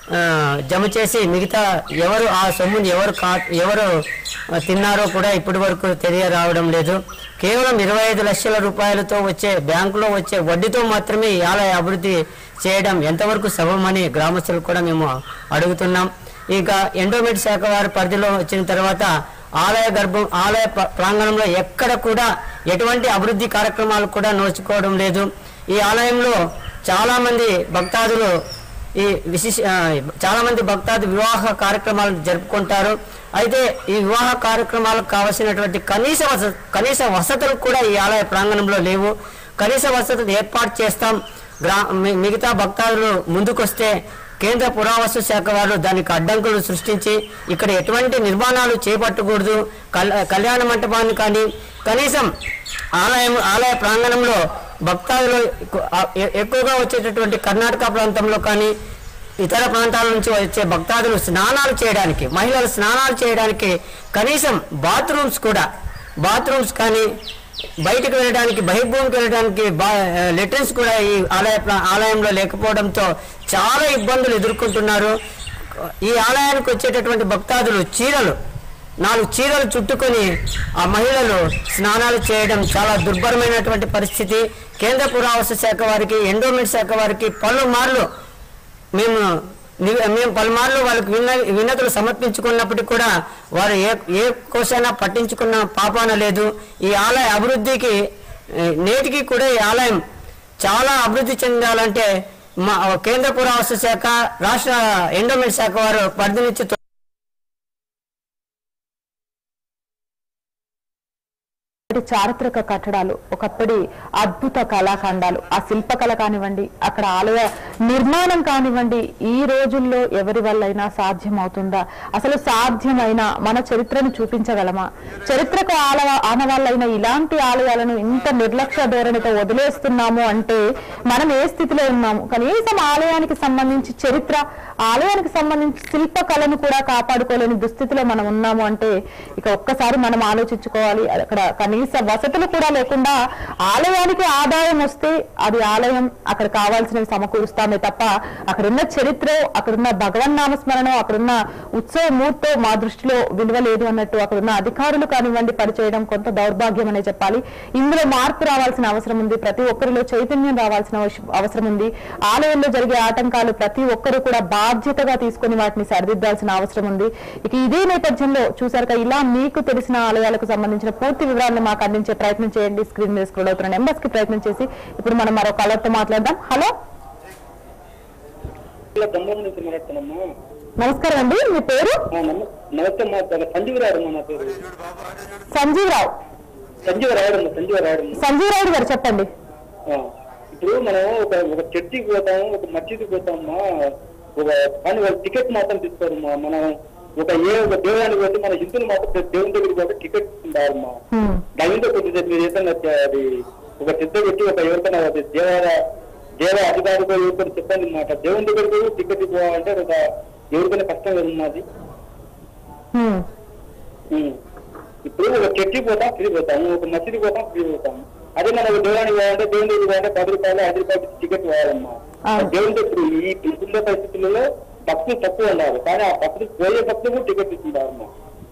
జమ చేసి మిగతా ఎవరు ఆ సొమ్ముని ఎవరు కా ఎవరు తిన్నారో కూడా ఇప్పటి వరకు తెలియరావడం లేదు. కేవలం ఇరవై ఐదు లక్షల రూపాయలతో వచ్చే బ్యాంకులో వచ్చే వడ్డీతో మాత్రమే ఈ ఆలయ అభివృద్ధి చేయడం ఎంతవరకు సబమని గ్రామస్తులు కూడా మేము అడుగుతున్నాం. ఇక ఎండోమెంట్ శాఖ వారి పరిధిలో వచ్చిన తర్వాత ఆలయ గర్భం ఆలయ ప్రాంగణంలో ఎక్కడ కూడా ఎటువంటి అభివృద్ధి కార్యక్రమాలు కూడా నోచుకోవడం లేదు. ఈ ఆలయంలో చాలామంది భక్తాదులు ఈ విశేష చాలామంది భక్తాది వివాహ కార్యక్రమాలు జరుపుకుంటారు. అయితే ఈ వివాహ కార్యక్రమాలకు కావలసినటువంటి కనీస వస కనీస వసతులు కూడా ఈ ఆలయ ప్రాంగణంలో లేవు. కనీస వసతులు ఏర్పాటు చేస్తాం, గ్రా మిగతా భక్తాదులు ముందుకొస్తే కేంద్ర పురావస్తు శాఖ వారు దానికి అడ్డంకులు సృష్టించి ఇక్కడ ఎటువంటి నిర్మాణాలు చేపట్టకూడదు. కళ్యాణ మంటపాన్ని కానీ కనీసం ఆలయం ఆలయ ప్రాంగణంలో భక్తాదులు ఎక్కువగా వచ్చేటటువంటి కర్ణాటక ప్రాంతంలో కానీ ఇతర ప్రాంతాల నుంచి వచ్చే భక్తాదులు స్నానాలు చేయడానికి, మహిళలు స్నానాలు చేయడానికి కనీసం బాత్రూమ్స్ కూడా బాత్రూమ్స్ కానీ బయటకు వెళ్ళడానికి బహిర్భూమికి వెళ్ళడానికి లెట్రిన్స్ కూడా ఈ ఆలయ ఆలయంలో లేకపోవడంతో చాలా ఇబ్బందులు ఎదుర్కొంటున్నారు. ఈ ఆలయానికి వచ్చేటటువంటి భక్తాదులు చీరలు నాలుగు చీరలు చుట్టుకొని ఆ మహిళలు స్నానాలు చేయడం చాలా దుర్భరమైనటువంటి పరిస్థితి. కేంద్ర పురావస్తు శాఖ వారికి, ఎండోమెంట్ శాఖ వారికి పలుమార్లు మేము మేము పలుమార్లు వాళ్ళకి విన్న వినతులు సమర్పించుకున్నప్పటికీ కూడా వారు ఏ ఏ కోసైనా పట్టించుకున్న పాపాన లేదు. ఈ ఆలయ అభివృద్ధికి నేటికి కూడా ఈ ఆలయం చాలా అభివృద్ధి చెందాలంటే మా కేంద్ర పురావస్తు శాఖ, రాష్ట్ర ఎండోమెంట్ శాఖ వారు పరిధినిచ్చి చారిత్రక కట్టడాలు, ఒకప్పటి అద్భుత కళాఖండాలు, ఆ శిల్పకళ కానివ్వండి, అక్కడ ఆలయ నిర్మాణం కానివ్వండి, ఈ రోజుల్లో ఎవరి వల్లైనా సాధ్యం అవుతుందా? అసలు సాధ్యమైన మన చరిత్రను చూపించగలమా? చరిత్రకు ఆల ఆనవాళ్ళైన ఇలాంటి ఆలయాలను ఇంత నిర్లక్ష్య ధోరణితో వదిలేస్తున్నాము అంటే మనం ఏ స్థితిలో ఉన్నాము? కనీసం ఆలయానికి సంబంధించి చరిత్ర, ఆలయానికి సంబంధించి శిల్పకళను కూడా కాపాడుకోలేని దుస్థితిలో మనం ఉన్నాము అంటే ఇక ఒక్కసారి మనం ఆలోచించుకోవాలి. అక్కడ కనీస వసతులు కూడా లేకుండా ఆలయానికి ఆదాయం వస్తే అది ఆలయం అక్కడ కావాల్సినవి సమకూరుస్తామే తప్ప అక్కడున్న చరిత్ర, అక్కడున్న భగవన్ నామస్మరణ, అక్కడున్న ఉత్సవ మూర్తో మా దృష్టిలో విలువ లేదు అన్నట్టు అక్కడున్న అధికారులు కానివ్వండి పనిచేయడం కొంత దౌర్భాగ్యం అనే చెప్పాలి. ఇందులో మార్పు రావాల్సిన అవసరం ఉంది. ప్రతి ఒక్కరిలో చైతన్యం రావాల్సిన అవసరం ఉంది. ఆలయంలో జరిగే ఆటంకాలు ప్రతి ఒక్కరు కూడా బాధ్యతగా తీసుకుని వాటిని సరిదిద్దాల్సిన అవసరం ఉంది. ఇక ఇదే నేపథ్యంలో చూసారుగా ఇలా మీకు తెలిసిన ఆలయాలకు సంబంధించిన పూర్తి వివరాలను మాకు అందించే ప్రయత్నం చేయండి. స్క్రీన్ మీద స్క్రోల్ అవుతున్న నెంబర్స్ కి ప్రయత్నం చేసి ఇప్పుడు మనం మరో కాలర్తో మాట్లాడదాం. హలో ఇట్లా ఖమ్మం నుంచి మాట్లాడుతున్నామ్మా. నమస్కారం అండి, మీ పేరు? నమస్తే మా సంజీవ్ రాయుడు మా పేరు. సంజీవ్ రావు సంజీవ రాయుడు సంజీవ రాయుడు సంజీవ్ రాయుడు గారు చెప్పండి. ఇప్పుడు మనం ఒక ఒక చర్చికి పోతాము, ఒక మసీదుకి పోతామమ్మా, ఒక కానీ వాళ్ళు టికెట్ మాత్రం తీసుకోరమ్మా. మనం ఒక ఏ ఒక దేవానికి పోతే మన హిందువులు మాత్రం దేవుని దగ్గరికి పోతే టికెట్ తీసుకుంటారమ్మా. దానితో కొద్దిగా మీరు ఏదైనా అది ఒక సిద్ధ పెట్టి ఒక ఎవరికైనా దేవాల దేవ అధికారితో ఎవరికైనా చెప్పండి అనమాట. దేవుని దగ్గరికి టికెట్ పోవాలంటే ఒక ఎవరికైనా కష్టం కదమ్మా. ఇప్పుడు ఒక చర్చికి పోతాం ఫ్రీ పోతాము, ఒక మసీదుకి పోతాం ఫ్రీ పోతాము. అదే మనం దేవానికి పోవాలంటే దేవుని దగ్గరికి పోవాలంటే పది రూపాయలు ఐదు రూపాయలు టికెట్ పోవాలమ్మా. దేవుని దగ్గర ఈ ఇప్పుడున్న పరిస్థితుల్లో భక్తులు తక్కువ ఉండాలి, కానీ ఆ భక్తులు పోయే భక్తులు టికెట్ తీసుకుంటారమ్మా.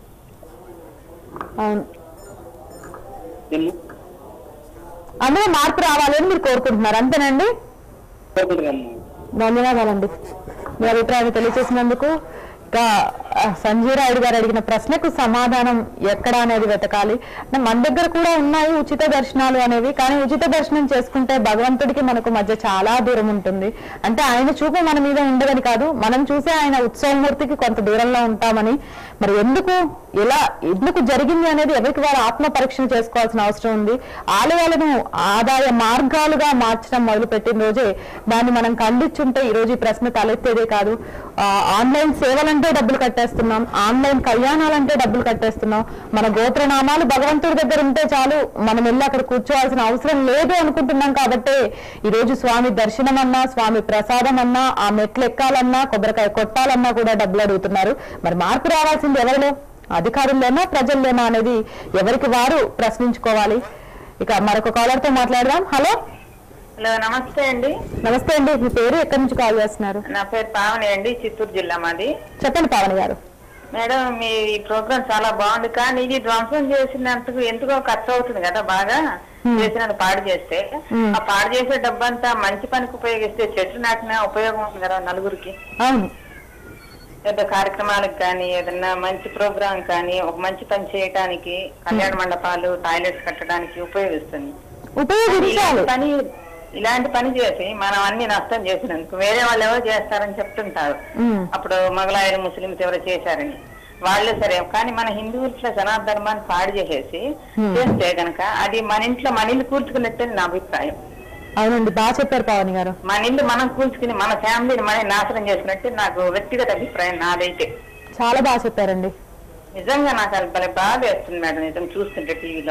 అందులో మార్పు రావాలని మీరు కోరుకుంటున్నారు, అంతేనండి? కోరుకుంటున్నామ్మా. ధన్యవాదాలండి మీ అభిప్రాయాన్ని తెలియజేసినందుకు. ఇంకా సంజీవ్ రాయుడు గారు అడిగిన ప్రశ్నకు సమాధానం ఎక్కడ అనేది వెతకాలి. అంటే మన దగ్గర కూడా ఉన్నాయి ఉచిత దర్శనాలు అనేవి, కానీ ఉచిత దర్శనం చేసుకుంటే భగవంతుడికి మనకు మధ్య చాలా దూరం ఉంటుంది. అంటే ఆయన చూపు మన మీద ఉండదని కాదు, మనం చూసే ఆయన ఉత్సవమూర్తికి కొంత దూరంలో ఉంటామని. మరి ఎందుకు ఎలా ఎందుకు జరిగింది అనేది ఎవరికి వారు ఆత్మ పరీక్ష చేసుకోవాల్సిన అవసరం ఉంది. ఆలయాలను ఆదాయ మార్గాలుగా మార్చడం మొదలుపెట్టిన రోజే దాన్ని మనం ఖండించుంటే ఈ రోజు ఈ ప్రశ్న తలెత్తేదే కాదు. ఆన్లైన్ సేవలంటే డబ్బులు కట్టేస్తున్నాం, ఆన్లైన్ కళ్యాణాలంటే డబ్బులు కట్టేస్తున్నాం. మన గోత్రనామాలు భగవంతుడి దగ్గర ఉంటే చాలు, మనం వెళ్ళి అక్కడ కూర్చోవాల్సిన అవసరం లేదు అనుకుంటున్నాం. కాబట్టి ఈ రోజు స్వామి దర్శనం అన్నా, స్వామి ప్రసాదం అన్నా, ఆ మెట్లు ఎక్కాలన్నా, కొబ్బరికాయ కొట్టాలన్నా కూడా డబ్బులు అడుగుతున్నారు. మరి మార్పు రావాల్సింది ఎవరిలో? అధికారుల్లోనా ప్రజల్లోనా అనేది ఎవరికి వారు ప్రశ్నించుకోవాలి. ఇక మరొక కాలర్ తో మాట్లాడదాం. హలో హలో, నమస్తే అండి. నమస్తే అండి, మీ పేరు ఎక్కడి నుంచి కాల్ చేస్తున్నారు? నా పేరు పావని అండి, చిత్తూరు జిల్లా మాది. చెప్పండి పావని గారు. మేడం, మీ ఈ ప్రోగ్రామ్ చాలా బాగుంది, కానీ ఇది ధ్వంసం చేసినందుకు ఎందుకో ఖర్చు అవుతుంది కదా బాగా చేసినంత పాడు చేస్తే. ఆ పాడు చేసే డబ్బంతా మంచి పనికి ఉపయోగిస్తే చెట్టు నాటిన ఉపయోగం ఉంటుంది కదా నలుగురికి. అవును, పెద్ద కార్యక్రమాలకు కానీ ఏదన్నా మంచి ప్రోగ్రాం కానీ ఒక మంచి పని చేయటానికి, కళ్యాణ మండపాలు టాయిలెట్స్ కట్టడానికి ఉపయోగిస్తుంది. ఉపయోగించాలి. పని ఇలాంటి పని చేసి మనం అన్ని నష్టం చేసినందుకు వేరే వాళ్ళు ఎవరు చేస్తారని చెప్తుంటారు. అప్పుడు మొగలాయరు ముస్లింస్ ఎవరు చేశారని వాళ్ళే సరే, కానీ మన హిందువుల జనాభా ధర్మాన్ని పాడు చేసేసి చేస్తే గనక అది మన ఇంట్లో మన ఇల్లు కూర్చుకున్నట్టే నా అభిప్రాయం. అవునండి, బాగా చెప్పారు పావని గారు. మన ఇల్లు మనం కూల్చుకుని మన ఫ్యామిలీని మనం నాశనం చేసినట్టే నాకు వ్యక్తిగత అభిప్రాయం నాదైతే. చాలా బాగా చెప్పారండి. నిజంగా నాకు అది భలే బాధ వేస్తుంది మేడం, నిజం చూస్తుంటే టీవీలో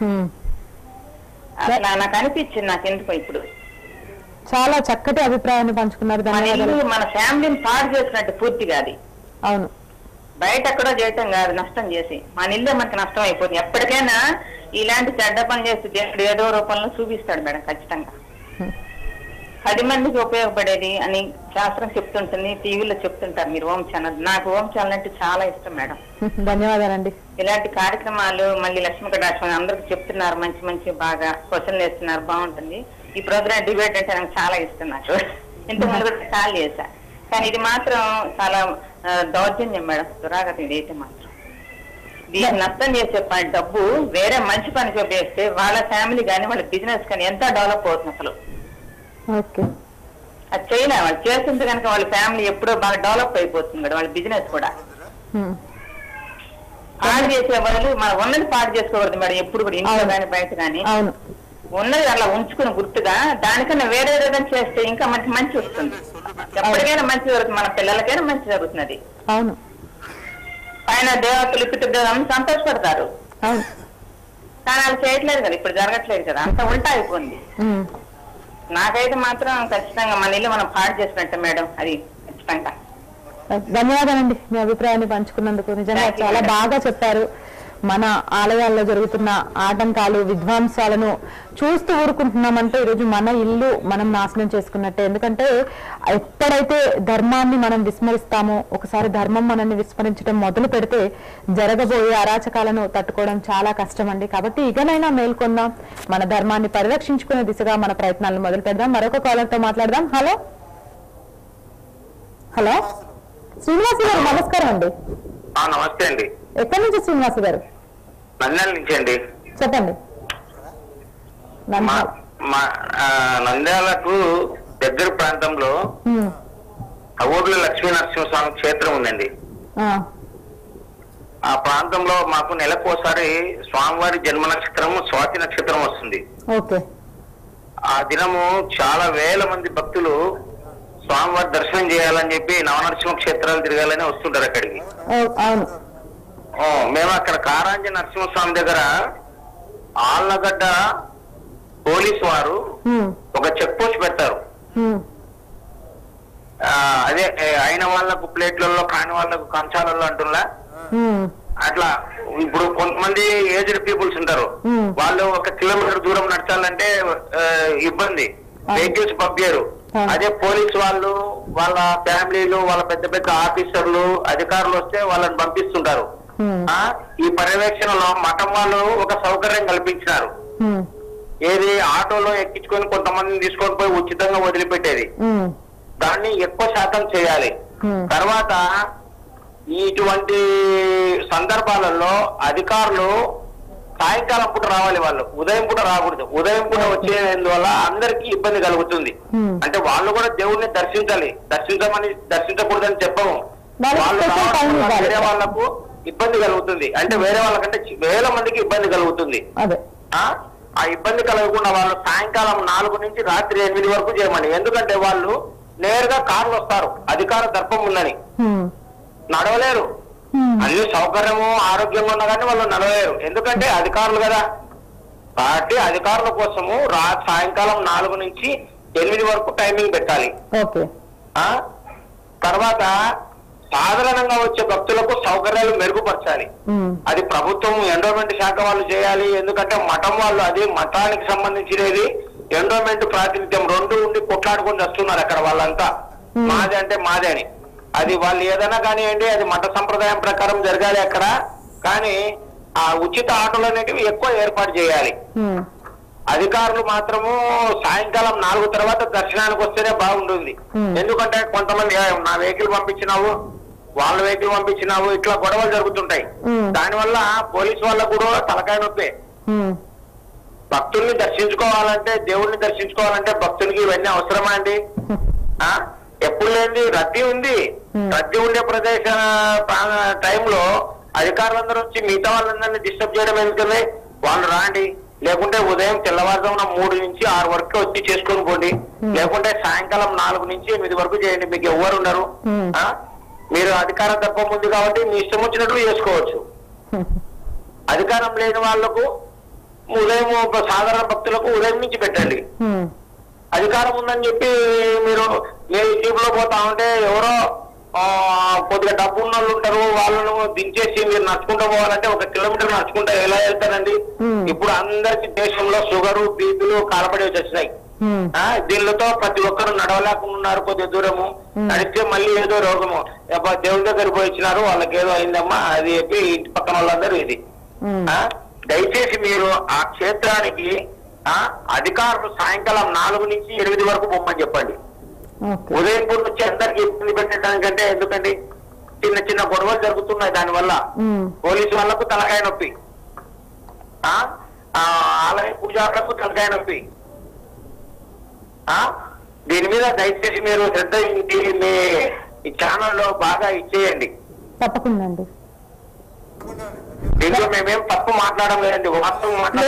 అట్లా నాకు అనిపించింది. నాకు ఎందుకో ఇప్పుడు చాలా చక్కటి అభిప్రాయాన్ని పంచుకున్నారు. మన ఇల్లు మన ఫ్యామిలీని పాడు చేసినట్టు పూర్తిగా అది. అవును, బయట ఎక్కడో చేయటం కాదు, నష్టం చేసి మన ఇల్లే మనకి నష్టం అయిపోతుంది. ఎప్పటికైనా ఇలాంటి చెడ్డ పని చేసి దేవుడు ఏదో రూపంలో చూపిస్తాడు మేడం ఖచ్చితంగా. పది మందికి ఉపయోగపడేది అని శాస్త్రం చెప్తుంటుంది, టీవీలో చెప్తుంటారు మీరు ఓం ఛానల్. నాకు ఓం ఛానల్ అంటే చాలా ఇష్టం మేడం. ధన్యవాదాలండి. ఇలాంటి కార్యక్రమాలు మళ్ళీ లక్ష్మీ కటాక్షం అందరికి చెప్తున్నారు, మంచి మంచి బాగా క్వశ్చన్లు వేస్తున్నారు, బాగుంటుంది. ఈ ప్రోగ్రామ్ డిబేట్ అంటే నాకు చాలా ఇష్టం. నాకు ఇంతకుముందు కూడా కాల్ చేశా, కానీ ఇది మాత్రం చాలా దౌర్జన్యం మేడం, దురాగతం ఇది అయితే మాత్రం. దీన్ని నష్టం చేసే పని డబ్బు వేరే మంచి పనికి ఉపయోగిస్తే వాళ్ళ ఫ్యామిలీ కానీ వాళ్ళ బిజినెస్ కానీ ఎంత డెవలప్ అవుతుంది అసలు. అది చేయలే, వాళ్ళు చేస్తుంటే కనుక వాళ్ళ ఫ్యామిలీ ఎప్పుడో బాగా డెవలప్ అయిపోతుంది కదా, వాళ్ళ బిజినెస్ కూడా. పాడు చేసే వాళ్ళు మన ఉన్నది పాడు చేసుకోకూడదు మేడం ఎప్పుడు కూడా, ఇంట్లో కానీ బయట కానీ. ఉన్నది అలా ఉంచుకుని గుర్తుగా దానికన్నా వేరే ఏదైనా చేస్తే ఇంకా మనకి మంచి వస్తుంది. ఎప్పటికైనా మంచి జరుగుతుంది, మన పిల్లలకైనా మంచి జరుగుతున్నది. అవును, పైన దేవతలు పితృదేవతలు సంతోషపడతారు, కానీ అది చేయట్లేదు కదా, ఇప్పుడు జరగట్లేదు కదా, అంత ఉల్టా అయిపోయింది. నాకైతే మాత్రం ఖచ్చితంగా మన ఇల్లు మనం పాడు చేసినట్టు మేడం, అది ఖచ్చితంగా. ధన్యవాదాలండి మీ అభిప్రాయాన్ని పంచుకున్నందుకు. నిజంగా చాలా బాగా చెప్పారు. మన ఆలయాల్లో జరుగుతున్న ఆటంకాలు విధ్వంసాలను చూస్తూ ఊరుకుంటున్నామంటే ఈరోజు మన ఇల్లు మనం నాశనం చేసుకున్నట్టే. ఎందుకంటే ఎప్పుడైతే ధర్మాన్ని మనం విస్మరిస్తామో, ఒకసారి ధర్మం మనల్ని విస్మరించడం మొదలు పెడితే జరగబోయే అరాచకాలను తట్టుకోవడం చాలా కష్టం అండి. కాబట్టి ఇకనైనా మేల్కొందాం, మన ధర్మాన్ని పరిరక్షించుకునే దిశగా మన ప్రయత్నాలను మొదలు పెడదాం. మరొక కాలర్ తో మాట్లాడదాం. హలో హలో శ్రీనివాస్ గారు, నమస్కారం అండి. నమస్తే అండి. ఎక్కడి నుంచి శ్రీనివాస్ గారు? నంద్యాల నుంచి అండి. చెప్పండి. నంద్యాలకు దగ్గర ప్రాంతంలో అవోర్ల లక్ష్మీ నరసింహస్వామి క్షేత్రం ఉందండి. ఆ ప్రాంతంలో మాకు నెలకోసారి స్వామివారి జన్మ నక్షత్రం స్వాతి నక్షత్రం వస్తుంది. ఆ దినము చాలా వేల మంది భక్తులు స్వామివారి దర్శనం చేయాలని చెప్పి నవనరసింహ క్షేత్రాలు తిరగాలని వస్తుంటారు అక్కడికి. మేము అక్కడ కారాంజ నరసింహస్వామి దగ్గర ఆళ్ళగడ్డ పోలీసు వారు ఒక చెక్ పోస్ట్ పెడతారు. అదే అయిన వాళ్ళకు ప్లేట్లలో కాని వాళ్ళకు కంచాలలో అంటున్నా అట్లా. ఇప్పుడు కొంతమంది ఏజ్డ్ పీపుల్స్ ఉంటారు, వాళ్ళు ఒక కిలోమీటర్ దూరం నడచాలంటే ఇబ్బంది, వెహికల్స్ పంపారు. అదే పోలీసు వాళ్ళు వాళ్ళ ఫ్యామిలీలు వాళ్ళ పెద్ద పెద్ద ఆఫీసర్లు అధికారులు వస్తే వాళ్ళని పంపిస్తుంటారు. ఈ పర్యవేక్షణలో మఠం వాళ్ళు ఒక సౌకర్యం కల్పించినారు. ఏది ఆటోలో ఎక్కించుకొని కొంతమందిని తీసుకొని పోయి ఉచితంగా వదిలిపెట్టేది, దాన్ని ఎక్కువ శాతం చేయాలి. తర్వాత ఇటువంటి సందర్భాలలో అధికారులు సాయంకాలం పూట రావాలి, వాళ్ళు ఉదయం పూట రాకూడదు. ఉదయం పూట వచ్చేందువల్ల అందరికీ ఇబ్బంది కలుగుతుంది. అంటే వాళ్ళు కూడా దేవుణ్ణి దర్శించాలి, దర్శించమని దర్శించకూడదని చెప్పము. వాళ్ళు వేరే వాళ్ళకు ఇబ్బంది కలుగుతుంది, అంటే వేరే వాళ్ళకంటే వేల మందికి ఇబ్బంది కలుగుతుంది. ఆ ఇబ్బంది కలగకుండా వాళ్ళు సాయంకాలం నాలుగు నుంచి రాత్రి ఎనిమిది వరకు చేయమని. ఎందుకంటే వాళ్ళు నేరుగా కార్లు వస్తారు, అధికార దర్పం ఉందని నడవలేరు. అన్ని సౌకర్యము ఆరోగ్యంగా ఉన్నా కానీ వాళ్ళు నడవలేరు, ఎందుకంటే అధికారులు కదా. కాబట్టి అధికారుల కోసము రా సాయంకాలం నాలుగు నుంచి ఎనిమిది వరకు టైమింగ్ పెట్టాలి. తర్వాత సాధారణంగా వచ్చే భక్తులకు సౌకర్యాలు మెరుగుపరచాలి. అది ప్రభుత్వం ఎండోమెంట్ శాఖ వాళ్ళు చేయాలి. ఎందుకంటే మఠం వాళ్ళు, అది మఠానికి సంబంధించినది ఎండోమెంట్ ప్రాతినిధ్యం రెండు ఉండి కొట్లాడుకొని వస్తున్నారు అక్కడ వాళ్ళంతా. మాది అంటే మాదే అని, అది వాళ్ళు ఏదైనా కానివ్వండి, అది మఠ సంప్రదాయం ప్రకారం జరగాలి అక్కడ. కానీ ఆ ఉచిత ఆటోలు అనేటివి ఎక్కువ ఏర్పాటు చేయాలి. అధికారులు మాత్రము సాయంకాలం నాలుగు తర్వాత దర్శనానికి వస్తేనే బాగుంటుంది. ఎందుకంటే కొంతమంది నా వెహికల్ పంపించినావు, వాళ్ళ వెహికల్ పంపించినావు, ఇట్లా గొడవలు జరుగుతుంటాయి. దానివల్ల పోలీసు వాళ్ళకు కూడా తలకాయ నొప్పే. భక్తుల్ని దర్శించుకోవాలంటే, దేవుణ్ణి దర్శించుకోవాలంటే భక్తులకి ఇవన్నీ అవసరమా అండి? ఆ ఎప్పుడు లేని రద్దీ ఉంది. రద్దీ ఉండే ప్రదేశ టైంలో అధికారులందరూ వచ్చి మిగతా వాళ్ళందరినీ డిస్టర్బ్ చేయడం ఎందుకని? వాళ్ళు రాండి, లేకుంటే ఉదయం తెల్లవారుజామున మూడు నుంచి ఆరు వరకు వచ్చి చేసుకొని పోండి, లేకుంటే సాయంకాలం నాలుగు నుంచి ఎనిమిది వరకు చేయండి. మీకు ఎవరు ఉన్నారు? మీరు అధికార తప్పం ఉంది కాబట్టి మీ ఇష్టం వచ్చినట్లు చేసుకోవచ్చు. అధికారం లేని వాళ్లకు ఉదయం సాధారణ భక్తులకు ఉదయం నుంచి పెట్టండి. అధికారం ఉందని చెప్పి మీరు మీరు జీపులో పోతా ఉంటే ఎవరో కొద్దిగా డబ్బు ఉన్న వాళ్ళు ఉంటారు, వాళ్ళను దించేసి మీరు నడుచుకుంటూ పోవాలంటే ఒక కిలోమీటర్ నడుచుకుంటూ ఎలా వెళ్తారండి? ఇప్పుడు అందరికి దేశంలో షుగరు బీపీలు కాలపడి వచ్చేసినాయి. దీనితో ప్రతి ఒక్కరు నడవలేకున్నారు. కొద్దిగా దూరము నడిస్తే మళ్ళీ ఏదో రోగము, దేవుడి దగ్గర పోయి ఇచ్చినారు, వాళ్ళకి ఏదో అయిందమ్మా అది చెప్పి ఇంటి పక్కన వాళ్ళందరూ ఇది. దయచేసి మీరు ఆ క్షేత్రానికి అధికారులు సాయంకాలం నాలుగు నుంచి ఎనిమిది వరకు పొమ్మని చెప్పండి. ఉదయం పూట వచ్చి అందరికి ఇబ్బంది పెట్టడానికంటే ఎందుకండి? చిన్న చిన్న గొడవలు జరుగుతున్నాయి, దానివల్ల పోలీసు వాళ్ళకు తలకాయ నొప్పి, ఆలయ పూజారులకు తలకాయ నొప్పి. దీని మీద దయచేసి మీరు శ్రద్ధ మీ ఈ ఛానల్లో బాగా ఇచ్చేయండి. తప్పకుండా అండి. దీంట్లో మేమేం తప్పు మాట్లాడడం లేదండి, వాస్తవం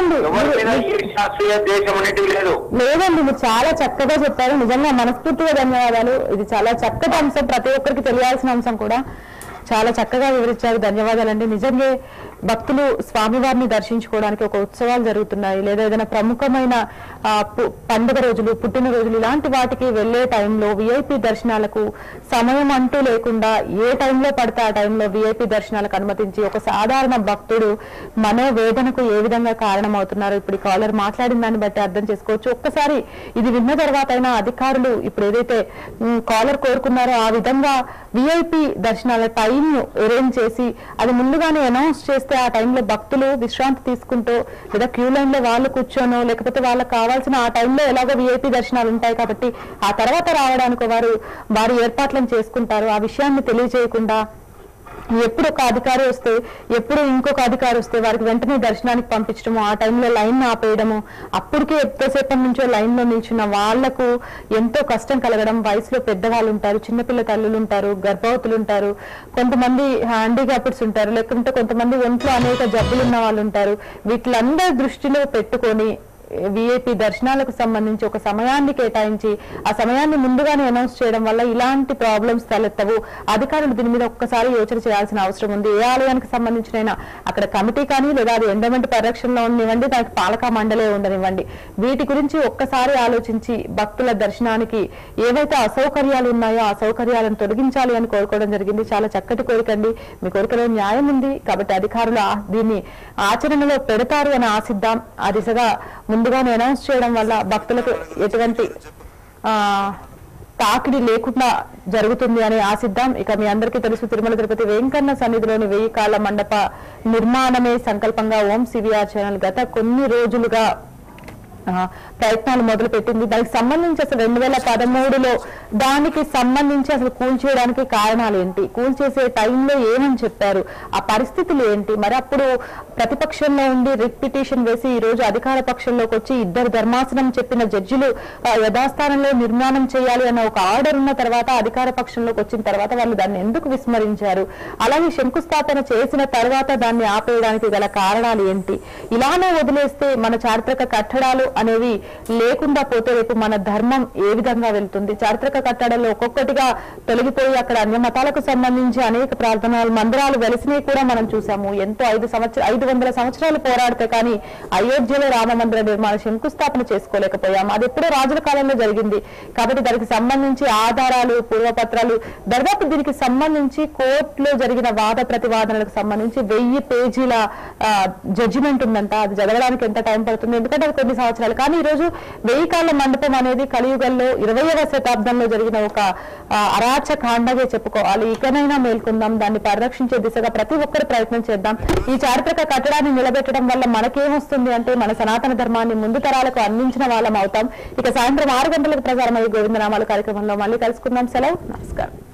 దేశం అనేటివి లేదు. లేదండి, మీరు చాలా చక్కగా చెప్పారు. నిజంగా మనస్ఫూర్తిగా ధన్యవాదాలు. ఇది చాలా చక్కటి అంశం, ప్రతి ఒక్కరికి తెలియాల్సిన అంశం కూడా. చాలా చక్కగా వివరించారు, ధన్యవాదాలండి. నిజంగా భక్తులు స్వామివారిని దర్శించుకోవడానికి ఒక ఉత్సవాలు జరుగుతున్నాయి, లేదా ఏదైనా ప్రముఖమైన పండుగ రోజులు, పుట్టినరోజులు ఇలాంటి వాటికి వెళ్లే టైంలో విఐపి దర్శనాలకు సమయం అంటూ లేకుండా ఏ టైంలో పడితే ఆ టైంలో విఐపి దర్శనాలకు అనుమతించి ఒక సాధారణ భక్తుడు మనోవేదనకు ఏ విధంగా కారణమవుతున్నారు ఇప్పుడు కాలర్ మాట్లాడిన దాన్ని బట్టి అర్థం చేసుకోవచ్చు. ఒక్కసారి ఇది విన్న తర్వాత అయినా అధికారులు ఇప్పుడు ఏదైతే కాలర్ కోరుకున్నారో ఆ విధంగా విఐపి దర్శనాల టైం అరేంజ్ చేసి అది ముందుగానే అనౌన్స్ చేస్తే ఆ టైంలో భక్తులు విశ్రాంతి తీసుకుంటూ లేదా క్యూ లైన్ లో వాళ్ళు కూర్చోనో లేకపోతే వాళ్ళకి కావాల్సిన ఆ టైంలో ఎలాగో విఐపి దర్శనాలు ఉంటాయి కాబట్టి ఆ తర్వాత రావడానికి వారు వారి ఏర్పాట్లను చేసుకుంటారు. ఆ విషయాన్ని తెలియజేయకుండా ఎప్పుడు ఒక అధికారి వస్తే ఎప్పుడు ఇంకొక అధికారి వస్తే వారికి వెంటనే దర్శనానికి పంపించడము, ఆ టైంలో లైన్ ఆపేయడము, అప్పటికే ఎంతసేపటి నుంచో లైన్ లో నిల్చున్న వాళ్లకు ఎంతో కష్టం కలగడం. వయసులో పెద్దవాళ్ళు ఉంటారు, చిన్నపిల్ల తల్లులు ఉంటారు, గర్భవతులు ఉంటారు, కొంతమంది హ్యాండిక్యాప్డ్స్ ఉంటారు, లేకుంటే కొంతమంది ఒంట్లో అనేక జబ్బులు ఉన్న వాళ్ళు ఉంటారు. వీటిలందరి దృష్టిలో పెట్టుకొని విఐపి దర్శనాలకు సంబంధించి ఒక సమయాన్ని కేటాయించి ఆ సమయాన్ని ముందుగానే అనౌన్స్ చేయడం వల్ల ఇలాంటి ప్రాబ్లమ్స్ తలెత్తవు. అధికారులు దీని మీద ఒక్కసారి యోచన చేయాల్సిన అవసరం ఉంది. ఏ ఆలయానికి సంబంధించిన అక్కడ కమిటీ కానీ లేదా అది ఎండోమెంట్ పరిరక్షణలో ఉండనివ్వండి, దానికి పాలక మండలే ఉండనివ్వండి, వీటి గురించి ఒక్కసారి ఆలోచించి భక్తుల దర్శనానికి ఏవైతే అసౌకర్యాలు ఉన్నాయో ఆ అసౌకర్యాలను తొలగించాలి అని కోరుకోవడం జరిగింది. చాలా చక్కటి కోరికండి, మీ కోరికలో న్యాయం ఉంది కాబట్టి అధికారులు దీన్ని ఆచరణలో పెడతారు అని ఆశిద్దాం. ఆ దిశగా ముందుగానే అనౌన్స్ చేయడం వల్ల భక్తులకు ఎటువంటి ఆ తాకిడి లేకుండా జరుగుతుంది అని ఆశిద్దాం. ఇక మీ అందరికీ తెలుసు, తిరుమల తిరుపతి వెంకన్న సన్నిధిలోని వెయ్యి కాళ్ళ మండప నిర్మాణమే సంకల్పంగా ఓం సివిఆర్ ఛానల్ గత కొన్ని రోజులుగా ప్రయత్నాలు మొదలు పెట్టింది. దానికి సంబంధించి అసలు రెండు వేల పదమూడులో దానికి సంబంధించి అసలు కూల్చేయడానికి కారణాలు ఏంటి, కూల్చేసే టైంలో ఏమని చెప్పారు, ఆ పరిస్థితులు ఏంటి, మరి అప్పుడు ప్రతిపక్షంలో ఉండి రిట్ పిటిషన్ వేసి ఈ రోజు అధికార పక్షంలోకి వచ్చి ఇద్దరు ధర్మాసనం చెప్పిన జడ్జిలు యథాస్థానంలో నిర్మాణం చేయాలి అన్న ఒక ఆర్డర్ ఉన్న తర్వాత అధికార పక్షంలోకి వచ్చిన తర్వాత వాళ్ళు దాన్ని ఎందుకు విస్మరించారు, అలాగే శంకుస్థాపన చేసిన తర్వాత దాన్ని ఆపేయడానికి గల కారణాలు ఏంటి, ఇలానే వదిలేస్తే మన చారిత్రక కట్టడాలు అనేవి లేకుండా పోతే రేపు మన ధర్మం ఏ విధంగా వెళ్తుంది. చారిత్రక కట్టడాల్లో ఒక్కొక్కటిగా తొలగిపోయి అక్కడ అన్య మతాలకు సంబంధించి అనేక ప్రార్థనలు మందిరాలు వెలిసినవి కూడా మనం చూసాము. ఎంతో ఐదు సంవత్సర ఐదు వందల సంవత్సరాలు పోరాడితే కానీ అయోధ్యలో రామ మందిర నిర్మాణ శంకుస్థాపన చేసుకోలేకపోయాము. అది ఎప్పుడో రాజుల కాలంలో జరిగింది కాబట్టి దానికి సంబంధించి ఆధారాలు పూర్వపత్రాలు దాదాపు దీనికి సంబంధించి కోర్టులో జరిగిన వాద ప్రతివాదనలకు సంబంధించి వెయ్యి పేజీల జడ్జిమెంట్ ఉందంట. అది చదవడానికి ఎంత టైం పడుతుంది, ఎందుకంటే అది కొన్ని సంవత్సరాలు. కానీ ఈ రోజు వెయ్యి కాళ్ళ మండపం అనేది కలియుగంలో ఇరవైవ శతాబ్దంలో జరిగిన ఒక అరాచకాండగా చెప్పుకోవాలి. ఇకనైనా మేల్కొందాం, దాన్ని పరిరక్షించే దిశగా ప్రతి ఒక్కరు ప్రయత్నం చేద్దాం. ఈ చారిత్రక కట్టడాన్ని నిలబెట్టడం వల్ల మనకేమొస్తుంది అంటే మన సనాతన ధర్మాన్ని ముందు తరాలకు అందించిన వాళ్ళం అవుతాం. ఇక సాయంత్రం ఆరు గంటలకు ప్రసారమయ్యే గోవిందనామాల కార్యక్రమంలో మళ్ళీ కలుసుకుందాం. సెలవు, నమస్కారం.